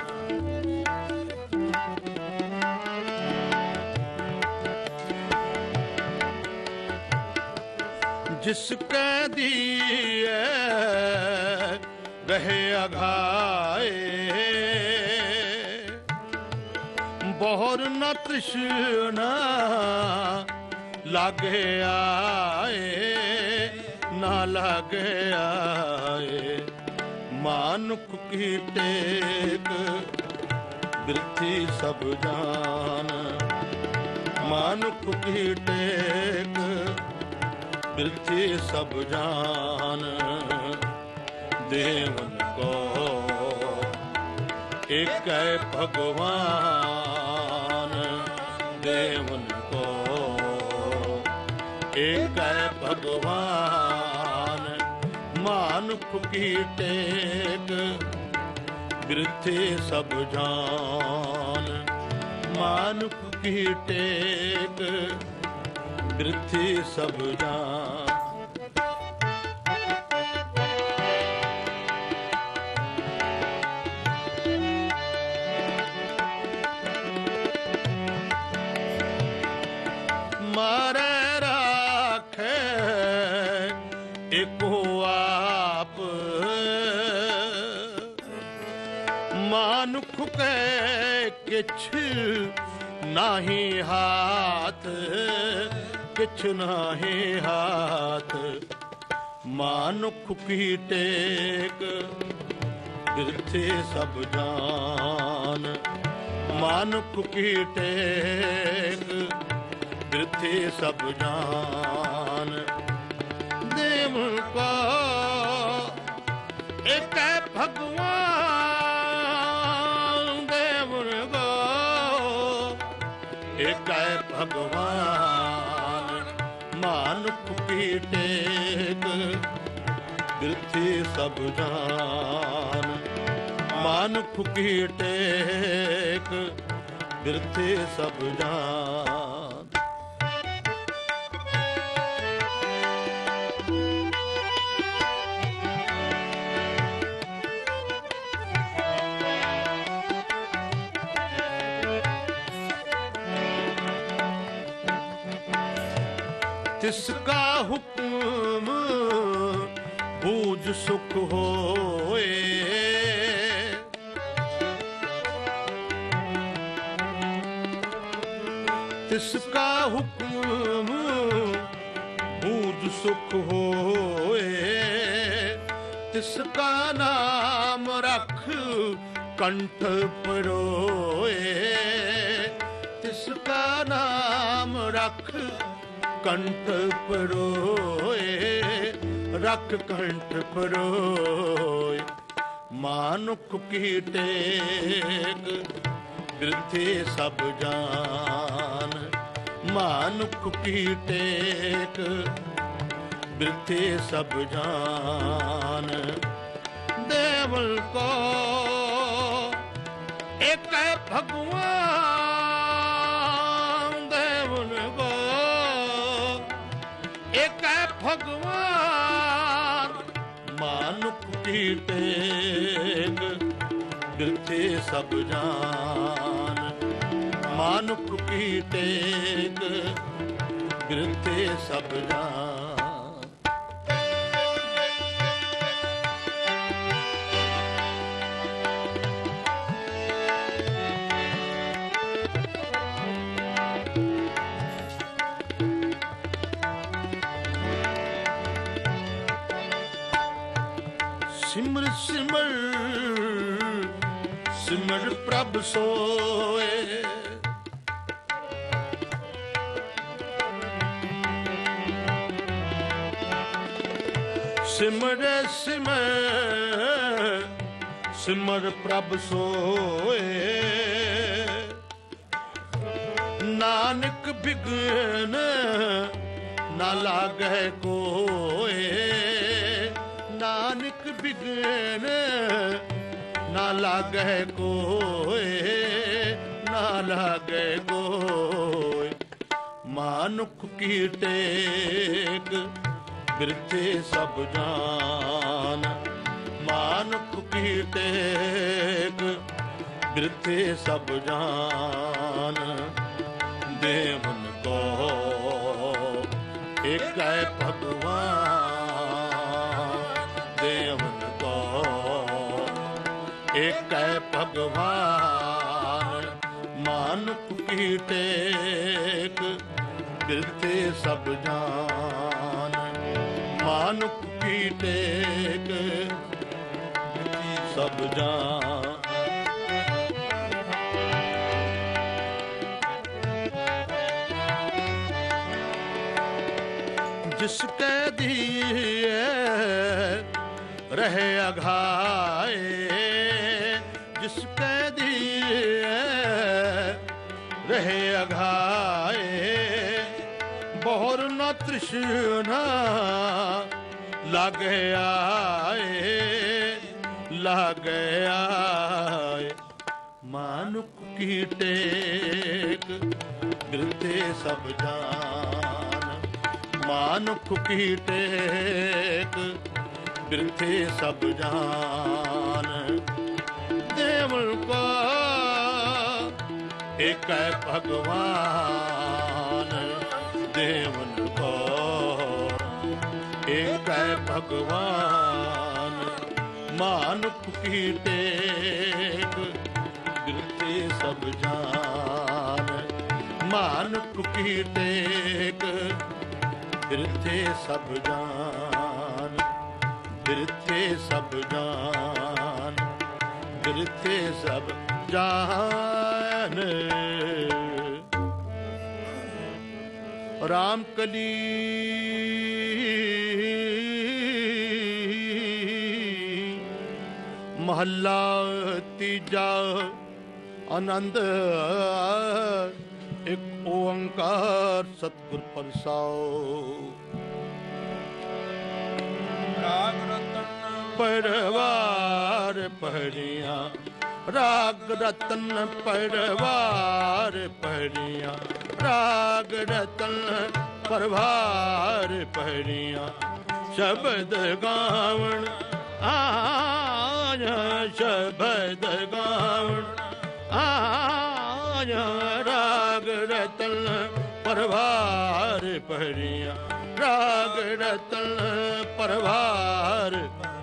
जिसके दिए रहे अघाए, बहुर न तृष्णा लागे आए, ना लागे आए। मानुख की टेक बिरथी सब जान, मानुख की टेक बिरथी सब जान। देवन को एक है भगवान, देवन को एक है भगवान। मानुख की टेक बिरथे सब जान, मानुख की टेक बिरथे सब जान। मारे राखे एको आप, मानुख के किछ नाही हाथ, किछ नाही हाथ। मानुख की टेक बिरथे सब जान, मानुख की टेक बिरथे सब जान। देव को एक है भगवान, देव को एक है भगवान। मानुख की टेक बिरथे सब जान, मानुख की टेक बिरथे सब जान। ਤਿਸਕਾ ਹੁਕਮ ਬੂਝ ਸੁਖ ਹੋਏ। ਤਿਸਕਾ ਹੁਕਮ ਬੂਝ ਸੁਖ ਹੋਏ। ਤਿਸਕਾ ਨਾਮ ਰਖ ਕੰਠ ਪਰੋਏ। ਤਿਸਕਾ ਨਾਮ ਰਖ ਕੰਠ ਪਰੋਏ। ਰਖ ਕੰਠ ਪਰੋਏ। ਮਾਨੁਖ ਕੀ ਟੇਕ ਬਿਰਥੇ ਸਭ ਜਾਨ। ਮਾਨੁਖ ਕੀ ਟੇਕ ਬਿਰਥੇ ਸਭ ਜਾਨ। ਦੇਵਲ ਕੋ ਇੱਕ ਹੈ ਭਗਵਾਨ। ਦੇਵਲ ਕੋ ਇੱਕ ਹੈ ਭਗਵਾਨ। ਮਾਨੁਖ ਕੀ ਟੇਕ ਬਿਰਥੇ ਸਭ ਜਾਨ। ਮਾਨੁਖ ਕੀ ਟੇਕ ਬਿਰਥੇ ਸਭ ਜਾਨ। ਸਿਮਰ ਸਿਮਰ ਸਿਮਰ ਪ੍ਰਭ ਸੋਏ। ਸਿਮਰ ਸਿਮਰ ਸਿਮਰ ਪ੍ਰਭ ਸੋਏ। ਨਾਨਕ ਬਿਗਨ ਨਾ ਲਾਗੈ ਕੋਏ। ਨਾਨਕ ਬਿਗਨ ਨਾ ਲਾਗੈ ਕੋਏ। ਨਾ ਲਾਗੈ ਕੋਏ। ਮਾਨੁਖ ਕੀ ਟੇਕ ਬਿਰਥੇ ਸਭ ਜਾਨ। ਮਾਨੁਖ ਕੀ ਟੇਕ ਬਿਰਥੇ ਸਭ ਜਾਨ। ਦੇਵਨ ਕੋ ਇੱਕ ਹੈ ਭਗਵਾਨ। ਦੇਵਨ ਕੋ ਇੱਕ ਹੈ ਭਗਵਾਨ। ਮਾਨੁਖ ਕੀ ਟੇਕ ਬਿਰਥੇ ਸਭ ਜਾਨ। ਮਾਨੁਖ ਕੀ ਟੇਕ ਸਭ ਜਾਨ। ਜਿਸ ਕੈ ਦੀਏ ਰਹੇ ਅਘਾਏ। ਜਿਸ ਕੈ ਦੀਏ ਰਹੇ ਅਘਾਏ। ਬਹੁਰ ਨ ਤ੍ਰਿਸ਼ਨਾ ਲਾਗੇ ਆਏ। ਲਾਗੇ ਆਏ। ਮਾਨੁਖ ਕੀ ਟੇਕ ਬਿਰਥੇ ਸਭ ਜਾਨ। ਮਾਨੁਖ ਕੀ ਟੇਕ ਬਿਰਥੇ ਸਭ ਜਾਨ। ਦੇਵਲ ਕੋ ਇੱਕ ਹੈ ਭਗਵਾਨ। ਦੇਵਨ ਕੋ ਇੱਕ ਹੈ ਭਗਵਾਨ। ਮਾਨੁਖ ਕੀ ਟੇਕ ਬਿਰਥੇ ਸਭ ਜਾਨ। ਮਾਨੁਖ ਕੀ ਟੇਕ ਬਿਰਥੇ ਸਭ ਜਾਨ। ਬਿਰਥੇ ਸਭ ਜਾਨ। ਬਿਰਥੇ ਸਭ ਜਾਨ। ਰਾਮ ਕਲੀ ਮਹੱਲਾ ਤੀਜਾ। ਆਨੰਦ ਇੱਕ ਓੰਕਾਰ ਸਤਿਗੁਰ ਪ੍ਰਸਾਦਿ। ਰਾਗ ਰਤਨ ਪਰਵਾਰ ਪੜੀਆਂ। ਰਾਗ ਰਤਨ ਪਰਵਾਰ ਪੜੀਆਂ। ਰਾਗ ਰਤਨ ਪਰਵਾਰ ਪੜੀਆਂ। ਸ਼ਬਦ ਗਾਵਣ ਆਇਆ। ਸ਼ਬਦ ਗਾਵਣ ਆਇਆ। ਰਾਗ ਰਤਨ ਪਰਵਾਰ ਭਰੀਆਂ ਰਾਗ ਰਤਨ ਪਰਵਾਰ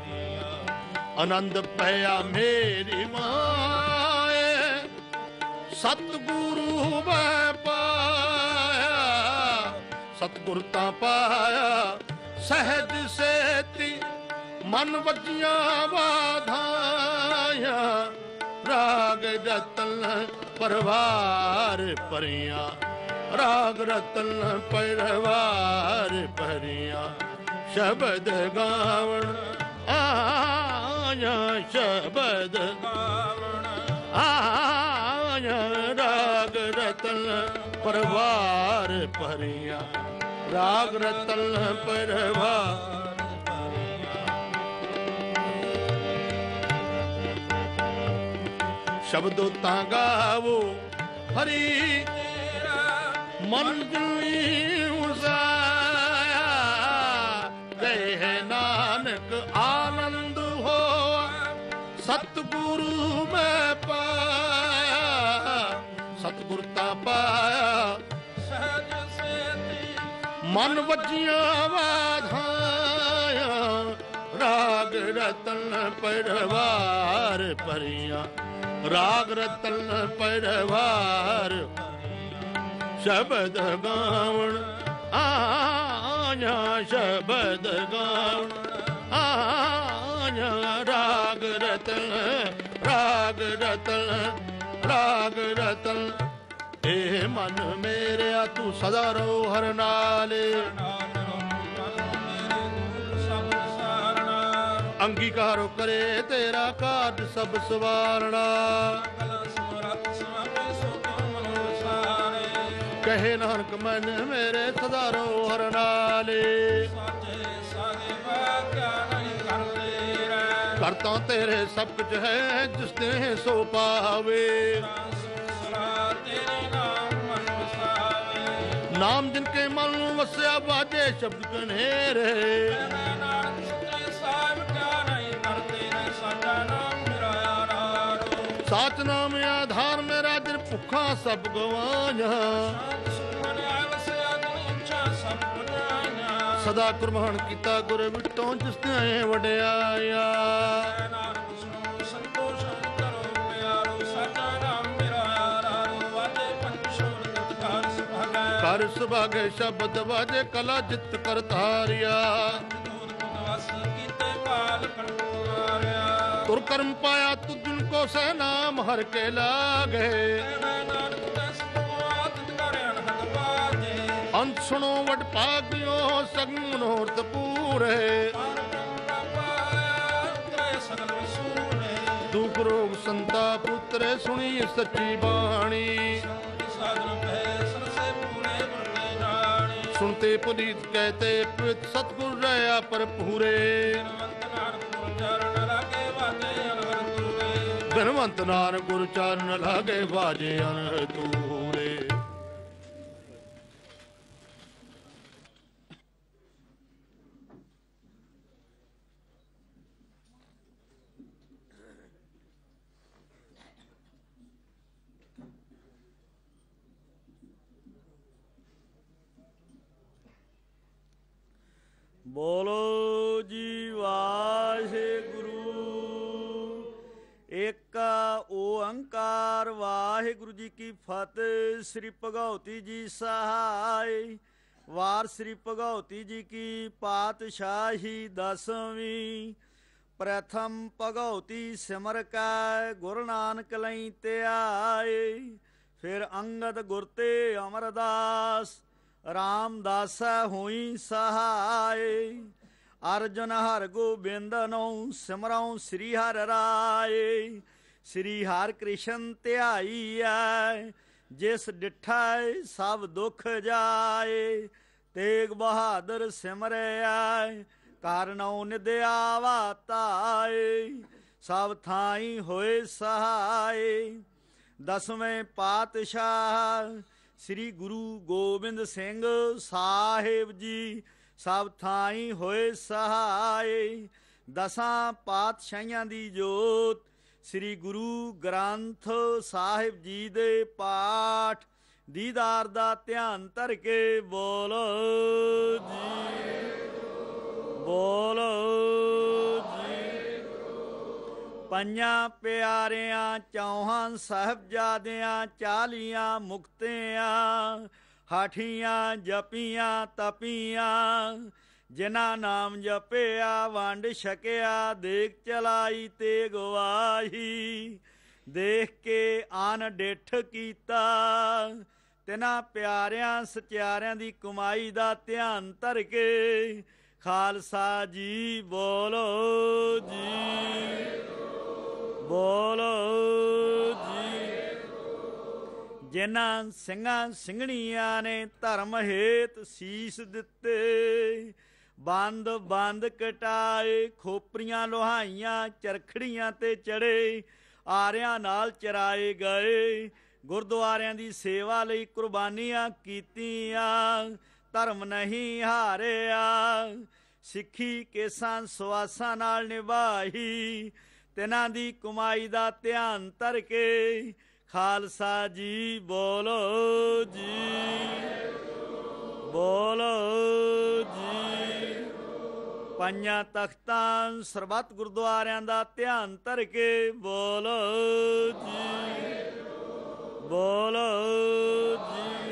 ਆਨੰਦ ਪਿਆ ਮੇਰੀ ਮਾਏ ਸਤਿਗੁਰੂ ਮੈਂ ਪਾਇਆ ਸਤਿਗੁਰ ਤਾਂ ਪਾਇਆ ਸਹਿਜ ਸੇਤੀ ਮਨ ਵੱਜੀਆਂ ਬਾਧਾਇਆ ਰਾਗ ਰਤਨ ਪਰਵਾਰ ਭਰੀਆਂ ਰਾਗ ਰਤਨ ਪਰਵਾਰ ਭਰੀਆਂ ਸ਼ਬਦ ਗਾਵਣ ਆਇਆ ਸ਼ਬਦ ਗਾਵਣ ਆਇਆ ਰਾਗ ਰਤਨ ਪਰਵਾਰ ਭਰੀਆਂ ਰਾਗ ਰਤਨ ਪਰਵਾਰ ਸ਼ਬਦੋ ਤਾਂ ਗਾਵੋ ਹਰੀ ਮਨ ਜੁਈ ਉਸਾਇਆ ਕਹੇ ਨਾਨਕ ਆਨੰਦ ਹੋਆ ਸਤਿਗੁਰੂ ਮੈਂ ਪਾਇਆ ਸਤਿਗੁਰ ਤਾਂ ਪਾਇਆ ਸਹਿਜ ਸੇਤੀ ਮਨ ਵੱਜੀਆਂ ਬਾਧਾਇਆ ਰਾਗ ਰਤਨ ਪਰਵਾਰ ਭਰੀਆਂ ਰਾਗ ਰਤਨ ਪਰਵਾਰ ਸ਼ਬਦ ਗਾਵਣ ਆਇਆ ਸ਼ਬਦ ਗਾਵਣ ਆਇਆ ਰਾਗ ਰਤਨ ਰਾਗ ਰਤਨ ਰਾਗ ਰਤਨ ਇਹ ਮਨ ਮੇਰਿਆ ਤੂੰ ਸਦਾ ਰੋ ਹਰ ਨਾਲੇ ਅੰਗੀਕਾਰ ਕਰੇ ਤੇਰਾ ਕਾਜ ਸਭ ਸਵਾਰਣਾ ਕਹੇ ਨਾਨਕ ਮਨ ਮੇਰੇ ਸਦਾ ਰੋ ਹਰ ਨਾਲੇ ਕਰਤਾ ਤੇਰੇ ਸਭ ਕੁਝ ਹੈ ਜਿਸ ਤੇ ਸੋ ਪਾਵੇ ਨਾਮ ਜਿਨ ਕੇ ਮਨ ਨੂੰ ਵਸਿਆ ਬਾਜੇ ਸ਼ਬਦ ਕਨੇਰੇ ਸਾਚ ਨਾਮ ਆਧਾਰ ਮੇਰਾ ਦਿਲ ਭੁੱਖਾ ਸਭ ਗਵਾਇਆ ਸਦਾ ਕੁਰਬਾਨ ਕੀਤਾ ਗੁਰ ਵਿਟੋਂ ਜਿਸ ਤੇ ਵਡਿਆਇਆ ਕਰ ਸੁਭਾਗੇ ਸ਼ਬਦ ਵਾਜੇ ਕਲਾ ਜਿਤ ਕਰ ਧਾਰਿਆ ਤੁਰ ਕਰਮ ਪਾਇਆ ਤੁ ਦਿਨ ਕੋ ਸਹਿ ਨਾਮ ਹਰ ਕੇ ਲਾਗੇ ਅੰਤ ਸੁਣੋ ਵਡ ਭਾਗਿਓ ਸਗਨ ਮਨੋਰਥ ਪੂਰੇ ਦੁਖ ਰੋਗ ਸੰਤਾਪ ਉਤਰੇ ਸੁਣੀ ਸੱਚੀ ਬਾਣੀ ਸੁਣਤੇ ਪੁਨੀਤ ਕਹਤੇ ਪਿਤ ਸਤਿਗੁਰ ਰਹਾ ਪਰ ਪੂਰੇ ਬਿਨਵੰਤ ਨਾਨਕ ਗੁਰ ਚਰਨ ਲਾਗੇ ਬਾਜੇ ਅਨ ਤੂਰੇ ਬੋਲੋ ਜੀ ਵਾਹਿਗੁਰੂ ਏਕ ਓੰਕਾਰ ਵਾਹਿਗੁਰੂ ਜੀ ਕੀ ਫਤਿਹ। ਸ੍ਰੀ ਭਗਉਤੀ ਜੀ ਸਹਾਇ ਵਾਰ ਸ੍ਰੀ ਭਗਉਤੀ ਜੀ ਕੀ ਪਾਤਸ਼ਾਹੀ ਦਸਵੀਂ ਪ੍ਰਥਮ ਭਗਉਤੀ ਸਿਮਰ ਕੈ ਗੁਰੂ ਨਾਨਕ ਲਈ ਧਿਆਏ ਫਿਰ ਅੰਗਦ ਗੁਰ ਤੇ ਅਮਰਦਾਸ ਰਾਮਦਾਸੈ ਹੋਈ ਸਹਾਇ ਅਰਜੁਨ ਹਰ ਗੋਬਿੰਦ ਨੂੰ ਸਿਮਰਉ ਸ੍ਰੀ ਹਰਿ ਰਾਏ ਸ੍ਰੀ ਹਰਿ ਕ੍ਰਿਸ਼ਨ ਧਿਆਈਐ ਜਿਸ ਡਿਠੈ ਸਭ ਦੁਖ ਜਾਏ ਤੇਗ ਬਹਾਦਰ ਸਿਮਰਿਐ ਕਾਰਨਉ ਨਿਦਿਆ ਵਾਤਾਏ ਸਭ ਥਾਈ ਹੋਏ ਸਹਾਏ ਦਸਵੇਂ ਪਾਤਸ਼ਾਹ ਸ੍ਰੀ ਗੁਰੂ ਗੋਬਿੰਦ ਸਿੰਘ ਸਾਹਿਬ ਜੀ ਸਭ ਥਾਈ ਹੋਏ ਸਹਾਇ ਦਸਾਂ ਪਾਤਸ਼ਾਹੀਆਂ ਦੀ ਜੋਤ ਸ੍ਰੀ ਗੁਰੂ ਗ੍ਰੰਥ ਸਾਹਿਬ ਜੀ ਦੇ ਪਾਠ ਦੀਦਾਰ ਦਾ ਧਿਆਨ ਧਰ ਕੇ ਬੋਲੋ ਜੀ, ਬੋਲੋ ਜੀ। ਪੰਜਾਂ ਪਿਆਰਿਆਂ ਚੌਹਾਂ ਸਾਹਿਬਜ਼ਾਦਿਆਂ ਚਾਲੀਆਂ ਮੁਕਤਿਆਂ ਹਾਠੀਆਂ ਜਪੀਆਂ ਤਪੀਆਂ ਜਿਨ੍ਹਾਂ ਨਾਮ ਜਪਿਆ ਵੰਡ ਛਕਿਆ ਦੇਖ ਚਲਾਈ ਤੇ ਗਵਾਹੀ ਦੇਖ ਕੇ ਆਨ ਡਿੱਠ ਕੀਤਾ ਤਿਨਾਂ ਪਿਆਰਿਆਂ ਸਚਿਆਰਿਆਂ ਦੀ ਕਮਾਈ ਦਾ ਧਿਆਨ ਧਰ ਕੇ ਖਾਲਸਾ ਜੀ ਬੋਲੋ ਜੀ, ਬੋਲੋ ਜੀ। ਜਿਨ੍ਹਾਂ ਸਿੰਘਾਂ ਸਿੰਘਣੀਆਂ ਨੇ ਧਰਮ ਹੇਤ ਸੀਸ ਦਿੱਤੇ ਬੰਦ ਬੰਦ ਕਟਾਏ ਖੋਪਰੀਆਂ ਲੋਹਾਈਆਂ ਚਰਖੜੀਆਂ ਤੇ ਚੜੇ ਆਰਿਆਂ ਨਾਲ ਚਰਾਏ ਗਏ ਗੁਰਦੁਆਰਿਆਂ ਦੀ ਸੇਵਾ ਲਈ ਕੁਰਬਾਨੀਆਂ ਕੀਤੀਆਂ ਧਰਮ ਨਹੀਂ ਹਾਰਿਆ ਸਿੱਖੀ ਕੇਸਾਂ ਸਵਾਸਾਂ ਨਾਲ ਨਿਭਾਈ ਤਿਨਾਂ ਦੀ ਕਮਾਈ ਦਾ ਧਿਆਨ ਧਰ ਕੇ ਖਾਲਸਾ ਜੀ ਬੋਲੋ ਜੀ, ਬੋਲੋ ਜੀ। ਪੰਜਾਂ ਤਖਤਾਂ ਸਰਬੱਤ ਗੁਰਦੁਆਰਿਆਂ ਦਾ ਧਿਆਨ ਧਰ ਕੇ ਬੋਲੋ ਜੀ, ਬੋਲੋ ਜੀ।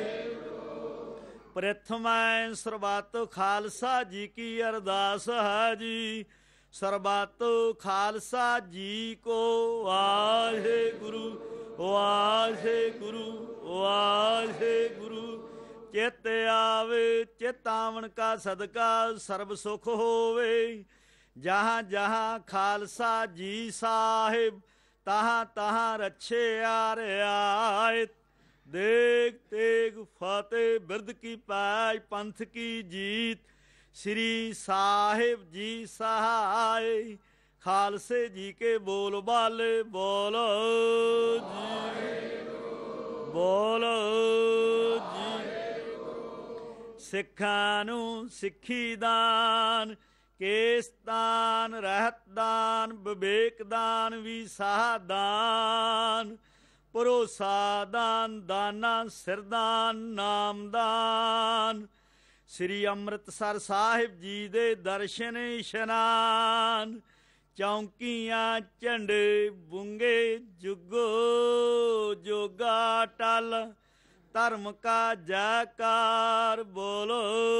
ਪ੍ਰਥਮੈ ਸਰਬੱਤ ਖਾਲਸਾ ਜੀ ਕੀ ਅਰਦਾਸ ਹੈ ਜੀ ਸਰਬੱਤ ਖਾਲਸਾ ਜੀ ਕੋ ਵਾਹਿਗੁਰੂ ਵਾਹਿਗੁਰੂ ਵਾਹਿਗੁਰੂ ਚਿਤ ਆਵੇ ਚਿਤਾਵਨ ਕਾ ਸਦਕਾ ਸਰਬ ਸੁਖ ਹੋਵੇ ਜਹਾਂ ਜਹਾਂ ਖਾਲਸਾ ਜੀ ਸਾਹਿਬ ਤਹਾਂ ਤਹਾਂ ਰੱਛਿਆ ਰਿਆਇਤ ਦੇਗ ਤੇਗ ਫਤਿਹ ਬਿਰਦ ਕੀ ਪਾਇ ਪੰਥ ਕੀ ਜੀਤ ਸ੍ਰੀ ਸਾਹਿਬ ਜੀ ਸਹਾਇ ਖਾਲਸੇ ਜੀ ਕੇ ਬੋਲ ਬਾਲੇ ਬੋਲੋ ਜੀ, ਬੋਲੋ ਜੀ। ਸਿੱਖਾਂ ਨੂੰ ਸਿੱਖੀ ਦਾਨ ਕੇਸ ਦਾਨ ਰਹਿਤ ਦਾਨ ਵਿਵੇਕ ਦਾਨ ਵੀ ਸਾਹ ਦਾਨ ਭਰੋਸਾ ਦਾਨ ਦਾਨਾ ਸਿਰਦਾਨ ਨਾਮ ਦਾਨ ਸ੍ਰੀ ਅੰਮ੍ਰਿਤਸਰ ਸਾਹਿਬ ਜੀ ਦੇ ਦਰਸ਼ਨ ਇਸ਼ਨਾਨ ਚੌਂਕੀਆਂ ਝੰਡੇ ਬੁੰਗੇ ਜੁਗੋ ਜੋਗਾ ਟਲ ਧਰਮ ਕਾ ਜੈਕਾਰ ਬੋਲੋ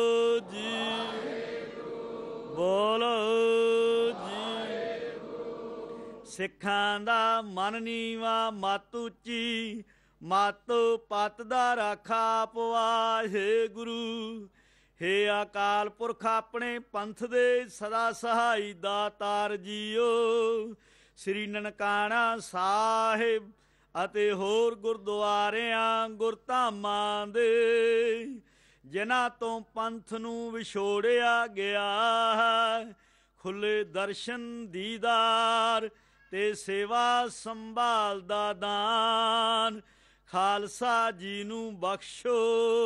ਜੀ, ਬੋਲੋ ਜੀ। ਸਿੱਖਾਂ ਦਾ ਮਨ ਨੀਵਾ ਮਤ ਉੱਚੀ ਮਤ ਪਤ ਦਾ ਰਾਖਾ ਪਵਾਹੇ ਗੁਰੂ ਹੇ ਅਕਾਲ ਪੁਰਖ ਆਪਣੇ ਪੰਥ ਦੇ ਸਦਾ ਸਹਾਈ ਦਾਤਾਰ ਜੀਓ ਸ੍ਰੀ ਨਨਕਾਣਾ ਸਾਹਿਬ ਅਤੇ ਹੋਰ ਗੁਰਦੁਆਰਿਆਂ ਗੁਰਧਾਮਾਂ ਦੇ ਜਿਨ੍ਹਾਂ ਤੋਂ ਪੰਥ ਨੂੰ ਵਿਛੋੜਿਆ ਗਿਆ ਹੈ ਖੁੱਲੇ ਦਰਸ਼ਨ ਦੀਦਾਰ ਤੇ ਸੇਵਾ ਸੰਭਾਲ ਦਾ ਦਾਨ ਖਾਲਸਾ ਜੀ ਨੂੰ ਬਖਸ਼ੋ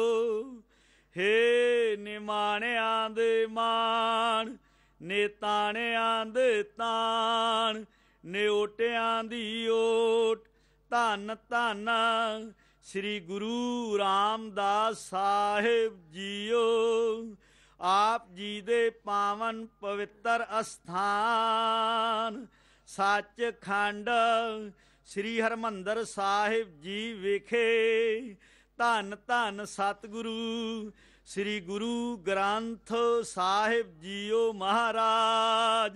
ਹੇ ਨਿਮਾਣਿਆਂ ਦੇ ਮਾਣ ਨੇਤਾਣਿਆਂ ਦੇ ਤਾਣ ਨਿਓਟਿਆਂ ਦੀ ਓਟ ਧੰਨ ਧੰਨ ਸ੍ਰੀ ਗੁਰੂ ਰਾਮਦਾਸ ਸਾਹਿਬ ਜੀਓ ਆਪ ਜੀ ਦੇ ਪਾਵਨ ਪਵਿੱਤਰ ਅਸਥਾਨ ਸੱਚਖੰਡ ਸ੍ਰੀ ਹਰਿਮੰਦਰ ਸਾਹਿਬ ਜੀ ਵਿਖੇ ਧੰਨ ਧੰਨ ਸਤਿਗੁਰੂ ਸ੍ਰੀ ਗੁਰੂ ਗ੍ਰੰਥ ਸਾਹਿਬ ਜੀਓ ਮਹਾਰਾਜ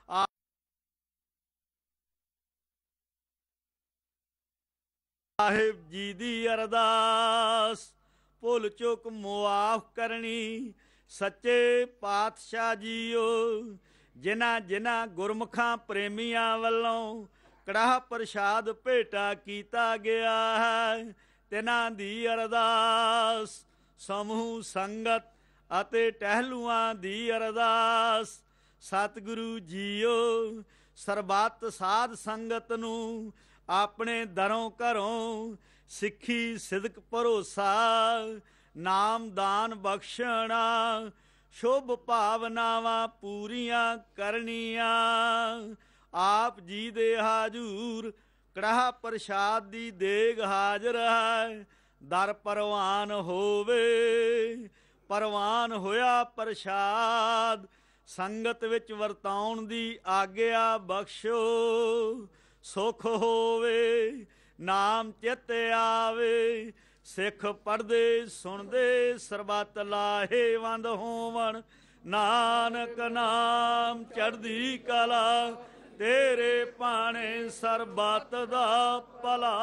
ਸਾਹਿਬ ਜੀ ਦੀ ਅਰਦਾਸ ਭੁੱਲ ਚੁੱਕ ਮੁਆਫ ਕਰਨੀ ਸੱਚੇ ਪਾਤਸ਼ਾਹ ਜੀਓ ਜਿਨ੍ਹਾਂ ਜਿਨ੍ਹਾਂ ਗੁਰਮੁਖਾਂ ਪ੍ਰੇਮੀਆਂ ਵੱਲੋਂ ਕੜਾਹ ਪ੍ਰਸ਼ਾਦ ਭੇਟਾ ਕੀਤਾ ਗਿਆ ਹੈ ਤਿਨਾਂ ਦੀ ਅਰਦਾਸ ਸਮੂਹ ਸੰਗਤ ਅਤੇ ਟਹਿਲੂਆਂ ਦੀ ਅਰਦਾਸ ਸਤਿਗੁਰੂ ਜੀਓ ਸਰਬੱਤ ਸਾਧ ਸੰਗਤ ਨੂੰ ਆਪਣੇ ਦਰੋਂ ਘਰੋਂ ਸਿੱਖੀ ਸਿਦਕ ਭਰੋਸਾ ਨਾਮ ਦਾਨ ਬਖਸ਼ਣਾ ਸ਼ੁਭ ਭਾਵਨਾਵਾਂ ਪੂਰੀਆਂ ਕਰਨੀਆਂ ਆਪ ਜੀ ਦੇ ਹਾਜ਼ੂਰ ਕੜਾਹ ਪ੍ਰਸ਼ਾਦ ਦੀ ਦੇਗ ਹਾਜ਼ਰ ਹੈ ਦਰ ਪਰਵਾਨ ਹੋਵੇ। ਪਰਵਾਨ ਹੋਇਆ ਪ੍ਰਸ਼ਾਦ, ਸੰਗਤ ਵਿੱਚ ਵਰਤਾਉਣ ਦੀ ਆਗਿਆ ਬਖਸ਼ੋ। ਸੁਖ ਹੋਵੇ ਨਾਮ ਚਿੱਤ ਆਵੇ, ਸਿੱਖ ਪੜ੍ਹਦੇ ਸੁਣਦੇ ਸਰਬੱਤ ਲਾਹੇਵੰਦ ਹੋਵਣ। ਨਾਨਕ ਨਾਮ ਚੜ੍ਹਦੀ ਕਲਾ, ਤੇਰੇ ਭਾਣੇ ਸਰਬੱਤ ਦਾ ਭਲਾ।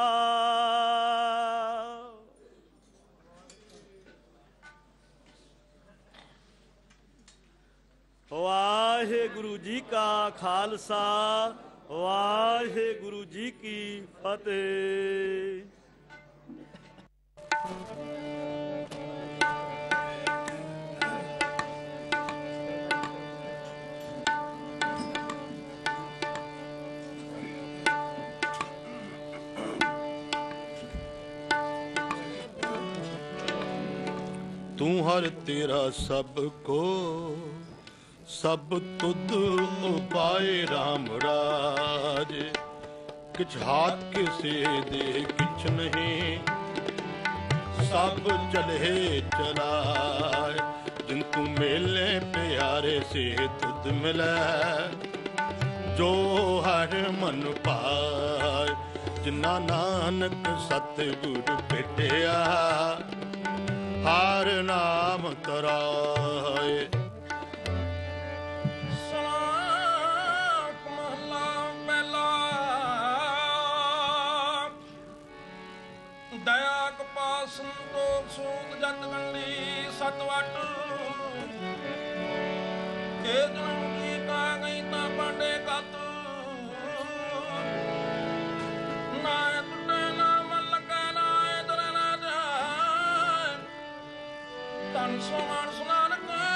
ਵਾਹਿਗੁਰੂ ਜੀ ਕਾ ਖਾਲਸਾ, ਵਾਹਿਗੁਰੂ ਜੀ ਕੀ ਫਤਿਹ। ਤੂੰ ਹਰ ਤੇਰਾ ਸਭ ਕੋ ਸਭ ਤੁਧ ਉਪਾਏ ਰਾਮ ਰਾਜ। ਕਿਛ ਹਾਥ ਕਿਸੇ ਦੇ ਕਿਛ ਨਹੀਂ, ਸਭ ਚਲੇ ਚਲਾਏ। ਜਿਨ ਤੂੰ ਮੇਲੇ ਪਿਆਰੇ ਸੇ ਤੁਧ ਮਿਲੈ, ਜੋ ਹਰ ਮਨ ਪਾਏ। ਜਿਨਾ ਨਾਨਕ ਸਤਿਗੁਰ ਭੇਟਿਆ, ਹਰ ਨਾਮ ਤਰਾਏ। ਦਇਆ ਕਪਾ ਸੰਤੋਖ ਸੂਤ ਜਤ ਗੰਢੀ ਸਤ ਵਟ। ਇਹ ਜਨਮ ਕੀ ਕਾ ਗਈ ਤਾਂ ਪਾਂਡੇ ਕਤ। ਨਾ ਟੁੱਟੇ ਨਾ ਮਨ ਲੱਗਾ ਨਾ ਇਧਰ ਨਾ ਜਾਏ। ਤਨ ਸੋਹਣ ਸੁਨਾਨਕ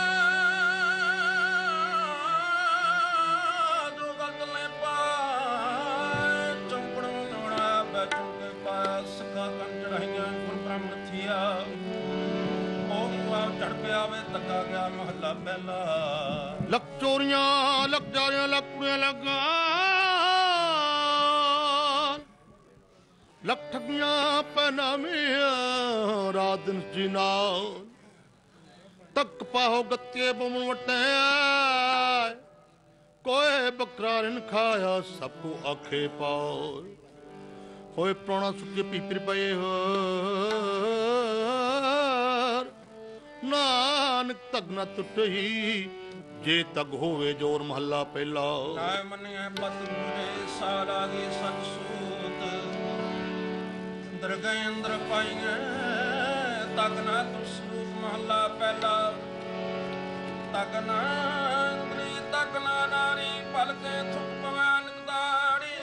ਜੋ ਗਲਤ ਲੈ ਪਾਏ। ਚੌਂਕੜ ਲੋੜਾ ਬੈਠੂ ਕੇ ਪਾਸ ਕਾ ਕੰਨ ਚੜਾਈਆਂ ਗੁਰ ਬ੍ਰਹਮਣ ਥੀਆ। ਉਹ ਮੁਆ ਚੜ ਪਿਆ ਵੇ ਤੱਕਾ ਗਿਆ ਮਹੱਲਾ ਪਹਿਲਾ। ਲੱਖ ਚੋਰੀਆਂ ਲੱਖ ਜਾਰੀਆਂ ਲੱਖ ਕੁੜੀਆਂ ਲੱਗਾ, ਲੱਖ ਠੱਗੀਆਂ ਪਹਿਨਾਵੀਆਂ ਰਾਤ ਦਿਨ ਜੀਨਾ। ਤੱਕ ਪਾਹੋ ਗੱਤੇ ਬਮਣ ਵਟਿਆ, ਕੋਏ ਬੱਕਰਾ ਰਿਨ ਖਾਇਆ ਸਭ ਕੋ ਆਖੇ ਪਾਓ। ਹੋਏ ਪ੍ਰਾਣਾ ਸੁੱਕੇ ਪੀਪਰ ਪਏ ਹੋਰ, ਨਾਨਕ ਤਗ ਨਾ ਟੁੱਟਈ ਜੇ ਤਗ ਹੋਵੇ ਜੋਰ ਮਹੱਲਾ ਪਹਿਲਾ। ਨਾ ਮੰਨਿਆ ਪਤ ਮੁਰੇ ਸਾਰਾ ਗੇ ਸਤ ਸੂਤ। ਦਰਗਹਿ ਅੰਦਰ ਪਾਈਐ ਤਗ ਨਾ ਤੁਰ ਸਰੂਪ ਮਹੱਲਾ ਪਹਿਲਾ। ਤਗ ਨਾ ਅੰਦਰੀ ਤਗ ਨਾ ਨਾਰੀ ਪਲਕੇ ਥੁੱਕ ਪਵੈ ਨਿਕਦਾੜੀ।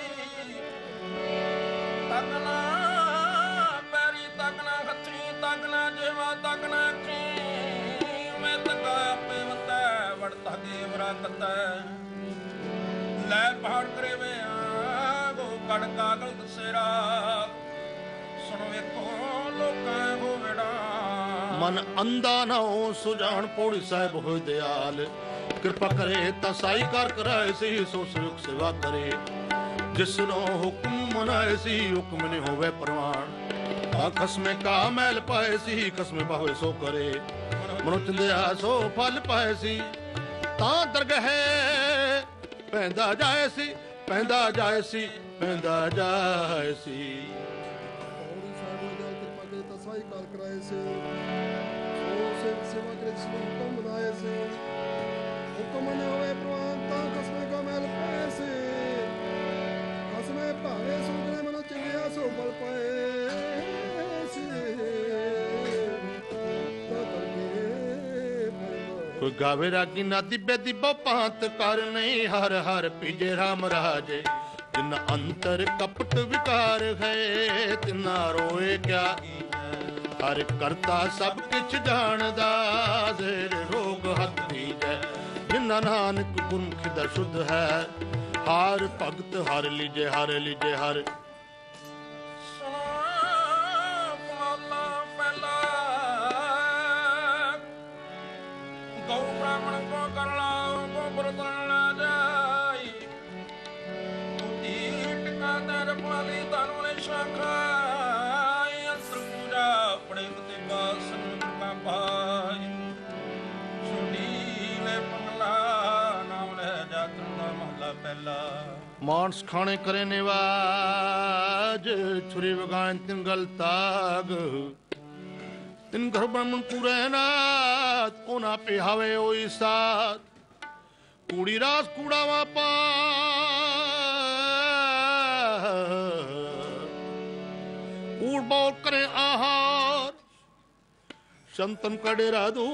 ਤਗ ਨਾ ਪੈਰੀ ਤਗ ਨਾ ਹੱਥੀ ਤਗ ਨਾ ਜੇਵਾ ਤਗ ਨਾ ਅੱਖੀ। ਮੈਂ ਤਗਾ ਆਪੇ ਵਤੈ ਵੜ ਤਗੇ ਵਰਾ ਕਤੈ। ਲੈ ਪਹਾੜ ਕਰੇ ਵੇ ਗੋ ਕੜ ਕਾਗਲ ਦਸੇਰਾ। ਸੁਣ ਵੇਖੋ ਲੋਕਾਂ ਗੋ ਵੇੜਾ। ਮਨ ਅੰਧਾ ਨਾ ਹੋ ਸੁਜਾਨ ਪੌੜੀ ਸਾਹਿਬ ਹੋਏ ਦਿਆਲ। ਕਿਰਪਾ ਕਰੇ ਤਾਂ ਸਾਈ ਕਰ ਕਰਾਏ ਸੀ ਸੋ ਸੁਖ ਸੇਵਾ ਕਰੇ। ਜਿਸ ਨੂੰ ਹੁਕਮ ਮਨਾਏ ਸੀ ਹੁਕਮ ਨੇ ਹੋਵੇ ਪ੍ਰਵਾਨ। ਆ ਖਸਮੇ ਕਾ ਮੈਲ ਪਾਏ ਸੀ ਖਸਮੇ ਪਾਵੇ ਸੋ ਕਰੇ। ਮਨੁ ਚੰਦਿਆ ਸੋ ਫਲ ਪਾਏ ਸੀ ਤਾਂ ਦਰਗਹਿ ਪੈਂਦਾ ਜਾਏ ਸੀ ਪੈਂਦਾ ਜਾਏ ਸੀ ਪੈਂਦਾ ਜਾਏ ਸੀ। ਪੌੜੀ ਸਾਹਿਬ ਨੇ ਜਲ ਕਿਰਪਾ ਕਰੇ ਤਾਂ ਸਾਈ ਕਾਰ ਕਰਾਏ ਸੇ। ਸੋ ਸੇਵ ਸੇਵਾ ਕਰੇ ਜਿਸ ਨੂੰ ਹੁਕਮ ਬਣਾਏ ਸੇ। ਹੁਕਮ ਨੇ ਹੋਵੇ ਪ੍ਰਵਾਨ ਤਾਂ ਖਸਮੇ ਕਾ ਮੈਲ ਪਾਏ ਸੇ। ਖਸਮੇ ਭਾਵੇ ਸੋ ਕਰੇ ਮਨੁ ਚੰਦਿਆ ਸੋ ਫਲ ਪਾਏ ਸੇ। ਕੋਈ ਗਾਵੇ ਰਾਗੀ ਨਾਦੀ ਬੇਦੀ ਬਹੁ ਭਾਂਤ ਕਰ ਨਹੀਂ। ਹਰ ਹਰ ਪੀਜੇ ਰਾਮ ਰਾਜੇ। ਜਿਨ ਅੰਤਰ ਕਪਟ ਵਿਕਾਰ ਹੈ ਤਿਨਾ ਰੋਏ ਕਿਆ। ਹਰ ਕਰਤਾ ਸਭ ਕਿਛ ਜਾਣਦਾ ਜ਼ੇਰ ਰੋਗ ਹੱਥ ਦੀਜੈ। ਜਿਨਾ ਨਾਨਕ ਗੁਰਮੁਖ ਦਾ ਸ਼ੁੱਧ ਹੈ ਹਰ ਭਗਤ ਹਰ ਲੀਜੇ ਹਰ ਲੀਜੇ ਹਰ। ਗਊ ਬ੍ਰਾਹਮਣ ਕੋ ਕਰ ਲਾਓ ਕੋ ਬਰਤਨ ਨਾ ਜਾਈ। ਟਿਕਾ ਤੇ ਰਖਵਾਲੀ ਧਨ ਵਾਲੇ ਸ਼ਾਖਾ। ਅੰਤਰ ਪੂਜਾ मानस खाने करे निवाज छुरी वगान तिन गल ताग तिन घर ब्राह्मण पूरे नाथ ओना पिहावे ओई साथ कूड़ी रास कूड़ा वापा कूड़ बोल करे आहार संतन का डेरा दू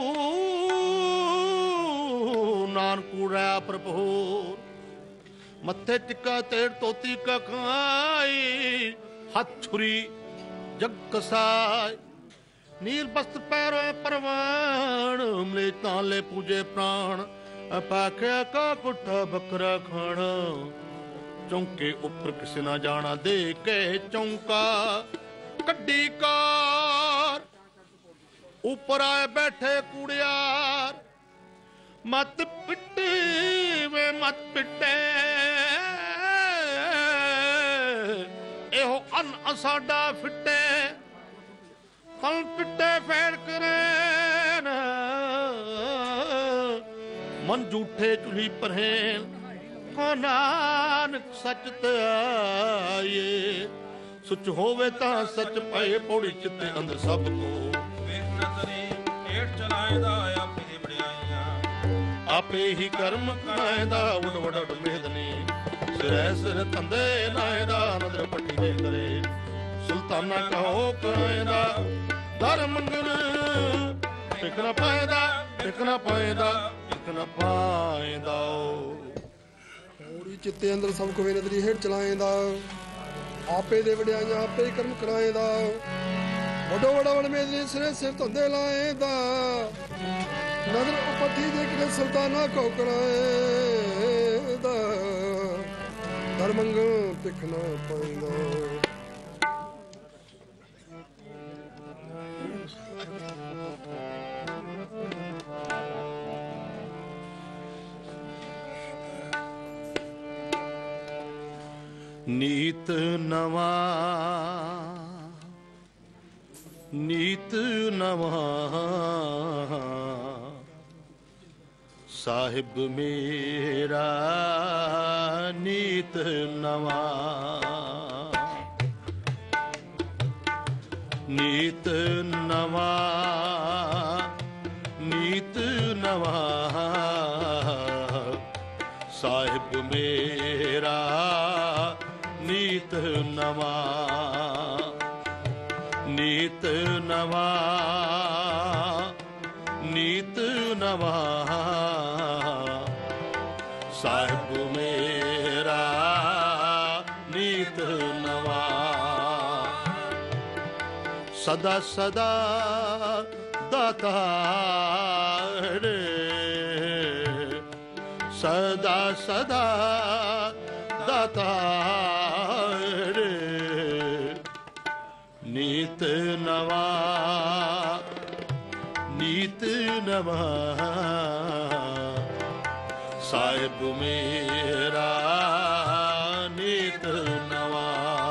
नान कूड़ा प्रभोर मत्थे टिक्का तेड़ तोती का खाई हाथ छुरी जग कसाई नील बस्त पैरों परवान मले ताले पूजे प्राण अपाख्या का कुट्टा बकरा खाना चौंके ऊपर किसी ना जाना दे के चौंका कड्डी कार ऊपर आए बैठे कुड़ियार मत पिटे वे मत पिटे एहो अन असाडा फिटे कल पिटे फेर करे मन झूठे चुली परहेन को नानक सच ते आए सुच होवे ता सच पाए पौड़ी चिते अंदर सब को ਵੇਖ ਨਜ਼ਰੇ ਹੇਠ ਚਲਾਇਦਾ ਆਪੇ ਦੀ ਬੜਾਈਆਂ आपे ही कर्म कमाएदा उड वड उड मेदनी सिरै सिर तंदे नाएदा नदर पट्टी दे करे सुल्ताना कहो कराएदा दर मंगन टिकना पाएदा टिकना पाएदा टिकना पाएदा ਪੌੜੀ ਚਿੱਤੇ ਅੰਦਰ ਸਭ ਕੋ ਵੇ ਨਦਰੀ ਹੇਠ ਚਲਾਏਦਾ ਆਪੇ ਦੇ ਵਡਿਆਈਆਂ ਆਪੇ ਹੀ ਕਰਮ ਕਰਾਏਦਾ ਵੱਡੋ ਵੱਡਾ ਵਡ ਮੇਦਨੀ ਸਿਰੇ ਸਿਰ ਧੰਦੇ ਲਾਏਦਾ ਨਦਰ ਉਪਤੀ ਦੇ ਕੇ ਸੁਲਤਾਨਾ ਕੋ ਕਰਾਏਦਾ ਧਰਮੰਗ ਤਿਖਣਾ ਪਾਉਂਦਾ नीत नवा नीत नवा साहिब मेरा नीत नवा नीत नवा नीत नवा साहिब मेरा नीत नवा नीत नवा नीत नवा साहिब मेरा नीत नवा सदा सदा दातार सदा सदा दातार नीत नवा नीत नवा साहिब मेरा नीत नवा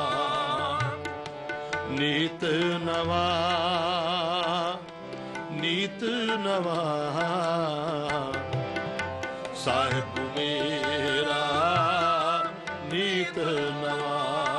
नीत नवा नीत नवा साहिब मेरा नीत नवा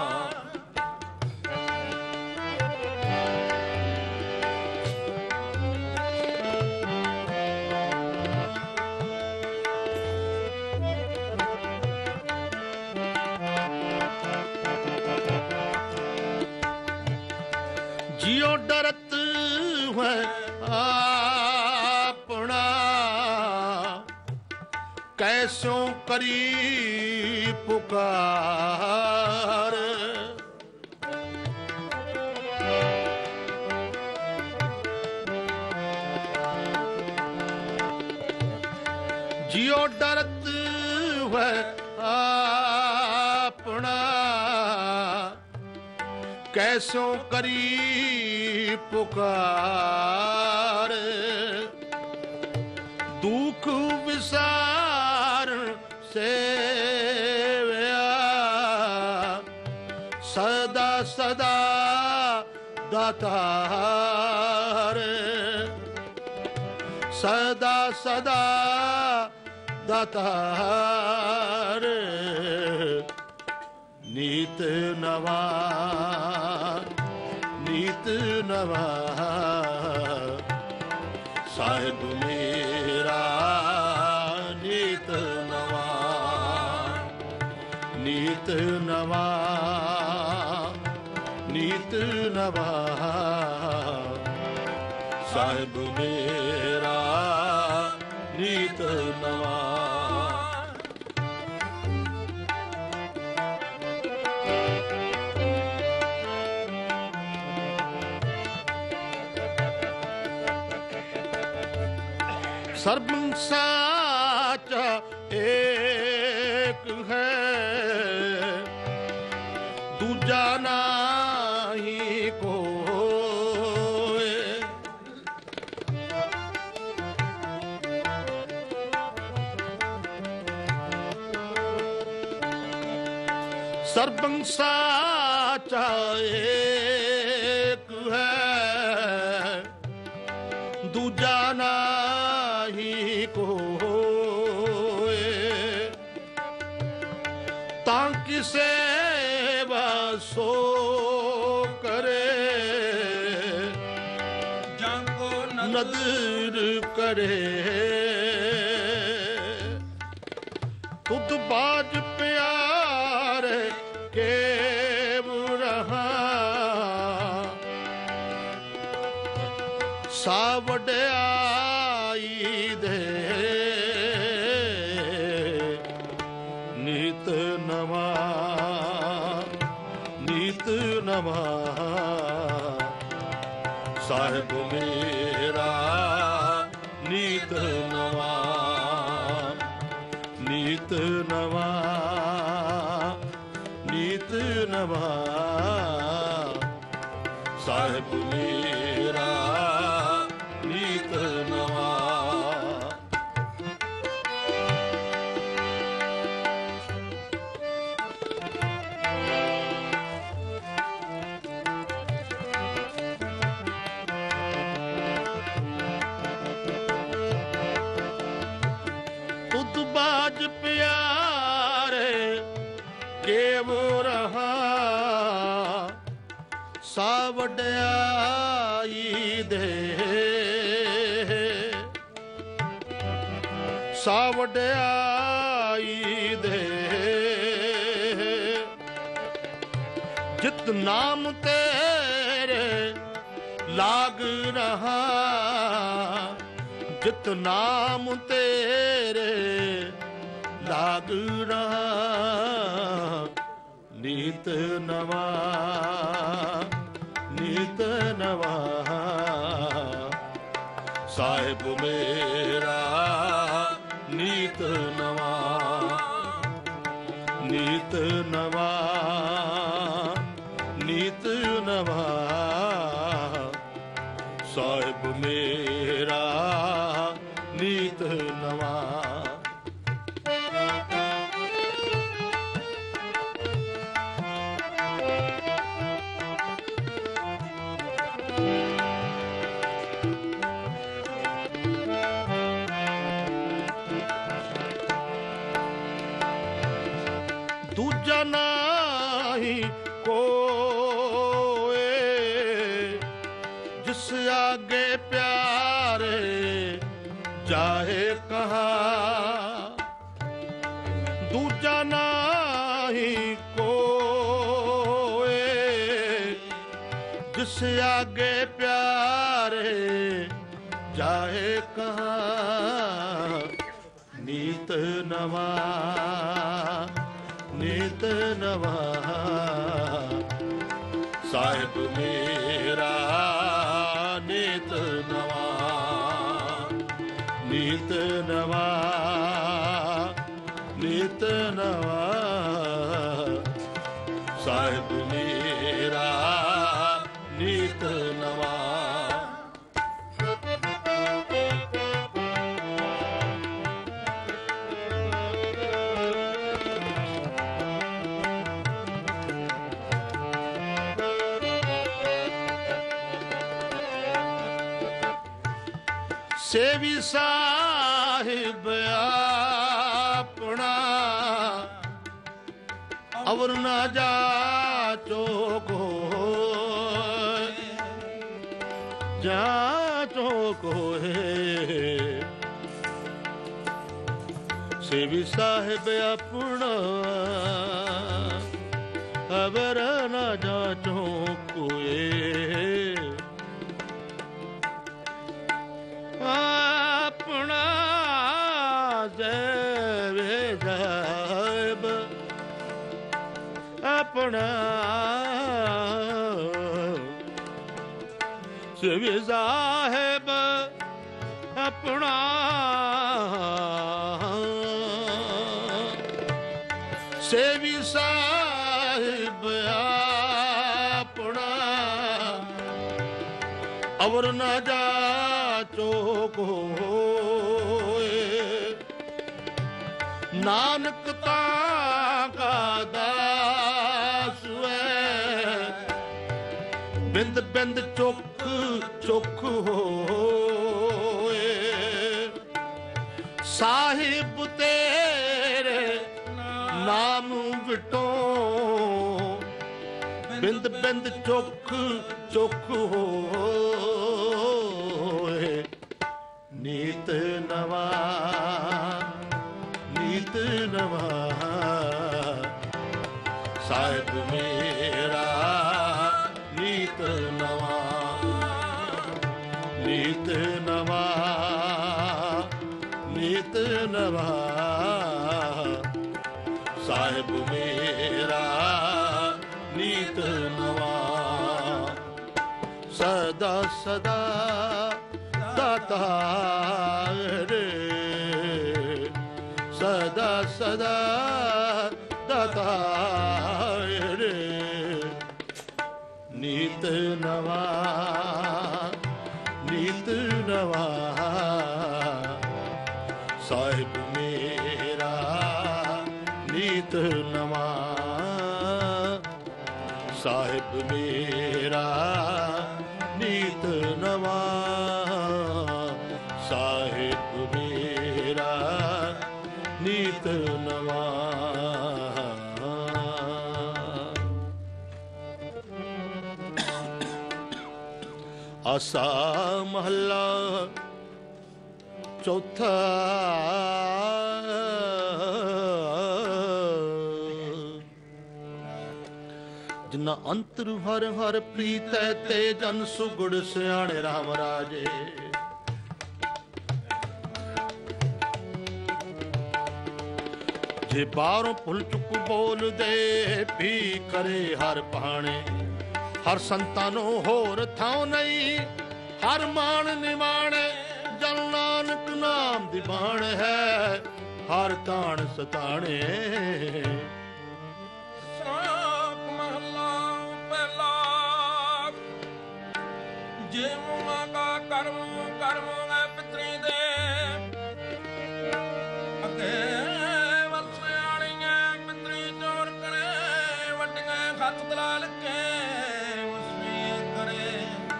जियो डरत है अपना कैसों करी पुकार जियो डरत है अपना कैसों करी पुकार दुख विसार से सदा सदा दातार सदा सदा दातार ਨੀਤ ਨਵਾ ਨੀਤ ਨਵਾ ਸਾਹਿਬ ਮੇਰਾ ਨੀਤ ਨਵਾ ਨੀਤ ਨਵਾ ਨੀਤ ਨਵਾ ਸਾਹਿਬ ਮੇਰਾ ਨੀਤ ਨਵਾ ਸਰਬੰ ਸਾਚਾ ਏਕ ਹੈ ਦੂਜਾ ਨਾਹੀ ਕੋਇ ਸਰਬੰ ਸਾਚਾ ਏਕ ਹੈ ਦੂਜਾ ਨਾਹੀ ਕੋਇ ਤਾਂ ਕਿਸੇ ਵਾਸੋ ਕਰੇ ਜਾਂ ਕੋ ਨਦਰ ਕਰੇ ਤੁਧ ਬਾਜ ਪਿਆਰੇ ਕੇਵ ਰਹਾ ਸਾ ਵਡਿਆਈ ਦੇ ਨੀਤ ਨਵਾ ਨੀਤ ਨਵਾ ਸਾਹਿਬ ਮੇਰਾ ਨੀਤ ਨਵਾ ਨੀਤ ਨਵਾ ਨੀਤ ਨਵਾ ਸਾਹਿਬ ਮੇਰਾ ਨੀਤ ਨਵਾ ਤੁਧ ਬਾਜ ਪਿਆਰੇ ਕੇਵ ਰਹਾ ਸਾ ਵਡਿਆਈ ਦੇ ਸਾ ਵਡਿਆਈ ਦੇ ਜਿਤ ਨਾਮ ਤੇਰੇ ਲਾਗ ਰਹਾ ਜਿਤ ਨਾਮ ਤੇਰੇ ਲਾਗ ਰਹਾ ਨੀਤ ਨਵਾ ਨੀਤ ਨਵਾ ਸਾਹਿਬ ਮੇਰਾ ਨੀਤ ਨਵਾ ਨੀਤ ਨਵਾ ਨੀਤ ਨਵਾ ਸਾਹਿਬ ਮੇਰਾ ਨੀਤ ਨਵਾ ਦੂਜਾ ਨਾਹੀ ਕੋਇ ਜਿਸ ਆਗੇ ਪਿਆਰੇ ਜਾਹੇ ਕਹਾ ਦੂਜਾ ਨਾਹੀ ਕੋਇ ਜਿਸ ਆਗੇ ਪਿਆਰੇ ਜਾਹੇ ਕਹਾ ਨੀਤ ਨਵਾ ਨੀਤ ਨਵਾ ਸਾਹਿਬ ਮੇਰਾ ਨੀਤ ਨਵਾ ਨੀਤ ਨਵਾ ਨੀਤ ਨਵਾ ਸਾਹਿਬ ਮੇਰਾ ਨੀਤ ਨਵਾ ਸੇਵੀ ਸਾਹਿਬ ਆਪਣਾ ਅਵਰ ਨਾ ਜਾਚੋ ਕੋਇ ਜਾਚੋ ਕੋਇ ਸੇਵੀ ਸਾਹਿਬ ਆਪਣਾ ਅਵਰ ਨਾ ਜਾਚੋ ਕੋਇ ਆਪਣਾ ਸੇਵੀ ਸਾਹਿਬ ਆਪਣਾ ਸੇਵੀ ਸਾਹਿਬ ਆਪਣਾ ਸੇਵੀ ਸਾਹਿਬ ਆਪਣਾ ਅਵਰ ਨਾ ਜਾਚੋ ਕੋਇ ਨਾਨਕ ਤਾਂ ਕਾ ਦਾਸ ਹੈ ਬਿੰਦ ਬਿੰਦ ਚੁੱਕ ਚੁੱਕ ਹੋਏ ਸਾਹਿਬ ਤੇਰੇ ਨਾਮ ਵਿਟੋ ਬਿੰਦ ਬਿੰਦ ਚੁੱਕ ਚੁੱਕ ਹੋਏ ਨੀਤ ਨਵਾ ਨੀਤ ਨਵਾ ਸਾਹਿਬ ਮੇਰਾ ਨੀਤ ਨਵਾ ਨੀਤ ਨਵਾ ਨੀਤ ਨਵਾ ਸਾਹਿਬ ਮੇਰਾ ਨੀਤ ਨਵਾ ਸਦਾ ਸਦਾ ਦਾਤਾ ਰੇ ਸਦਾ ਸਦਾ ਦਾਤਾ ਰੇ ਨੀਤ ਨਵਾ ਨੀਤ ਨਵਾ ਸਾਹਿਬ ਮੇਰਾ ਨੀਤ ਨਵਾ ਸਾਹਿਬ ਮੇਰਾ ਨੀਤ ਨਵਾ ਸਾਹਿਬ ਮੇਰਾ ਨੀਤ ਨਵਾ ਆਸਾ ਮਹੱਲਾ ਚੌਥਾ ਜਿਨਾ ਅੰਤਰ ਹਰ ਹਰ ਪ੍ਰੀਤੈ ਤੇ ਜਨ ਸੁਗੜ ਸਿਆਣੇ ਰਾਮ ਰਾਜੇ ਜੇ ਬਾਹਰੋਂ ਭੁੱਲ ਚੁੱਕ ਬੋਲਦੇ ਵੀ ਕਰੇ ਹਰ ਪਾਣੇ ਹਰ ਸੰਤਾਂ ਨੂੰ ਹੋਰ ਥਾਂ ਨਹੀਂ ਹਰ ਮਾਣ ਨਿਮਾਣੇ ਜਨ ਨਾਨਕ ਨਾਮ ਦੀ ਬਾਣ ਹੈ ਹਰ ਤਾਣ ਸਤਾਣੇ ਜਿਵੇਂ ਕਾ ਕਰਮ ਕਰਮ ਹੈ ਪਿਤਰੀ ਦੇ ਅੱਗੇ ਵਸਿਆਣੀਆਂ ਪਿਤਰੀ ਚੋਰ ਕਰੇ ਵੱਡੀਆਂ ਖੱਤ ਦਲਾਲ ਕੇ ਉਸਮੀ ਕਰੇ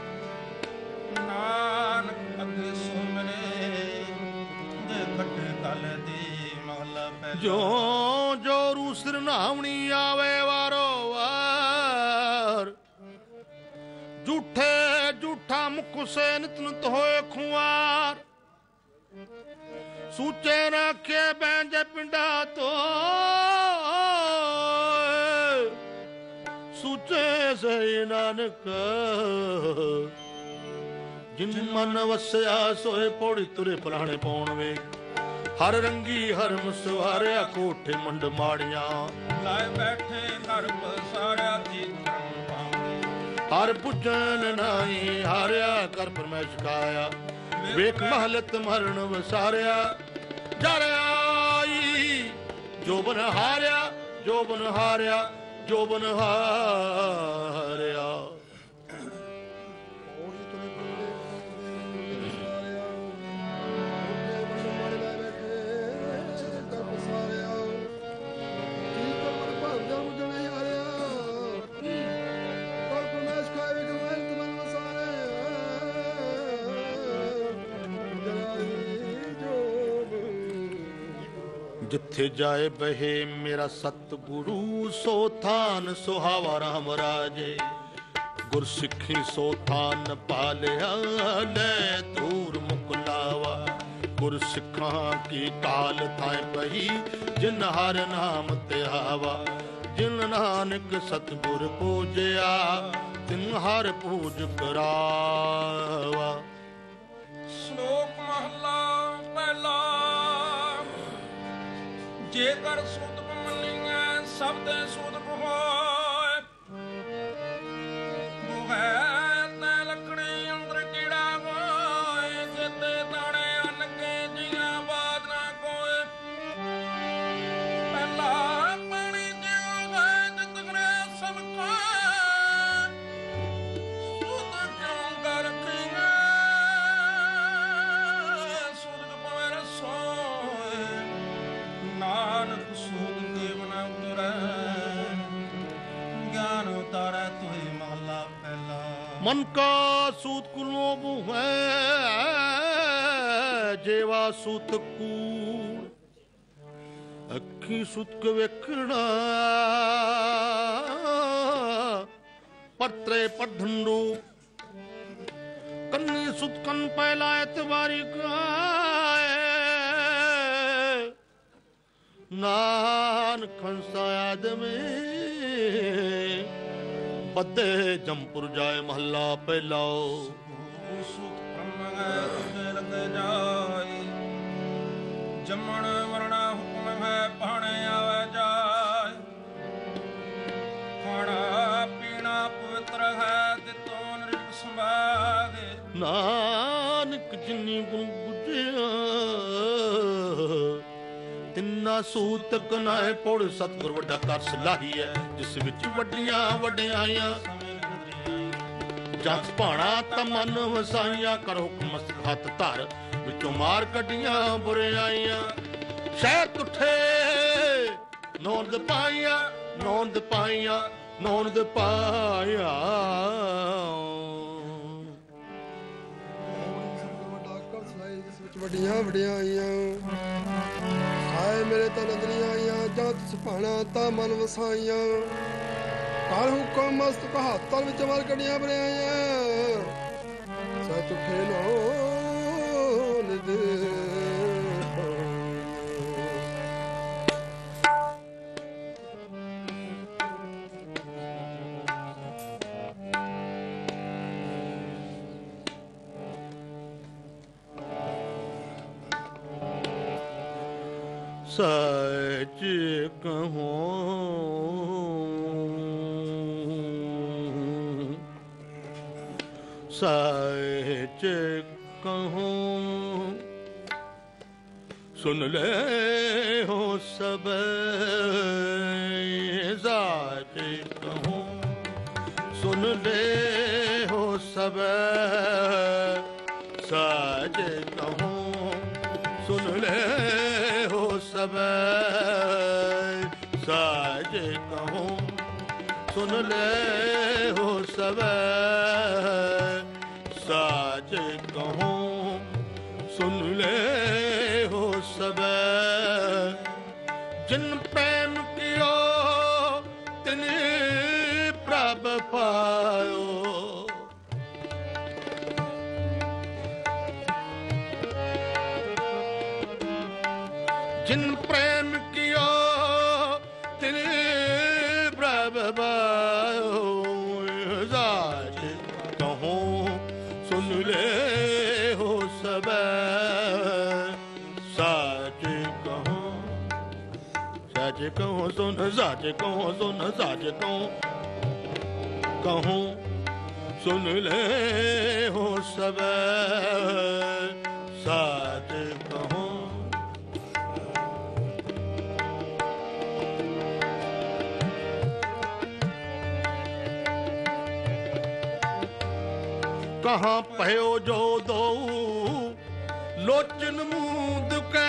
ਨਾਨਕ ਅੱਗੇ ਸੁਮਰੇ ਜੇ ਕੱਟੇ ਕਲ ਦੀ ਮਹਲਾ ਪੈ ਜੋ ਜੋ ਰੂ ਸਿਰਨਾਵਣੀ ਆਵੇ ਵਾਰੋ ਵਾਰ ਝੂਠੇ ਝੂਠਾ ਮੁਖ ਸੇ ਨਿਤ ਨਿਤ ਹੋਏ ਖੁਆਰ ਸੂਚੇ ਰੱਖੇ ਬੈਂਜੇ ਪਿੰਡਾ ਤੋਂ ਸੂਚੇ ਸੇ ਨਾਨਕ ਜਿਨ ਮਨ ਵਸਿਆ ਸੋਏ ਪੌੜੀ ਤੁਰੇ ਪਲਾਣੇ ਪਾਉਣ ਵੇ ਹਰ ਰੰਗੀ ਹਰ ਮਸਵਾਰਿਆ ਕੋਠੇ ਮੰਡ ਮਾੜੀਆਂ ਲਾਏ ਬੈਠੇ ਘਰ ਪਸਾਰਿਆ ਜੀ ਹਰ ਪੁੱਜਣ ਨਾਈ ਹਾਰਿਆ ਕਰ ਪਰਮੇਸ਼ ਕਾਇਆ ਵੇਖ ਮਹਲਤ ਮਰਨ ਵਸਾਰਿਆ ਜਰਿਆਈ ਜੋਬਨ ਹਾਰਿਆ ਜੋਬਨ ਹਾਰਿਆ ਜੋਬਨ ਹਾਰਿਆ ਜਿੱਥੇ ਜਾਏ ਬਹੇ ਮੇਰਾ ਸਤਿਗੁਰੂ, ਸੋ ਥਾਨ ਸੁਹਾਵਾ ਰਾਮ ਰਾਜੇ। ਗੁਰ ਸਿੱਖੀ ਸੋ ਥਾਨ ਪਾਲਿਆ, ਲੈ ਧੂਰ ਮੁਕਲਾਵਾ। ਗੁਰ ਸਿੱਖਾਂ ਕੀ ਕਾਲ ਥਾਏ ਪਈ, ਜਿਨ ਹਰ ਨਾਮ ਧਿਆਵਾ। ਜਿਨ ਨਾਨਕ ਸਤਿਗੁਰ ਪੂਜਿਆ, ਤਿਨ ਹਰ ਪੂਜ ਕਰਾਵਾ। ਸ਼ਲੋਕ ਮਹਲਾ ਪਹਿਲਾ। ਜੇਕਰ ਸੂਤ ਮੰਨੀਐ, ਸਭ ਦੇ ਸੂਤ ਹੋਏ। ਬੁਹੈ ਤੈ ਲੱਕੜੀ ਅੰਦਰ ਕੀੜਾ ਹੋਏ, ਜਿੱਤੇ ਦਾਣੇ ਅੰਨ ਕੇ ਜੀਆਂ ਬਾਦ ਨਾ ਕੋਏ। ਪਹਿਲਾ ਪਾਣੀ ਜਿਉ ਹੈ ਜਿਤ ਗਰੇ ਸਭ ਕੋਏ, ਸੂਤ ਕਿਉਂ ਕਰ ਰੱਖੀਐ, ਸੂਤ ਪਵੈ ਰਸੋਏ। ਨਾਨਕ ਸੂਤ ਦੇਵ ਨ ਉਤਰੈ, ਗਿਆਨ ਉਤਾਰੈ ਤੋਹਿ ਮਹਲਾ ਪਹਿਲਾ। ਮਨ ਕਾ ਸੂਤ ਕੁਲੋ ਬੁਹੈ, ਜੇਵਾ ਸੂਤ ਕੂੜ। ਅੱਖੀ ਸੁਤ ਵੇਖਣਾ, ਪਤਰੇ ਪੜਨ ਰੂਪ। ਕੰਨੀ ਸੁਤ ਕੰਨ ਪਹਿਲਾ ਐਤਵਾਰੀ ਗਾਏ। ਨਾਨਕ ਹੰਸਾ ਆਦਮੇ, ਬੱਦੇ ਜੰਪੁਰ ਜਾਏ ਮਹੱਲਾ ਪਹਿਲਾ। ਸੂਤ ਬ੍ਰਹਮ ਹੈ ਤੁਝੇ ਲੱਗੇ ਜਾਏ, ਜੰਮਣ ਮਰਣਾ ਹੁਕਮ ਹੈ ਪਾਣੇ ਆਵੇ ਜਾਏ। ਖਾਣਾ ਪੀਣਾ ਪਵਿੱਤਰ ਹੈ, ਤਿਤੋਂ ਨਿਰਖ ਸੰਭਾਗੇ। ਨਾਨਕ ਜਿਨੀ ਗੁਰੂ ਬੁਝਿਆ, ਤਿੰਨਾ ਸੂਤਕ ਨਾਏ ਪੋੜ। ਸਤਿਗੁਰ ਵੱਡਾ ਕਰ ਸਲਾਹੀ ਹੈ, ਜਿਸ ਵਿੱਚ ਵੱਡੀਆਂ ਵਡਿਆਈਆਂ। ਜਸ ਭਾਣਾ ਤਾਂ ਮਨ ਵਸਾਈਆਂ, ਕਰੋ ਹੁਕਮ ਹੱਥ ਧਰ, ਵਿੱਚੋਂ ਮਾਰ ਕੱਢੀਆਂ ਬੁਰਿਆਈਆਂ। ਸ਼ਹਿਦ ਉੱਠੇ ਨੌਂਦ ਪਾਈਆਂ, ਨੌਂਦ ਪਾਈਆਂ, ਨੌਂਦ ਪਾਇਆ। ਜਿਸ ਵਿੱਚ ਵੱਡੀਆਂ ਵਡਿਆਈਆਂ। ਹਾਏ ਮੇਰੇ ਤਾਂ ਨਦਰੀਆਂ ਆਈਆਂ, ਜਾਂ ਤਿਸ ਭਾਣਾ ਤਾਂ ਮਨ ਵਸਾਈਆਂ। ਕਰ ਹੁਕਮ ਮਸਤਕ ਹੱਥਾਂ ਵਿੱਚ ਮਾਰ ਕੱਢੀਆਂ ਬਰਿਆਈਆਂ। ਸੱਚ ਉਠੇ ਨੋ ਨਿਦ ਸਚ ਕਹੋ, ਸਚ ਕਹੋ। ਸੁਨ ਲੈ ਹੋ ਸਭ, ਸਚ ਕਹੋ। ਸੁਨ ਲੈ ਹੋ ਸਭ, ਸਚ ਕਹੋ। ਸੁਨ ਲੈ ਸਭ, ਸਾਜ ਕਹੋ। ਸੁਨ ਲੈ ਹੋ ਸਭ, ਸਾਜ ਕਹੋ। ਸੁਨ ਲੈ ਹੋ ਸਭ, ਜਿਨ ਪ੍ਰੇਮ ਕੀਓ ਤਿਨ ਪ੍ਰਭ ਪਾਇਓ। जिन प्रेम किया तिने प्रभ पायो। साच कहो सुन ले हो सब, साच कहो। साच कहो सुन, साच कहो सुन, साच कहो। कहो सुन ले हो सब, साच कहो। कहाँ पयो जो दो लोचन मूंद कै।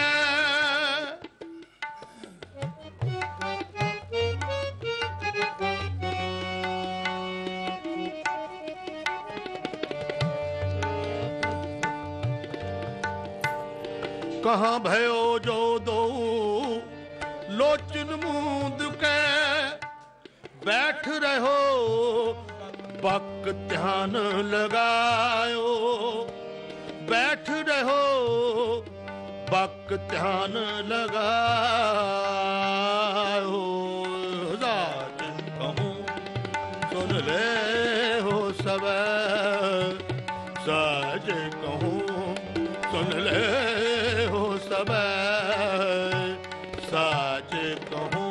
कहाँ भयो जो दो ਲੋਚਨ ਮੂੰਦ ਕੈ ਬੈਠ ਰਹੋ ਬਕ ਧਿਆਨ ਲਗਾਇਓ ਬੈਠ ਰਹੋ ਬਕ ਧਿਆਨ ਲਗਾਇਓ ਰਾਜ ਕਹੂੰ ਸੁਨ ਲੈ ਹੋ ਸਵੈ ਸਾਜ ਕਹੂੰ ਸੁਨ ਲੈ ਹੋ ਸਵੈ ਸਾਜ ਕਹੂੰ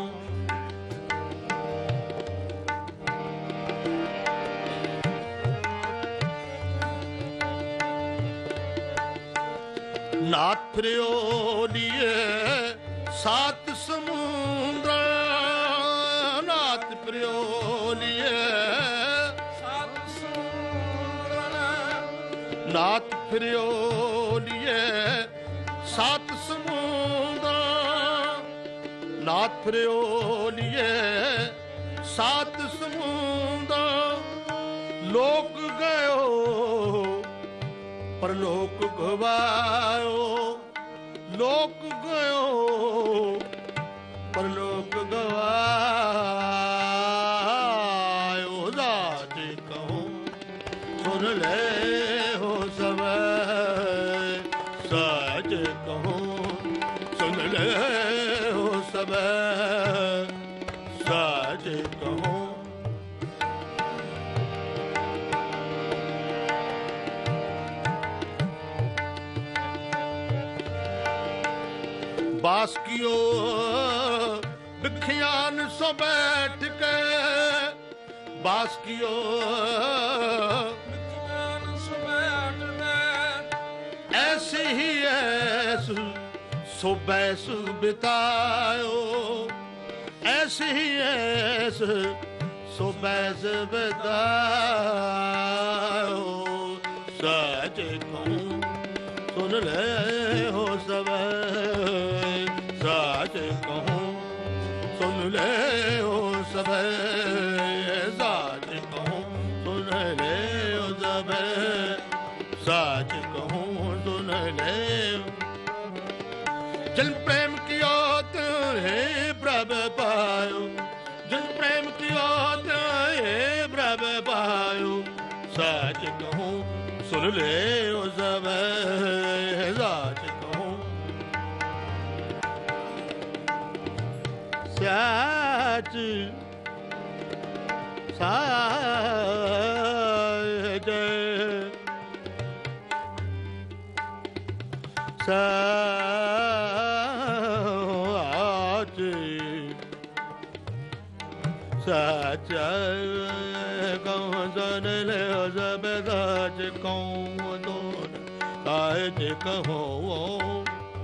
ਨਾਥ ਫਿਰਿਓ ਲੀਏ ਸਾਤ ਸਮੁੰਦਰ ਨਾਥ ਫਿਰਿਓ ਲੀਏ ਸਾਤ ਸਮੁੰਦਰ ਨਾਥ ਫਿਰਿਓ ਲੀਏ ਸਾਤ ਸਮੁੰਦਰ ਨਾਥ ਫਿਰਿਓ ਲੀਏ ਸਾਤ ਸਮੁੰਦਰ ਲੋਕ ਗਇਓ ਪਰਲੋਕ ਗਵਾਇਓ ਲੋਕ ਗਇਓ ਪਰਲੋਕ ਗਵਾਇਓ ਰਾਜ ਕਹੂੰ ਸੁਨ ਲੈ ਹੋ ਸਵੈ ਸਾਜ ਕਹੂੰ ਸੁਨ ਲੈ ਹੋ ਸਵੈ ਸਾਜ ਕਹੂੰ ਬਾਸਕਿਓ ਬਿਖਿਆਨ ਸੋ ਬੈਠ ਕੇ ਬਾਸਕਿਓ ਬਿਖਿਆਨ ਸੋ ਬੈਠ ਕੇ ਐਸੇ ਹੀ ਐਸ ਸੋ ਬੈਸ ਬਿਤਾਇਓ ਐਸੇ ਹੀ ਐਸ ਸੋ ਬੈਸ ਬਿਤਾਇਓ ਸੱਚ ਕਹੂੰ ਸੁਨ ਲੈ ਹੋ ਸਵੈ ਸਾਚ ਕਹੂੰ ਸੁਨ ਲੈ ਹੋ ਸਵੈ ਸਾਚ ਕਹੂੰ ਸੁਨ ਲੈ ਹੋ ਸਵੈ ਸਾਚ ਕਹੂੰ ਸੁਨ ਲੈ ਜਨ ਪ੍ਰੇਮ ਕੀ ਔਤ ਹੈ ਪ੍ਰਭ ਪਾਇਓ ਜਨ ਪ੍ਰੇਮ ਕੀ ਔਤ ਹੈ ਪ੍ਰਭ ਪਾਇਓ ਸਾਚ ਕਹੂੰ ਸੁਨ ਲੈ ਹੋ ਸਵੈ ਸਾਚ ਸਾਚ ਸਾਚ ਸਾਚ ਸਾਚ ਕਹੂੰ ਸੁਨ ਲੈ ਸਭ ਸਾਚ ਕਹੂੰ ਦੋਨ ਸਾਚ ਕਹੂੰ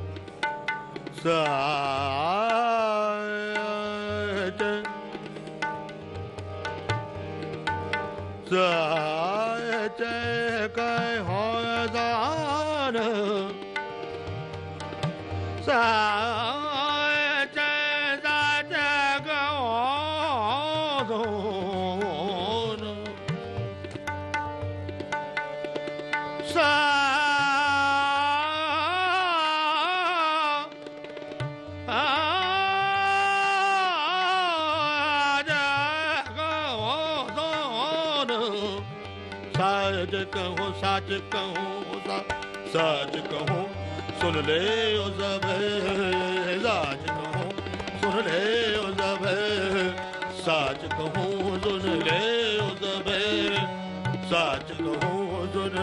ਸਾਚ ਸਾਚ ਕਹਿ ਹੋਇ ਦਾਨ ਸਾਚ ਸਾਚ ਕਹੋ ਦੋਨ ਸਾ ਸਾਚ ਕਹੂੰ ਸਾਚ ਕਹੂੰ ਸਾਚ ਕਹੂੰ ਸੁਨ ਲੈ ਓ ਸਭੇ ਸਾਚ ਕਹੂੰ ਸੁਨ ਲੈ ਓ ਸਭੇ ਸਾਚ ਕਹੂੰ ਸੁਨ ਲੈ ਓ ਸਭੇ ਸਾਚ ਕਹੂੰ ਸੁਨ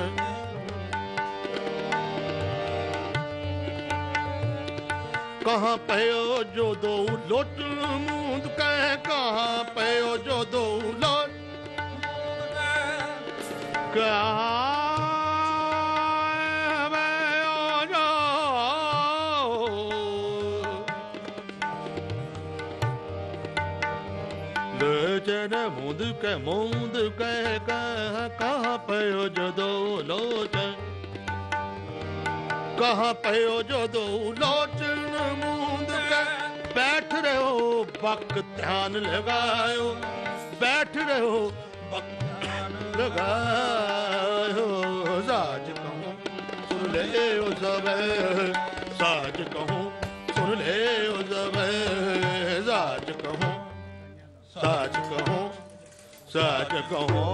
ਕਹਾਂ ਪਇਓ ਜੋ ਦੋ ਲੋਟ ਮੂੰਦ ਕਹਿ ਕਹਾਂ ਪਇਓ ਜੋ ਦੋ ਲੋਟ ਕਹਾਂ ਪਇਓ ਜੋ ਲੋਚਨ ਮੂੰਦ ਕਹਿ ਮੂੰਦ ਕਹਿ ਕਹਾਂ ਪਇਓ ਜੋ ਦੋ ਲੋਟ ਕਹਾਂ ਪਇਓ ਜੋ ਦੋ ਲੋਚਨ ਮੂੰਦ ਕੇ ਬੈਠ ਰਹੋ ਬਕ ਧਿਆਨ ਲਗਾਇਓ ਬੈਠ ਰਹੋ ਬਕ ਧਿਆਨ ਲਗਾਇਓ ਸਾਜ ਕਹੂੰ ਸੁਨ ਲੈ ਓ ਸਭੇ ਸਾਜ ਕਹੂੰ ਸੁਨ ਲੈ ਓ ਸਭੇ ਸਹਿਜ ਕਹੋ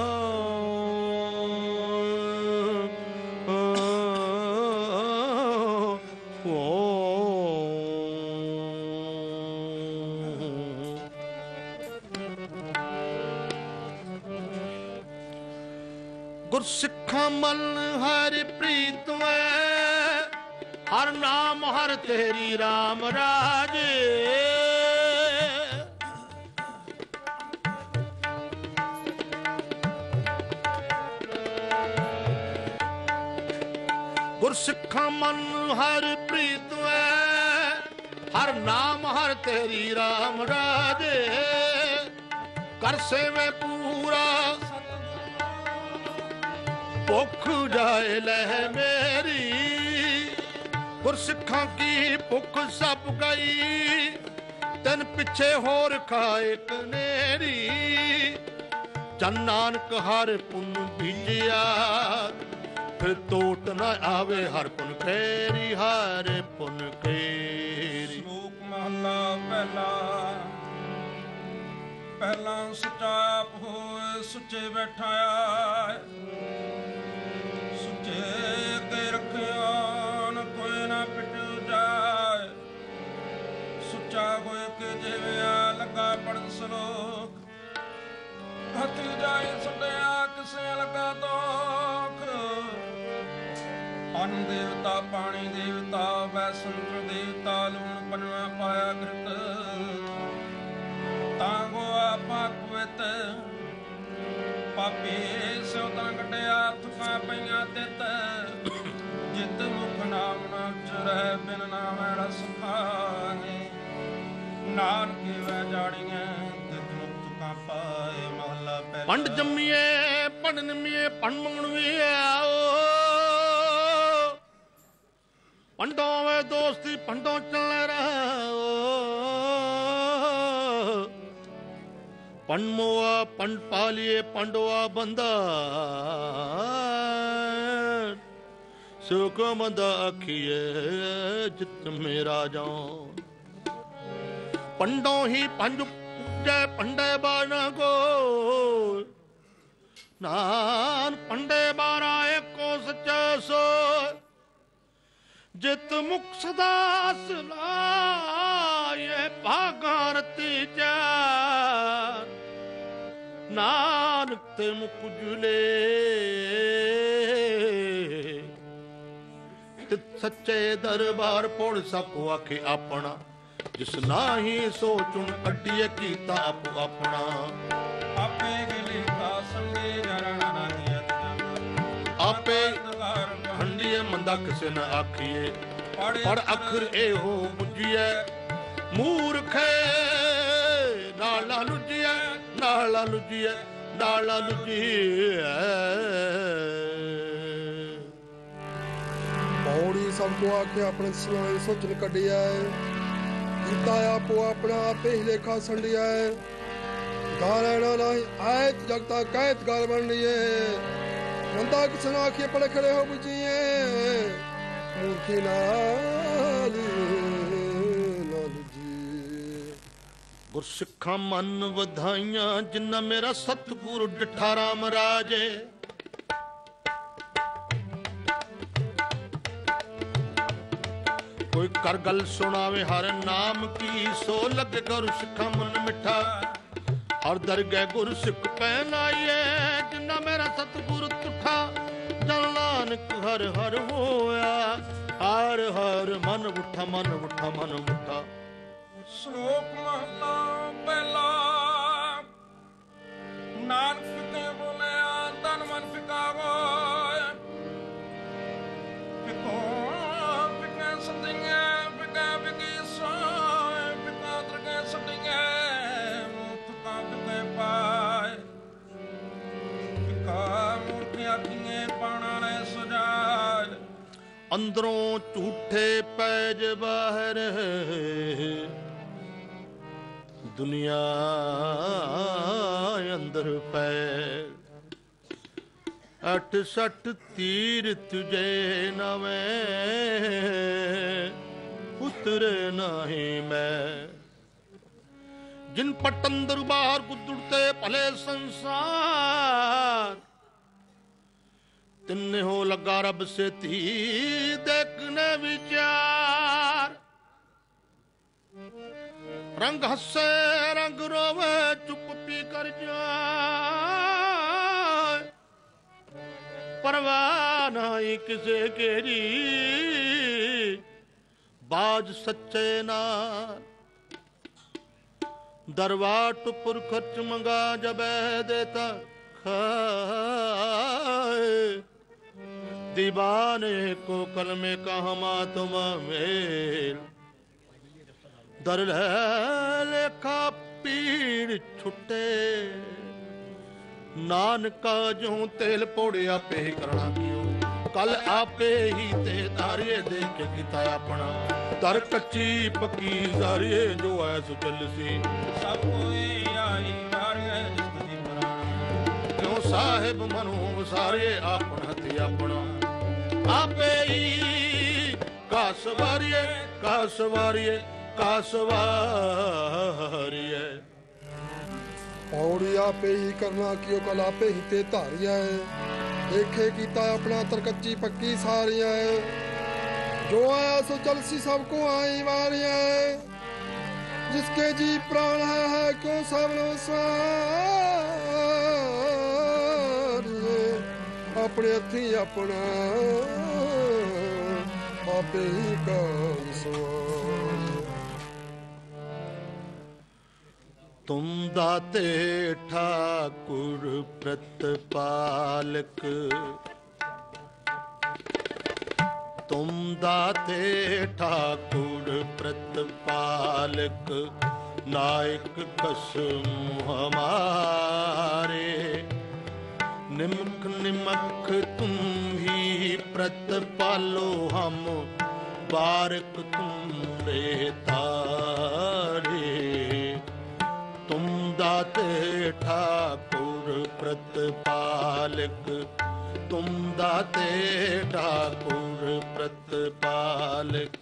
ਗੁਰਸਿੱਖਾਂ ਮਨ ਹਰਿ ਪ੍ਰੀਤ ਮੈਂ ਹਰ ਨਾਮ ਹਰ ਤੇਰੀ RAM ਰਾਜੇ ਗੁਰਸਿੱਖਾਂ ਮਨ ਹਰਿ ਪ੍ਰੀਤ ਮੈਂ ਹਰ ਨਾਮ ਹਰ ਤੇਰੀ RAM ਰਾਜੇ ਕਰ ਸੇਵੇ ਪੂਰਾ ਭੁੱਖ ਜਾਏ ਲੈ ਮੇਰੀ ਗੁਰਸਿੱਖਾਂ ਕੀ ਭੁੱਖ ਸਭ ਗਈ ਤਨ ਪਿੱਛੇ ਹੋਰ ਖਾਏ ਕਨੇਰੀ ਜਨ ਨਾਨਕ ਹਰ ਪੁੰਨ ਬੀਜਿਆ ਫਿਰ ਟੋਟ ਨਾ ਆਵੇ ਹਰ ਪੁੰਨ ਕੇਰੀ ਹਰ ਪੁੰਨ ਕੇਰੀ। ਸ਼ਲੋਕ ਮਹਲਾ ਪਹਿਲਾ। ਪਹਿਲਾਂ ਸੁੱਚਾ ਆਪ ਹੋਏ ਸੁੱਚੇ ਬੈਠਾ ਆਏ ਸੁੱਚੇ ਕੇ ਰੱਖਿਆ ਨ ਕੋਈ ਨਾ ਪਿਟ ਜਾਏ ਸੁੱਚਾ ਹੋਏ ਕੇ ਜਿਵੇਂ ਲੱਗਾ ਪੜਨ ਸਲੋਕ ਹੱਥੀ ਜਾਏ ਸੁਣਿਆ ਕਿਸੇ ਲੱਗਾ ਤੋਖ ਅੰਨ ਦੇਵਤਾ ਪਾਣੀ ਦੇਵਤਾ ਵੈਸੰਤਰ ਦੇਵਤਾ ਲੂਣ ਪੰਨਵਾ ਪਾਇਆ ਗ੍ਰਿਤ ਤਾਂ ਗੋ ਆਪਾ ਕੁਵਿਤ ਪਾਪੀ ਸੋ ਤਾਂ ਕੱਢਿਆ ਤੁਕਾਂ ਪਈਆਂ ਤਿਤ ਜਿਤ ਮੁਖ ਨਾਮ ਨਾ ਚਰੈ ਬਿਨ ਨਾਮ ਰਸ ਖਾਏ ਨਾਨਕੇ ਵੈ ਜਾੜੀਆਂ ਤਿਤ ਮੁਖ ਤੁਕਾਂ ਪਾਏ ਮਹਲਾ ਪਹਿਲਾ। ਪੰਡ ਜੰਮੀਏ ਪੰਡ ਨਿਮੀਏ ਪੰਡ ਮੰਗਣ ਵੀ ਆਓ ਪੰਡੋਂ ਵੇ ਦੋਸਤੀ ਪੰਡੋਂ ਚੱਲੇ ਰਹੋ ਪੰਡ ਮੋਆ ਪੰਡ ਪਾਲੀਏ ਪੰਡਵਾ ਬੰਦਾ ਸੁਖ ਮੰਦਾ ਆਖੀਏ ਜਿਤ ਮੇਰਾ ਜਾਉ ਪੰਡੋਂ ਹੀ ਪੰਜ ਪੂਜੈ ਪੰਡੇ ਬਾਣਾ ਕੋ ਨਾਨ ਪੰਡੇ ਬਾਰਾ ਏਕੋ ਸੱਚਾ ਸੋ ਜਿਤ ਮੁਖ ਸਦਾ ਸਲਾਏ ਭਾਗਾਂ ਰਤੀ ਚਾਰ ਨਾਨਕ ਤੇ ਮੁਖ ਜੁਲੇ ਤਿਤ ਸੱਚੇ ਦਰਬਾਰ ਪੋੜ ਸਭ ਆਖੇ ਆਪਣਾ ਜਿਸ ਨਾਹੀ ਸੋਚੁਣ ਕੱਢੀਏ ਕੀਤਾ ਆਪੋ ਆਪਣਾ ਆਪੇ ਗਿਲੇ ਕਾ ਸੰਗੇ ਜਰਣਾ ਨਾਹੀ ਆਪੇ ਹੰਡੀਏ ਮੰਦਾ ਕਿਸੇ ਨਾ ਆਖੀਏ ਪੜ ਅੱਖਰ ਇਹੋ ਬੁੱਝੀਐ ਮੂਰਖੇ ਨਾਲਾ ਲੁੱਜੀਐ ਨਾਲਾ ਲੁੱਜੀਐ ਨਾਲਾ ਲੁੱਜੀਐ। ਪੌੜੀ ਸਭ ਤੋਂ ਆਖੇ ਆਪਣੇ ਸਿਆਣੇ ਸੋਚਣ ਕੱਢਿਆ ਕੀਤਾ ਆਪੋ ਆਪਣਾ ਆਪੇ ਹੀ ਲੇਖਾ ਸੰਡਿਆ ਗਾਲਣਾ ਨਹੀਂ ਆਇਤ ਜਗਤਾ ਕਹਿਤ ਗਾਲ ਬਣ ਲਈਏ ਬੰਦਾ ਕਿਸ ਨਾ ਆਖੇ ਪੜੇ ਖੜੇ ਹੋ ਬੁਝੀਏ ਮੂਰਖੀ ਨਾਲ ਨਾਲ ਜੀ। ਗੁਰਸਿੱਖਾਂ ਮਨ ਵਧਾਈਆਂ ਜਿੰਨਾ ਮੇਰਾ ਸਤਿਗੁਰ ਡਿਠਾ ਰਾਮ ਰਾਜੇ ਕੋਈ ਕਰ ਗੱਲ ਸੁਣਾਵੇ ਹਰ ਨਾਮ ਕੀ ਸੋ ਲੱਗੇ ਗੁਰਸਿੱਖਾਂ ਮਨ ਮਿੱਠਾ ਹਰ ਦਰਗਹਿ ਗੁਰਸਿੱਖ ਪਹਿਨਾਈਏ ਜਿੰਨਾ ਮੇਰਾ ਸਤਿਗੁਰ ਤੁਠਾ ਜਨ ਨਾਨਕ ਹਰ ਹਰ ਹੋਇਆ ਹਰ ਹਰ ਮਨ ਉਠਾ ਮਨ ਉਠਾ ਮਨ ਉਠਾ। ਸ਼ਲੋਕ ਮਹਲਾ ਪਹਿਲਾ। ਨਾਨਕ ਤੇ ਬੋਲਿਆ ਤਨ ਮਨ ਫਿਕਾਵੋ ਫਿਕੋ ਫਿਕਾ ਸੰਦਿਆ ਫਿਕਾ ਫਿਕੀ ਸੋਇ ਫਿਕਾ ਤਰਕੇ ਸੰਦਿਆ ਮੁਖ ਕਾ ਫਿਕੇ ਪਾਏ ਫਿਕਾ ਮੂਰਖ ਆਖੀਏ ਪਾਣਾ ਨੇ ਸੁਜਾਲ ਅੰਦਰੋਂ ਝੂਠੇ ਪੈਜ ਬਾਹਰ ਦੁਨੀਆ ਅੰਦਰ ਪੈ ਅਠ ਸੱਠ ਤੀਰ ਤੁਝੇ ਨਵੇਂ ਉਤਰੇ ਨਹੀਂ ਮੈਂ जिन पट अंदर बाहर गुदड़ते भले संसार, तिन्ने हो लगा रब से थी देखने विचार। रंग हंसे रंग रोवे चुप पी कर जाए, परवाह नहीं किसे केरी बाज सच्चे नार। दरवाट पुर खर्च मंगा जब देता खाए, दीवाने को कल में कहा तुम मेल। दर लेखा पीड़ छुटे, नानका जो तेल पोड़े आपे ही करना क्यों, कल आपे ही ते तारे देख किता अपना। दर कच्ची पक्की जारिए जो ऐस चल सी, सब कोई आई वारिए जिसकी पुराण। क्यों साहिब मनो सारे अपना ते अपना, आपे ही कास वारिए कास वारिए कास वारिए। पौड़ी आपे ही करना क्यों, कल आपे ही ते धारिया है। देखे कीता अपना तरकच्ची पक्की सारिया है, जो आया सो चल सी सबको आई वारिया है। जिसके जी प्राण है, है क्यों सब लो सारिए, अपने हथी अपना आपे ही कर सवारिए। तुम दाते ठाकुर प्रतिपालक, तुम दाते ठाकुर प्रतिपालक, नायक कसम हमारे। निमक निमक तुम ही प्रतिपालो हम, बारक तुम रे तारे। तुम दाते ठाकुर प्रतिपालक, तुम दाते ठाकुर प्रतिपालक।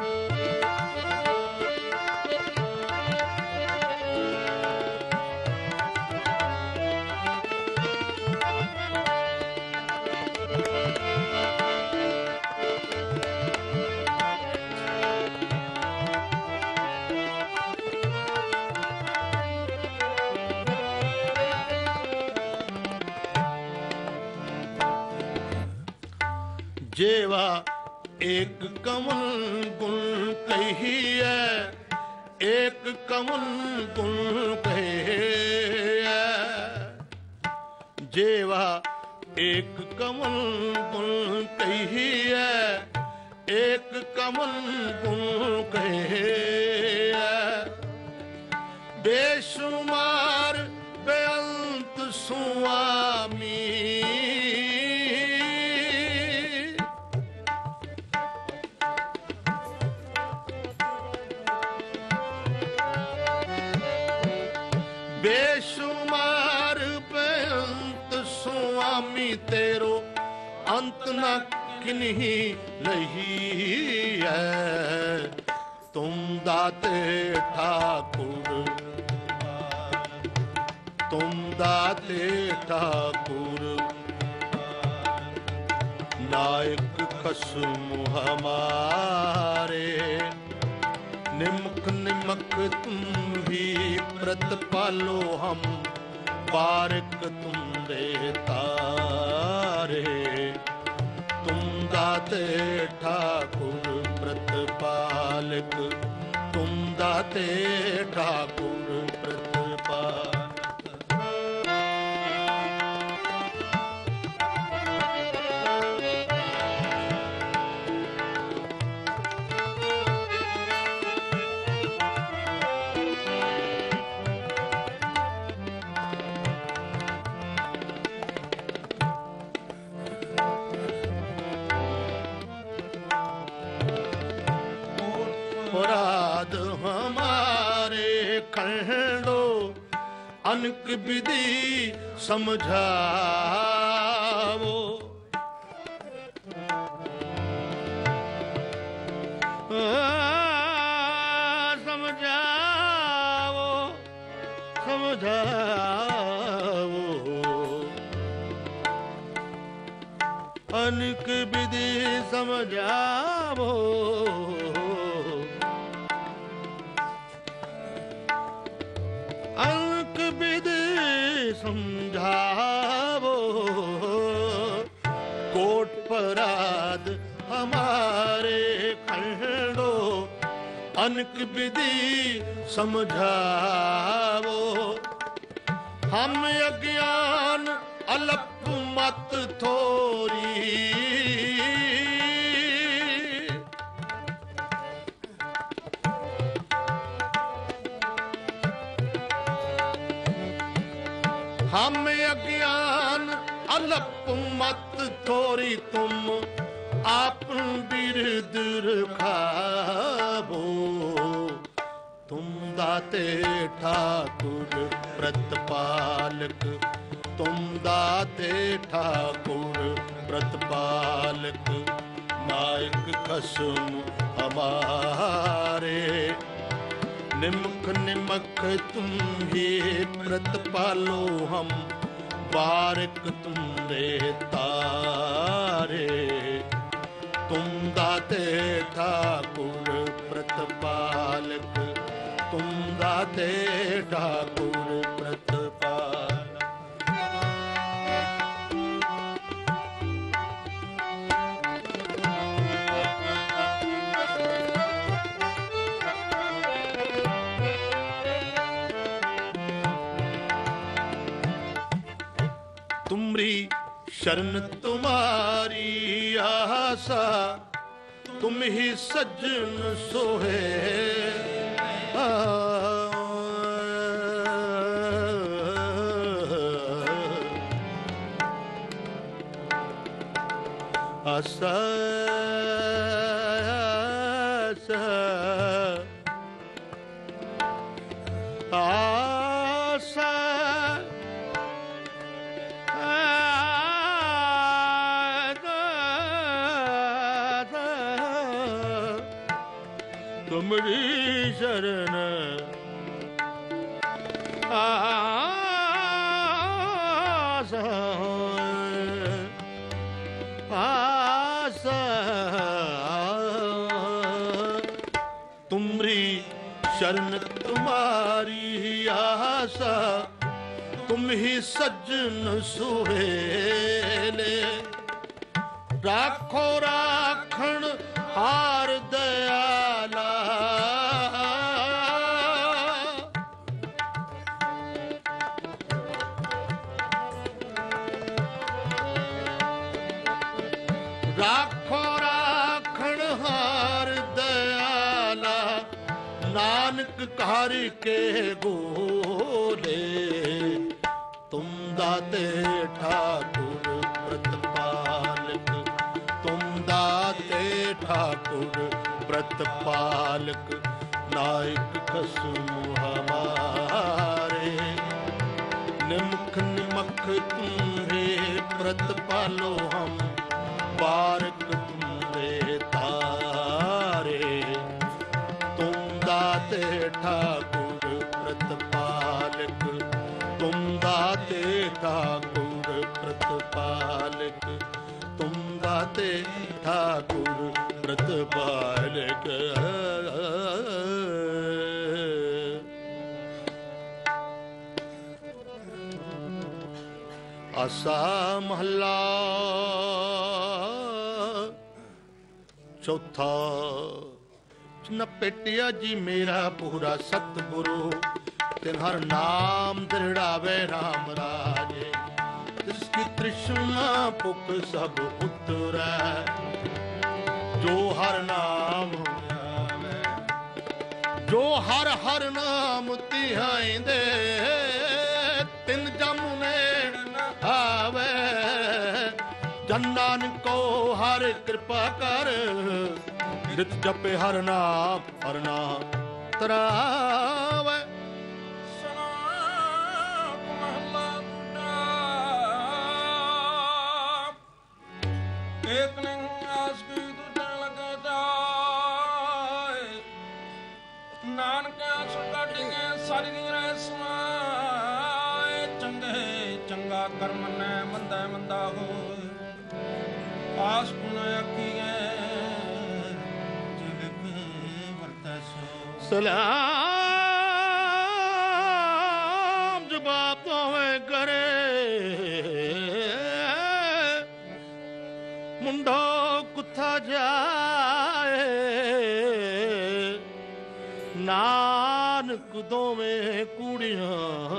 जेवा एक कमल गुण कही है, एक कमल गुण कहे है। जेवा एक कमल गुण कही है, एक कमल गुण कहे है। बेशुमार बेअंत स्वामी, बेशुमार बेअंत स्वामी तेरो अंत न किन्ही लही है। तुम दाते ठाकुर, तुम दाते ठाकुर, नायक कसम हमारे। निमक निमक तुम भी प्रतिपालो हम, बारक तुम रे तारे। तुम दाते ठाकुर प्रतिपालक, तुम दाते ठाकुर प्रतिपालक। अपराध हमारे खंडो अनक विधि समझावो। समझावो ਅਨਕ ਵਿਧੀ ਸਮਝਾਵੋ ਅਨਕ ਵਿਧੀ ਸਮਝਾਵੋ कोट पराध हमारे खंडो अनक विधि समझावो हम अज्ञान अलप मत थोरी हम अज्ञान अलप मत थोरी तुम आपन बिरद रखावो तुम दाते ठाकुर प्रतपालक तुम दाते ठाकुर प्रतपालक नायक कसम हमारे निमख निमख तुम ही प्रतपालो हम बारिक तुम रे तारे तुम दाते ठाकुर प्रतपालक तुम दाते ठाकुर प्रतपालक तुमरी शरण तुम्हारी आशा तुम ही सज्जन सोहे आशा आशा तुमरी शरण आशा आशा तुमरी शरण तुम्हारी आशा तुम ही सज्जन सुहेले राखो राखण हार दयाला राखो राखण हार दयाला नानक कार के गोले तुम दाते ठाकुर प्रतपालक तुम दाते ठाकुर प्रतपालक नायक कसम हमारे निमख निमख तुम्हे प्रतपालो हम बारक तुम्हे तारे तुम दाते ठाकुर प्रतपालक तुम दाते ठाकुर प्रतपालक तुम दाते ठाकुर प्रतपालक आसा महला चौथा न पेटिया जी मेरा पूरा सतगुरु तिन हर नाम दृढ़ावे राम राजे जिसकी तृष्णा पुख सब उतरै जो हर नाम जो हर हर नाम तिहाइंदे तिन जमुने आवे जन नानक को हर कृपा कर नित जपे हर नाम हर नाम तरावे एक नहीं आस की दूजे लगे जाए नानक आस कटिए सारी रह समाए चंगे चंगा कर्म ने मंदा मंदा हो ਆਸ ਪੁਨ ਆਖੀਐ ਜਿਗ ਵਰਤੈ ਸੋ। ਸਲਾਮ ਜਵਾਬ ਦੋਵੇਂ ਕਰੇ ਮੁੰਡਾ ਕੁੱਥਾ ਜਾਏ ਨਾਨਕ ਦੋਵੇਂ ਕੁੜੀਆਂ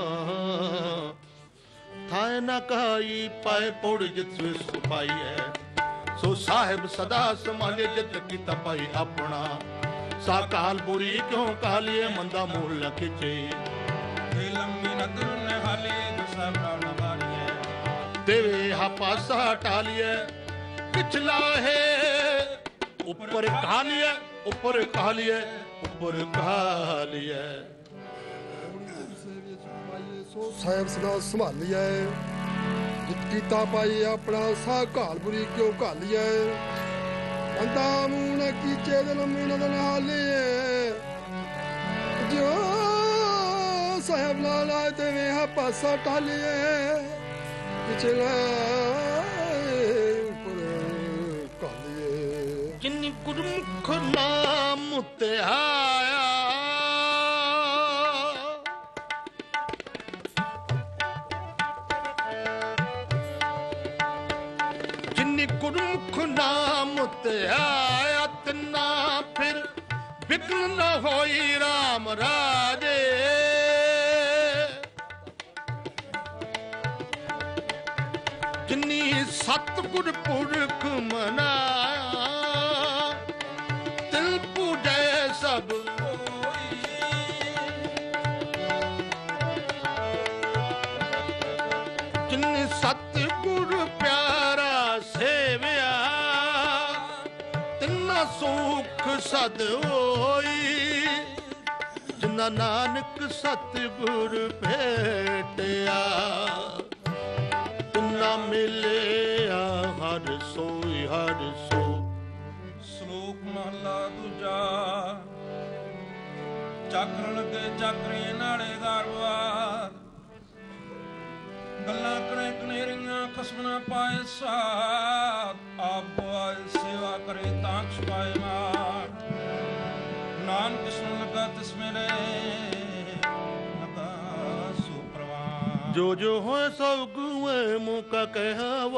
ਥਾਏ ਨਾ ਕਹਾਈ ਪਾਏ ਪੌੜ ਜਿਤ ਸੁਪਾਈ ਹੈ ਸੋ ਸਾਹਿਬ ਸਦਾ ਸੰਭਾਲੇ ਜਿਤ ਕੀਤਾ ਪਾਈ ਆਪਣਾ ਸਾ ਕਾਲ ਬੁਰੀ ਕਿਉਂ ਕਾਲੀਏ ਮੰਦਾ ਮੂਲ ਲਖਿਚੇ ਇਹ ਲੰਮੀ ਨਦਰ ਨਿਹਾਲੇ ਦਸਾ ਪ੍ਰਾਣ ਬਾਰੀਐ ਦੇਵੇ ਹਾ ਪਾਸਾ ਟਾਲੀਏ ਪਿਛਲਾ ਹੈ ਉੱਪਰ ਕਾਲੀਏ ਉੱਪਰ ਕਾਲੀਏ ਉੱਪਰ ਕਾਲੀਏ ਸੋ ਸਾਹਿਬ ਸਦਾ ਸੰਭਾਲੀਐ ਜਿਤ ਕੀਤਾ ਪਾਈ ਆਪਣਾ ਸਾ ਘਾਲਪੁਰੀ ਕਿਉਂ ਘਾਲੀਐ ਬੰਦਾ ਮੂੰਹ ਨ ਕੀਚੇ ਦੇ ਲੰਮੀ ਨਦਰ ਨਿਹਾਲੀਏ ਜੋ ਸਾਹਿਬ ਨਾਲ ਆਏ ਤੇ ਵੇ ਹਾ ਪਾਸਾ ਟਾਲੀਏ ਪਿਛਲਾ ਉੱਪਰ ਕਾਲੀਏ ਜਿਨੀ ਗੁਰਮੁਖ ਨਾਮ ਤੇ ਆਇਆ ਜਿਨੀ ਗੁਰਮੁਖ ਨਾਮ ਤੇ ਆਇਆ ਤਿਨਾ ਫਿਰ ਵਿਗਨ ਨ ਹੋਈ ਰਾਮ ਰਾਜੇ ਜਿਨੀ ਸਤਿਗੁਰ ਪੁਰਖ ਮਨਾਇਆ ਤਿਲ ਪੂਜੈ ਸਭ ਹੋਈ ਜਿਨੀ ਸਤਿਗੁਰ ਪਿਆਰਾ ਸੇਵਿਆ ਤਿੰਨਾ ਸੁਖ ਸਦ ਹੋਈ ਜਿਨਾ ਨਾਨਕ ਸਤਿਗੁਰ ਭੇਟਿਆ ਨਾ ਮਿਲਿਆ ਹਰ ਸੋਈ ਹਰ ਸੋ। ਸ਼ਲੋਕ ਮਹਲਾ ਦੂਜਾ। ਚਾਕਰ ਲੱਗੇ ਚਾਕਰੇ ਨਾਲੇ ਗਾਰਵਾਰ ਗੱਲਾਂ ਕਰੇ ਕਨੇਰੀਆਂ ਖਸਮ ਨਾ ਪਾਏ ਸਾਥ ਆਪ ਆਏ ਸੇਵਾ ਕਰੇ ਤਾਂ ਛੁਪਾਏ ਮਾਰ ਨਾਨਕ ਸੁਣ ਲਗਾ ਤਿਸ ਮਿਲੇ ਜੋ ਜੋ ਹੋਏ ਸਭ ਗੁਏ ਮੂਕਾ ਕਹਾਵਾ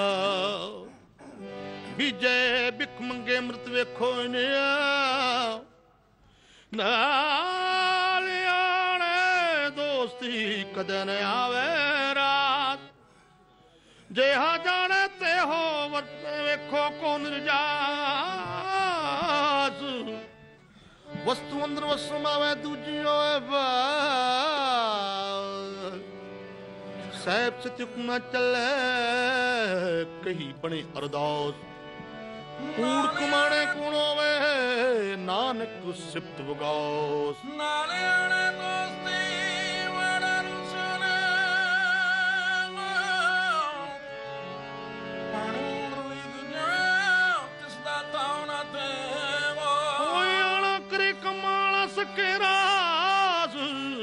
ਬੀਜੇ ਬਿਖ ਮੰਗੇ ਮ੍ਰਿਤ ਵੇਖੋ ਨਿਆ ਨਾਲ ਆਣੇ ਦੋਸਤੀ ਕਦੇ ਨ ਆਵੇ ਰਾਤ ਜੇ ਹਾ ਜਾਣੇ ਤੇ ਹੋ ਵਰਤੇ ਵੇਖੋ ਕੋਨ ਰਜਾਸ ਵਸਤੂ ਅੰਦਰ ਵਸਮਾਵੇ ਦੂਜੀ ਹੋਏ ਬਾ ਸਾਹਿਬ ਸਤਿਕ ਨਾ ਚੱਲੇ ਕਹੀ ਬਣੇ ਅਰਦਾਸ ਕੂੜ ਕਮਾਣੇ ਕੂਣ ਹੋਵੇ ਨਾਨਕ ਸਿਫਤ ਵਗਾਸ ਨਾਲੇ ਆਣੇ ਦੋਸਤੀ ਵੜਾ ਰੁਸਨੇ ਪਾਣੂ ਰੋਈ ਦੁਨੀਆ ਤਿਸ ਦਾ ਤਾਉਣਾ ਤੇ ਕੋਈ ਆਣਾ ਕਰੇ ਕਮਾਣਾ ਸਕੇ ਰਾਸ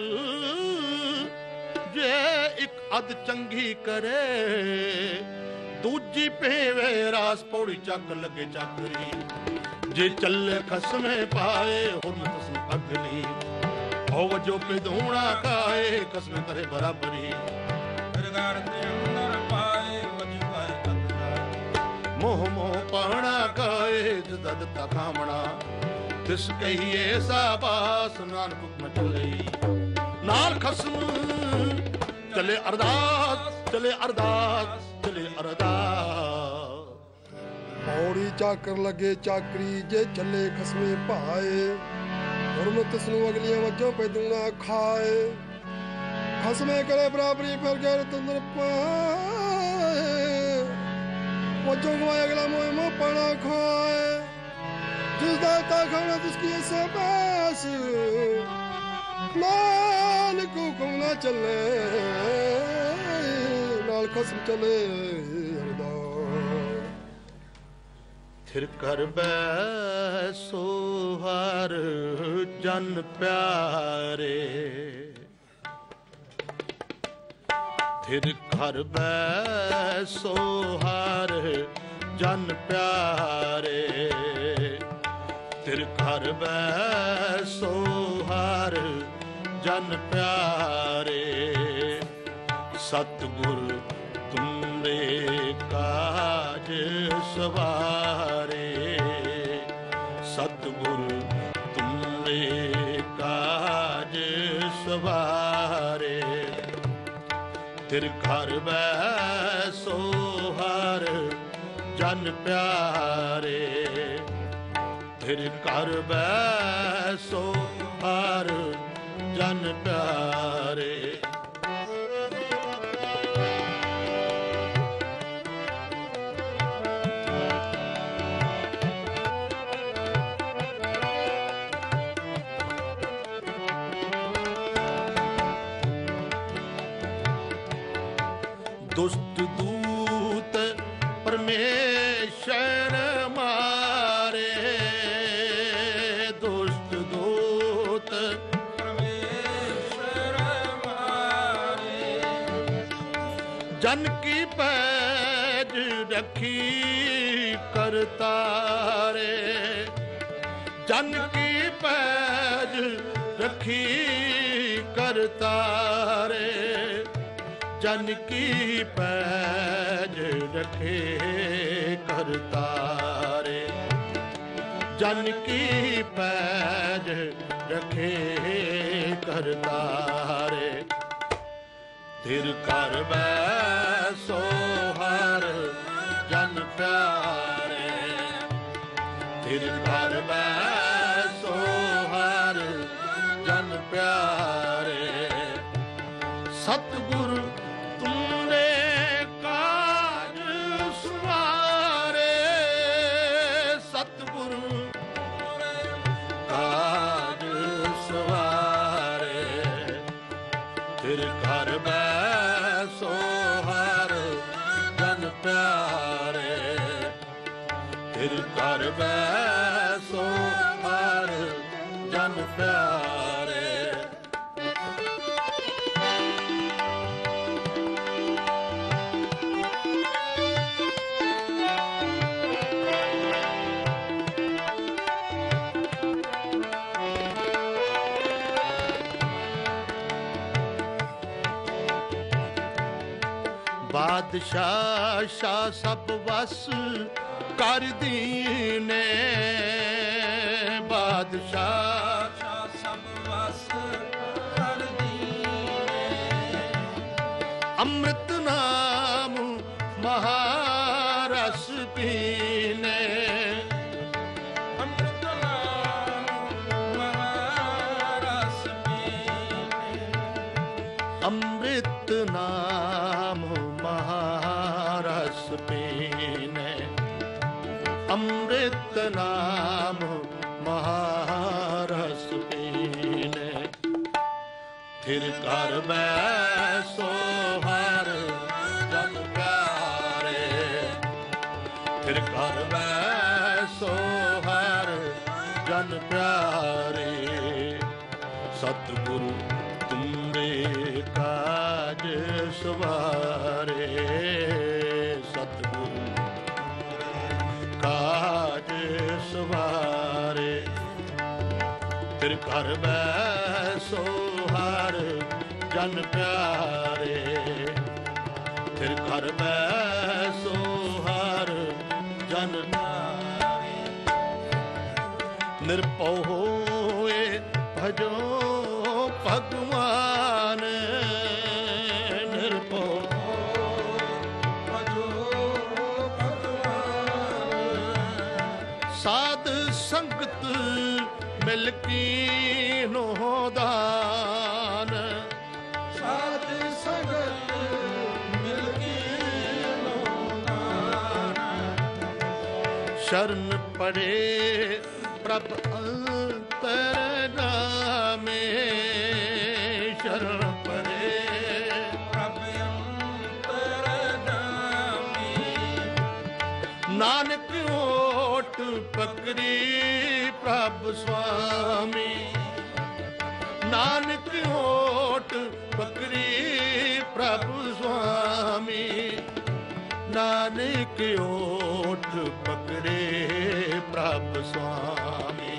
ਜੇ ਇੱਕ ਅਦ ਚੰਗੀ ਕਰੇ ਦੂਜੀ ਭੇਵੇ ਰਾਸ ਪੌੜੀ ਚੱਕ ਲੱਗੇ ਚੱਕਰੀ ਜੇ ਚੱਲੇ ਖਸਮੇ ਪਾਏ ਹੁਣ ਤਸਮ ਅਗਲੀ ਹੋ ਵਜੋ ਪਿਦੂਣਾ ਕਾਏ ਖਸਮੇ ਕਰੇ ਬਰਾਬਰੀ ਰਗਾਰ ਤੇ ਅੰਦਰ ਪਾਏ ਵਜਵਾਏ ਤਤਰਾ ਮੋਹ ਮੋਹ ਪਾਣਾ ਕਾਏ ਜਦ ਦਿੱਤਾ ਖਾਮਣਾ ਤਿਸ ਕਹੀਏ ਸਾਬਾਸ ਨਾਨਕ ਹੁਕਮ ਚੱਲੇ ਨਾਲ ਖਸਮ ਚਲੇ ਅਰਦਾਸ ਚਲੇ ਅਰਦਾਸ ਚਲੇ ਅਰਦਾਸ ਪੌੜੀ ਚਾਕਰ ਲੱਗੇ ਚਾਕਰੀ ਜੇ ਚੱਲੇ ਖਸਮੇ ਭਾਏ ਗੁਰਮਤਿ ਨੂੰ ਅਗਲੀਆਂ ਵਜੋਂ ਪੈਦੂਣਾ ਖਾਏ ਖਸਮੇ ਕਰੇ ਬਰਾਬਰੀ ਫਿਰ ਗੈਰ ਤੰਦਰ ਪਾਏ ਵਜੋਂ ਗਵਾਏ ਅਗਲਾ ਮੋਏ ਮੋ ਪਾਣਾ ਖਾਏ ਜਿਸ ਦਾ ਤਾ ਖਾਣਾ ਜਿਸ ਕੀ ਐਸੇ ਬਾਸ ਨਾਨਕ ਹੁਕਮ ਨਾ ਚੱਲੇ ਨਾਲ ਖਸਮ ਚੱਲੇ ਅਰਦਾਸ ਥਿਰ ਕਰ ਬੈਸੋ ਹਰ ਜਨ ਪਿਆਰੇ ਥਿਰ ਕਰ ਬੈਸੋ ਹਰ ਜਨ ਪਿਆਰੇ। ਤਿਰ ਘਰ ਬੈਸੋ ਹਰ ਜਨ ਪਿਆਰੇ। ਸਤਿਗੁਰ ਤੁਮਰੇ ਕਾਜ ਸਵਾਰੇ। ਸਤਿਗੁਰ ਤੁਮਰੇ ਕਾਜ ਸਵਾਰੇ। ਤਿਰ ਘਰ ਬੈਸੋ ਹਰ ਜਨ ਪਿਆਰੇ। ਤਿਰ ਘਰ ਬੈਸੋ ਹਰ ਜਨ ਪਿਆਰੇ। ਦੁਸ਼ਟ ਦੂਤ ਪਰਮੇਸ਼ਰ ਮਾਰੇ। ਦੁਸ਼ਟ ਦੂਤ ਪਰਮੇਸ਼ਰ ਮਾਰੇ। ਜਨ ਕੀ ਪੈਜ ਰੱਖੀ ਕਰਤਾਰੇ। ਜਨ ਕੀ ਪੈਜ ਰੱਖੀ ਕਰਤਾਰੇ। ਜਨ ਕੀ ਪੈਜ ਰਖੇ ਕਰਤਾਰੇ। ਜਨ ਕੀ ਪੈਜ ਰਖੇ ਕਰਤਾਰੇ। ਤਿਰ ਘਰ ਬੈਸੋ ਹਰ ਜਨ ਪਿਆਰੇ। ਤਿਰ ਘਰ ਬੈਸੋ ਹਰ ਜਨ ਪਿਆਰੇ। ਸਤਿਗੁਰ ਤਿਰ ਘਰ ਬੈਸੋ ਹਰ ਜਨ ਪਿਆਰੇ। ਤਿਰ ਘਰ ਬੈਸੋ ਹਰ ਜਨ ਪਿਆਰੇ। ਬਾਦਸ਼ਾਹ ਸ਼ਾਹ ਸਭ ਵਸ ਕਰ ਦੀਨੇ। ਬਾਦਸ਼ਾਹ ਸ਼ਾਹ ਸਭ ਵਸ ਕਰ ਦੀਨੇ। ਅੰਮ੍ਰਿਤ ਨਾਮ ਮਹਾਰਸ ਪੀਨੇ। ਅੰਮ੍ਰਿਤ ਨਾਮ ਮਹਾਰਸ ਪੀਨੇ। ਅੰਮ੍ਰਿਤ ਨਾਮ ਮਹਾਰਸ ਪੀਨੇ। ਅੰਮ੍ਰਿਤ ਨਾਮ ਮਹਾਰਸ ਪੀਨੇ। ਤਿਰ ਘਰ ਬੈਸੋ ਹਰ ਜਨ ਪਿਆਰੇ। ਤਿਰ ਘਰ ਬੈਸੋ ਹਰ ਜਨ ਪਿਆਰੇ। ਸਤਿਗੁਰੂ ਤੁਮਰੇ ਕਾਜ ਸਵਾਰੇ। ਸਤਿਗੁਰੂ ਕਾਜ ਸਵਾਰੇ। ਤਿਰ ਘਰ ਬੈਸੋ ਹਰ ਜਨ ਪਿਆਰੇ। ਤਿਰ ਘਰ ਬੈਸੋ ਹਰ ਜਨ ਪਿਆਰੇ। ਨਿਰਭਉ ਹੋਏ ਭਜੋ ਭਗਵਾਨ। ਨਿਰਭਉ ਭਜੋ ਭਗਵਾਨ। ਸਾਧ ਸੰਗਤ ਮਿਲ ਕੀਨੋ ਦਾਨ। ਸਾਧ ਸੰਗਤ ਮਿਲ ਕੀਨੋ ਦਾਨ। ਸ਼ਰਨ ਪੜੇ ਪ੍ਰਭ ਅੰਤਰ ਨਾਮੇ। ਸ਼ਰਨ ਪੜੇ ਪ੍ਰਭ ਅੰਤਰ ਨਾਮੇ। ਨਾਨਕ ਓਟ ਪਕੜੀ ਪ੍ਰਭ ਸੁਆਮੀ। ਨਾਨਕ ਓਟ ਪਕੜੀ ਪ੍ਰਭ ਸੁਆਮੀ। ਨਾਨਕ ਨਾਨਕ ਓਠ ਪਕੜੇ ਪ੍ਰਭ ਸੁਆਮੀ,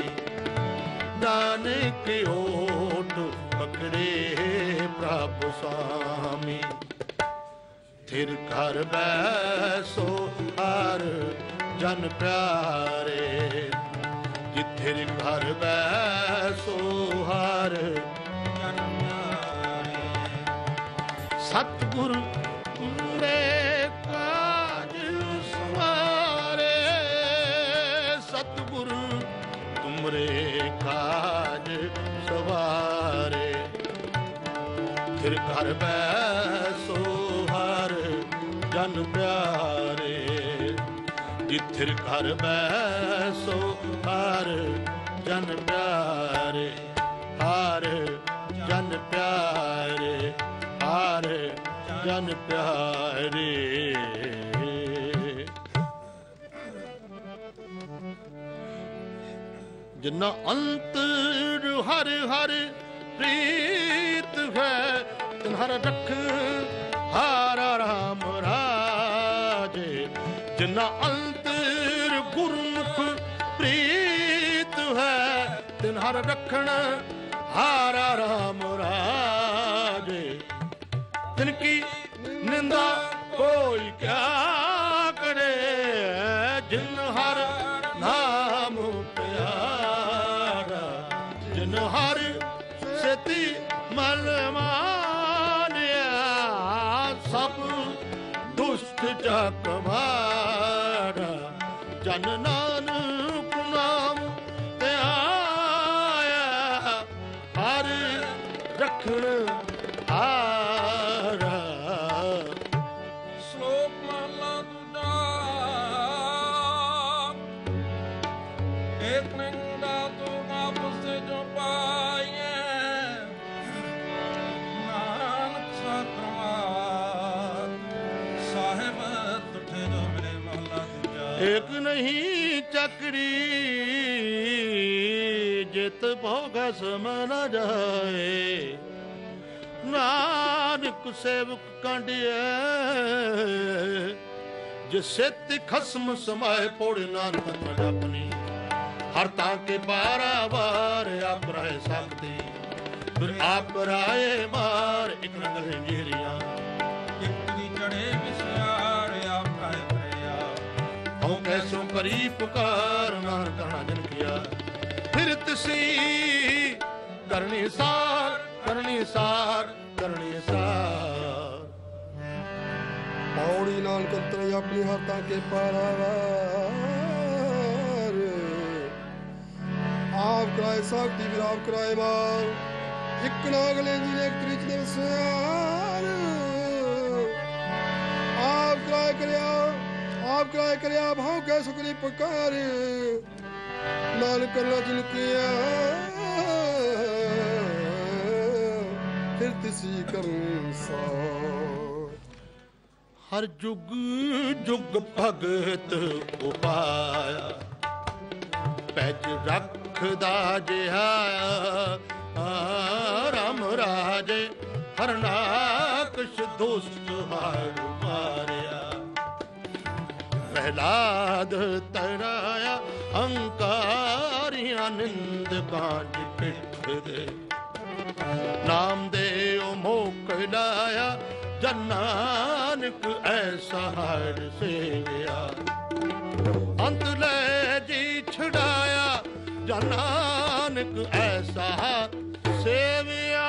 ਨਾਨਕ ਓਠ ਪਕੜੇ ਪ੍ਰਭ ਸੁਆਮੀ। ਥਿਰ ਘਰ ਬੈਸੋ ਹਰ ਜਨ ਪਿਆਰੇ, ਜਿਥਿਰ ਘਰ ਬੈਸੋ ਹਰ ਜਨ ਪਿਆਰੇ। ਸਤਿਗੁਰ ਤੁਮਰੇ ਕਾਜ ਸਵਾਰੇ, ਸਤਿਗੁਰ ਤੁਮਰੇ ਕਾਜ ਸਵਾਰੇ। ਥਿਰ ਘਰ ਬੈਸੋ ਹਰ ਜਨ ਪਿਆਰੇ, ਜਿਥਿਰ ਘਰ ਬੈਸੋ ਹਰ ਜਨ ਪਿਆਰੇ। ਹਰ ਜਨ ਪਿਆਰੇ, ਹਰ ਜਨ ਪਿਆਰੇ। ਜਿਨਾ ਅੰਤਰ ਹਰ ਹਰ ਪ੍ਰੀਤ ਹੈ, ਤਿਨ ਹਰ ਰਖ ਹਰ ਰਾਮ ਰਾਜੇ। ਜਿਨਾ ਅੰਤਰ ਗੁਰਮੁਖ ਪ੍ਰੀਤ ਹੈ, ਤਿਨ ਹਰ ਰਖਣ ਹਰ ਰਾਮ ਰਾਜੇ। ਤਿਨ ਕੀ ਨਿੰਦਾ ਕੋਈ ਕਿਆ ਕਰੇ, ਜਿਨ ਹਰ ਨਾਮ ਪਿਆਰਾ। ਜਿਨ ਹਰ ਸਤੀ ਮਨ ਮਾਨਿਆ, ਸਭ ਦੁਸ਼ਟ ਜਗ ਮਾਰਾ। ਜਨ ਨਾਨਕ ਨਾਮ ਤੇ ਆਇਆ, ਹਰ ਰਖਣ ਹਾਰਾ। ਸ਼ਲੋਕ ਮਹਲਾ ਦੂਜਾ। ਏਕ ਨਿੰਦਾ ਤੂੰ ਆਪਸ ਜੋ ਪਾਈਐ, ਨਾਨਕ ਸਤਿ ਸਾਹਿਬ ਤੁਠੇ ਜੋ ਮੇਰੇ। ਮਹਲਾ ਦੂਜਾ। ਏਕ ਨਹੀਂ ਚੱਕਰੀ, ਜਿਤ ਭੋਗ ਸਮ ਨ ਜਾਏ। ਨਾਨਕ ਸੇਵਕ ਕਾਂਢਿਐ, ਜਿ ਸਿਤ ਖਸਮ ਸਮਾਏ। ਪੋੜੇ ਨਾਨਕ ਮਨ ਜਪਨੀ, ਹਰ ਤਾਂ ਕੇ ਪਾਰਾਵਾਰ। ਆਪ ਰਹਿ ਸਕਦੀ ਫਿਰ ਆਪ ਰਾਏ ਮਾਰ। ਇਕ ਨਗਰ ਜੇਰੀਆਂ ਇੱਕ ਦੀ ਚੜੇ ਵਿਸਿਆਰ, ਆਪ ਰਾਏ ਪ੍ਰਿਆ। ਹਉ ਕੈਸੋ ਕਰੀ ਪੁਕਾਰ, ਨਾਨਕ ਕਰਣਾ ਜਨ ਕੀਆ। ਫਿਰ ਤਸੀ ਕਰਨੀ ਸਾਰ, ਕਰਨੀ ਸਾਰ, ਕਰਨੀ ਸਾਰ। ਪੌੜੀ ਨਾਨਕ ਅੰਤਰ ਆਪਣੀ ਹੱਥਾਂ ਕੇ ਪਾਰਾਵਾਰ। ਆਪ ਕਰਾਏ ਸਾਖੀ ਫਿਰ ਆਪ ਕਰਾਏ ਮਾਰ। ਇੱਕ ਨਾਗਲੇ ਜੀ ਨੇ ਇੱਕ ਤ੍ਰਿਚ ਦੇ ਵਿਸਿਆਰ। ਆਪ ਕਰਾਏ ਕਰਿਆ, ਆਪ ਕਰਾਏ ਕਰਿਆ। ਭਾਉ ਕੈ ਸੁਕਰੀ ਪੁਕਾਰ, ਨਾਨਕ ਕਰਨਾ ਜਿਨ ਕੀਆ। ਫਿਰ ਤਿਸੀ ਕਰਨ ਸਾਰ। ਹਰ ਜੁਗ ਜੁਗ ਭਗਤ ਉਪਾਇਆ, ਪੈਜ ਰੱਖਦਾ ਜਿਹਾ। ਰਾਮ ਰਾਜੇ ਹਰਨਾਕਸ਼ ਦੁਸ਼ਟ ਹਾਰ ਮਾਰਿਆ। ਪ੍ਰਹਿਲਾਦ ਤਰਾਇਆ, ਹੰਕਾਰੀਆਂ ਨਿੰਦ ਕਾਂਜ ਪਿੱਠ ਦੇ। ਨਾਮ ਦੇ ਉਹ ਮੋਕ ਲਾਇਆ, ਜਨ ਨਾਨਕ ਐਸਾ ਹਰ ਸੇਵਿਆ। ਅੰਤ ਲੈ ਜੀ ਛਡਾਇਆ, ਜਨ ਨਾਨਕ ਐਸਾ ਸੇਵਿਆ।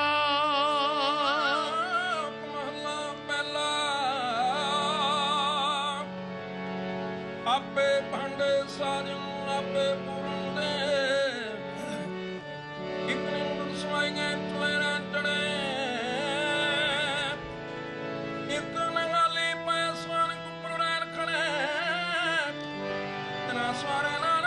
ਮਹਲਾ ਪਹਿਲਾ। ਆਪੇ ਭਾਂਡੇ ਸਾਜਨ ਆਪੇ ਪੂਰਨ ਦੇ, ਇੱਕ ਨਿੰਦ ਸਵਾਈਆਂ ਤੁਲੇਰਾ ਚੜੇ। ਇੱਕ ਨਗਾਲੀ ਪੈ ਸਵਾਨ ਕੁਪੜੇ ਰਖਣੇ, ਤਨਾ ਸਵਾਰੇ ਨਾਨਕ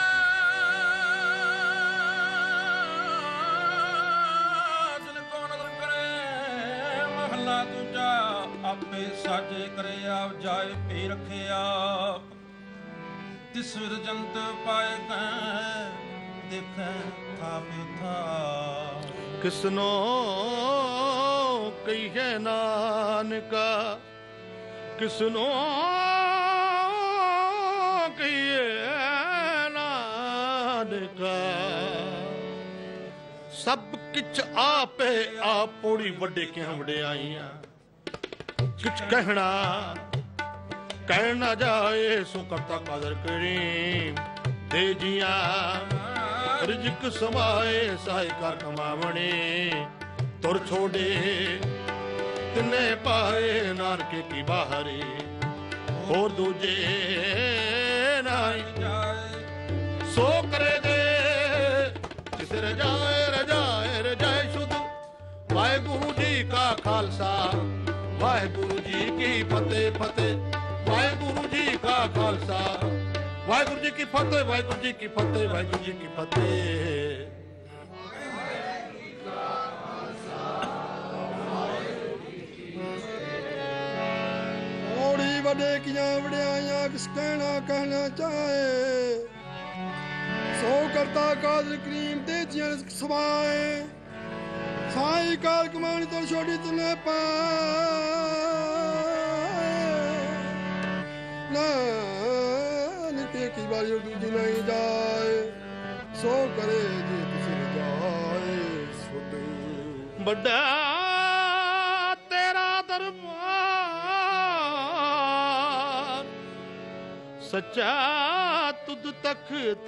ਜਨ ਕੋ ਨਦਰ ਕਰੇ। ਮਹਲਾ ਦੂਜਾ। ਆਪੇ ਸਾਜੇ ਕਰੇ ਆਪ ਜਾਏ ਪੀ ਰੱਖੇ ਆਪ। ਤਿਸ ਵਿਦ ਜੰਤ ਪਾਏ ਕੈ ਦੇਖੈ ਥਾਪਿ ਥਾ। ਕਿਸਨੋ ਕਹੀਏ ਨਾਨਕਾ, ਕਿਸਨੋ ਲਗਾ ਸਭ ਕਿਛ ਆਪੇ ਆਪ ਪੌੜੀ ਵੱਡੇ ਕਿਉਂ ਵਡਿਆਈਆਂ ਕਿਛ ਕਹਿਣਾ ਕਹਿ ਨਾ ਜਾਏ ਸੋ ਕਰਤਾ ਕਦਰ ਕਰੀ ਦੇ ਜੀਆਂ ਰਿਜਕ ਸਮਾਏ ਸਾਈ ਕਰ ਕਮਾਵਣੇ ਤੁਰ ਛੋੜੇ ਤਿੰਨੇ ਪਾਏ ਨਾਨਕੇ ਕੀ ਬਾਹਰੇ ਹੋਰ ਦੂਜੇ ਨਾਈ ਜਾਏ ਸੋ ਕਰੇ ਦੇ ਜਿਸ ਰਜਾਏ ਰਜਾਏ ਰਜਾਏ ਸ਼ੁੱਧ ਵਾਹਿਗੁਰੂ ਜੀ ਕਾ ਖਾਲਸਾ ਵਾਹਿਗੁਰੂ ਜੀ ਕੀ ਫਤਿਹ ਫਤਿਹ ਵਾਹਿਗੁਰੂ ਜੀ ਕਾ ਖਾਲਸਾ ਵਾਹਿਗੁਰੂ ਜੀ ਕੀ ਫਤਿਹ ਵਾਹਿਗੁਰੂ ਜੀ ਕੀ ਫਤਿਹ ਵਾਹਿਗੁਰੂ ਜੀ ਕੀ ਫਤਿਹ ਔੜੀ ਵੱਡੇ ਕੀਆਂ ਵਡਿਆਈਆਂ ਕਿਸ ਕਹਿਣਾ ਕਹਿਣਾ ਚਾਹੇ ਸੋ ਕਰਤਾ ਕਾਦਰ ਕਰੀਮ ਦੇ ਜੀਆਂ ਰਿਜ਼ਕ ਸਮਾਏ ਸਾਈ ਕਾਰ ਕਮਾਣੀ ਤੋਂ ਛੋਟੀ ਤਨੇ ਪਾ ਨਾਨਕੇ ਕੀ ਵਾਰੀ ਦੂਜੀ ਨਹੀਂ ਜਾਏ ਸੋ ਕਰੇ ਜੇ ਤੁਸੀਂ ਜਾਏ ਸੁਧ ਵੱਡਾ ਤੇਰਾ ਦਰਬਾਰ ਸੱਚਾ ਤੁਧ ਤਖਤ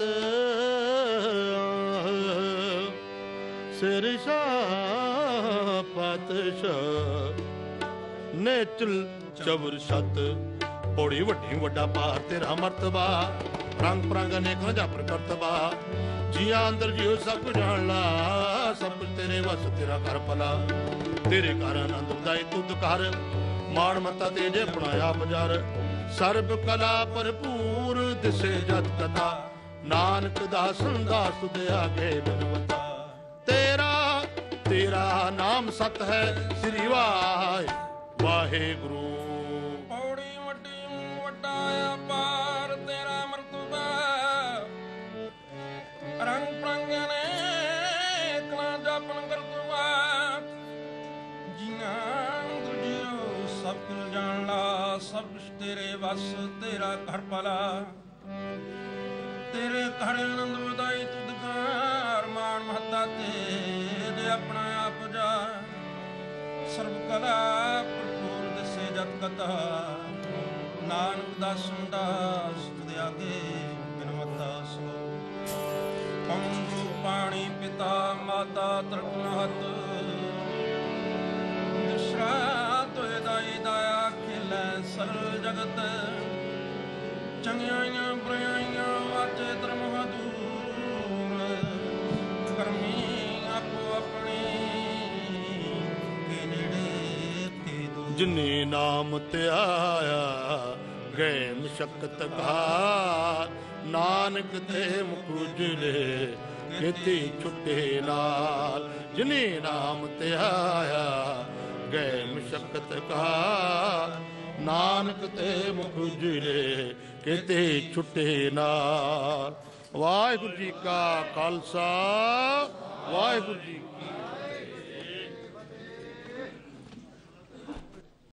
ਸਿਰ ਸ਼ਾਹ ਪਾਤਸ਼ਾਹ ਨੇ ਚਲ ਚਬਰ ਸਤ ਪੌੜੀ ਵੱਡੀ ਵੱਡਾ ਪਾਰ ਤੇਰਾ ਮਰਤਬਾ ਰੰਗ ਪ੍ਰੰਗ ਅਨੇਕ ਰਜਾ ਪ੍ਰਕਰਤਬਾ ਜੀਆਂ ਅੰਦਰ ਜਿਉ ਸਭ ਕੁਝ ਜਾਣ ਲਾ ਸਭ ਕੁਝ ਤੇਰੇ ਵਸ ਤੇਰਾ ਘਰ ਭਲਾ ਤੇਰੇ ਘਰ ਆਨੰਦ ਉਦਾਈ ਤੁਧ ਘਰ ਮਾਣ ਮਤਾ ਤੇਜੇ ਬਣਾਇਆ ਬਜ਼ਾਰ ਸਰਬ ਕਲਾ ਭਰਪੂਰ ਦਿਸੇ ਜਤ ਕਥਾ ਨਾਨਕ ਦਾਸਨ ਦਾਸ ਤੁਧ ਆਗੇ ਬਿਨਵਤਾ ਤੇਰਾ ਤੇਰਾ ਨਾਮ ਸਤ ਹੈ ਸ੍ਰੀ ਵਾਹਿ ਵਾਹਿਗੁਰੂ ਪੌੜੀ ਵੱਡੀ ਵੱਡਾ ਅਪਾਰ ਤੇਰਾ ਮਰਤਬਾ ਰੰਗ ਪ੍ਰੰਗ ਨੇ ਕਲਾ ਜਪਨ ਕਰਤਵਾ ਜੀਆਂ ਦੁਜਿਓ ਸਭ ਕੁਝ ਜਾਣ ਲਾ ਸਭ ਕੁਝ ਤੇਰੇ ਵਸ ਤੇਰਾ ਘਰ ਭਲਾ ਤੇਰੇ ਘਰ ਆਨੰਦ ਵਧਾਈ ਤੁਧ ਘਰ ਮਾਣ ਮਹੱਤਾ ਤੇ ਆਪਣਾ ਆਪ ਜਾ ਸਰਬ ਕਲਾ ਭਰਪੂਰ ਦਿਸੇ ਜਤ ਕਥਾ ਨਾਨਕ ਦਾਸਨ ਦਾਸ ਤੁਧ ਆਗੇ ਬਿਨਵਤਾ ਸੋ ਪੰਗੂ ਪਾਣੀ ਪਿਤਾ ਮਾਤਾ ਤਰਕਨਾਹਤ ਦਸ਼ਰਾ ਤੋਏ ਦਾਈ ਦਾਇਆ ਖੇਲੇ ਸਰਲ ਜਗਤ ਚੰਗਿਆਈਆਂ ਬੁਰਾਈਆਂ ਵਾਚੇ ਧਰਮ ਦੂਰ ਕਰਮੀ ਆਪੋ ਆਪਣੀ ਕੇ ਨੇੜੇ ਤੇ ਦੂਰ ਜਿਨੇ ਨਾਮ ਧਿਆਇਆ ਗਏ ਮਸ਼ਕਤ ਘਾਰ ਨਾਨਕ ਤੇ ਮੁਖ ਉਜਲੇ ਕਿਤੇ ਛੁੱਟੇ ਨਾਲ ਜਿਨੇ ਨਾਮ ਧਿਆਇਆ ਗਏ ਮਸ਼ਕਤ ਘਾਰ ਨਾਨਕ ਤੇ ਮੁਖ ਉਜਲੇ ਕਿਤੇ ਛੁੱਟੇ ਨਾਲ ਵਾਹਿਗੁਰੂ ਜੀ ਕਾ ਖਾਲਸਾ ਵਾਹਿਗੁਰੂ ਜੀ ਕੀ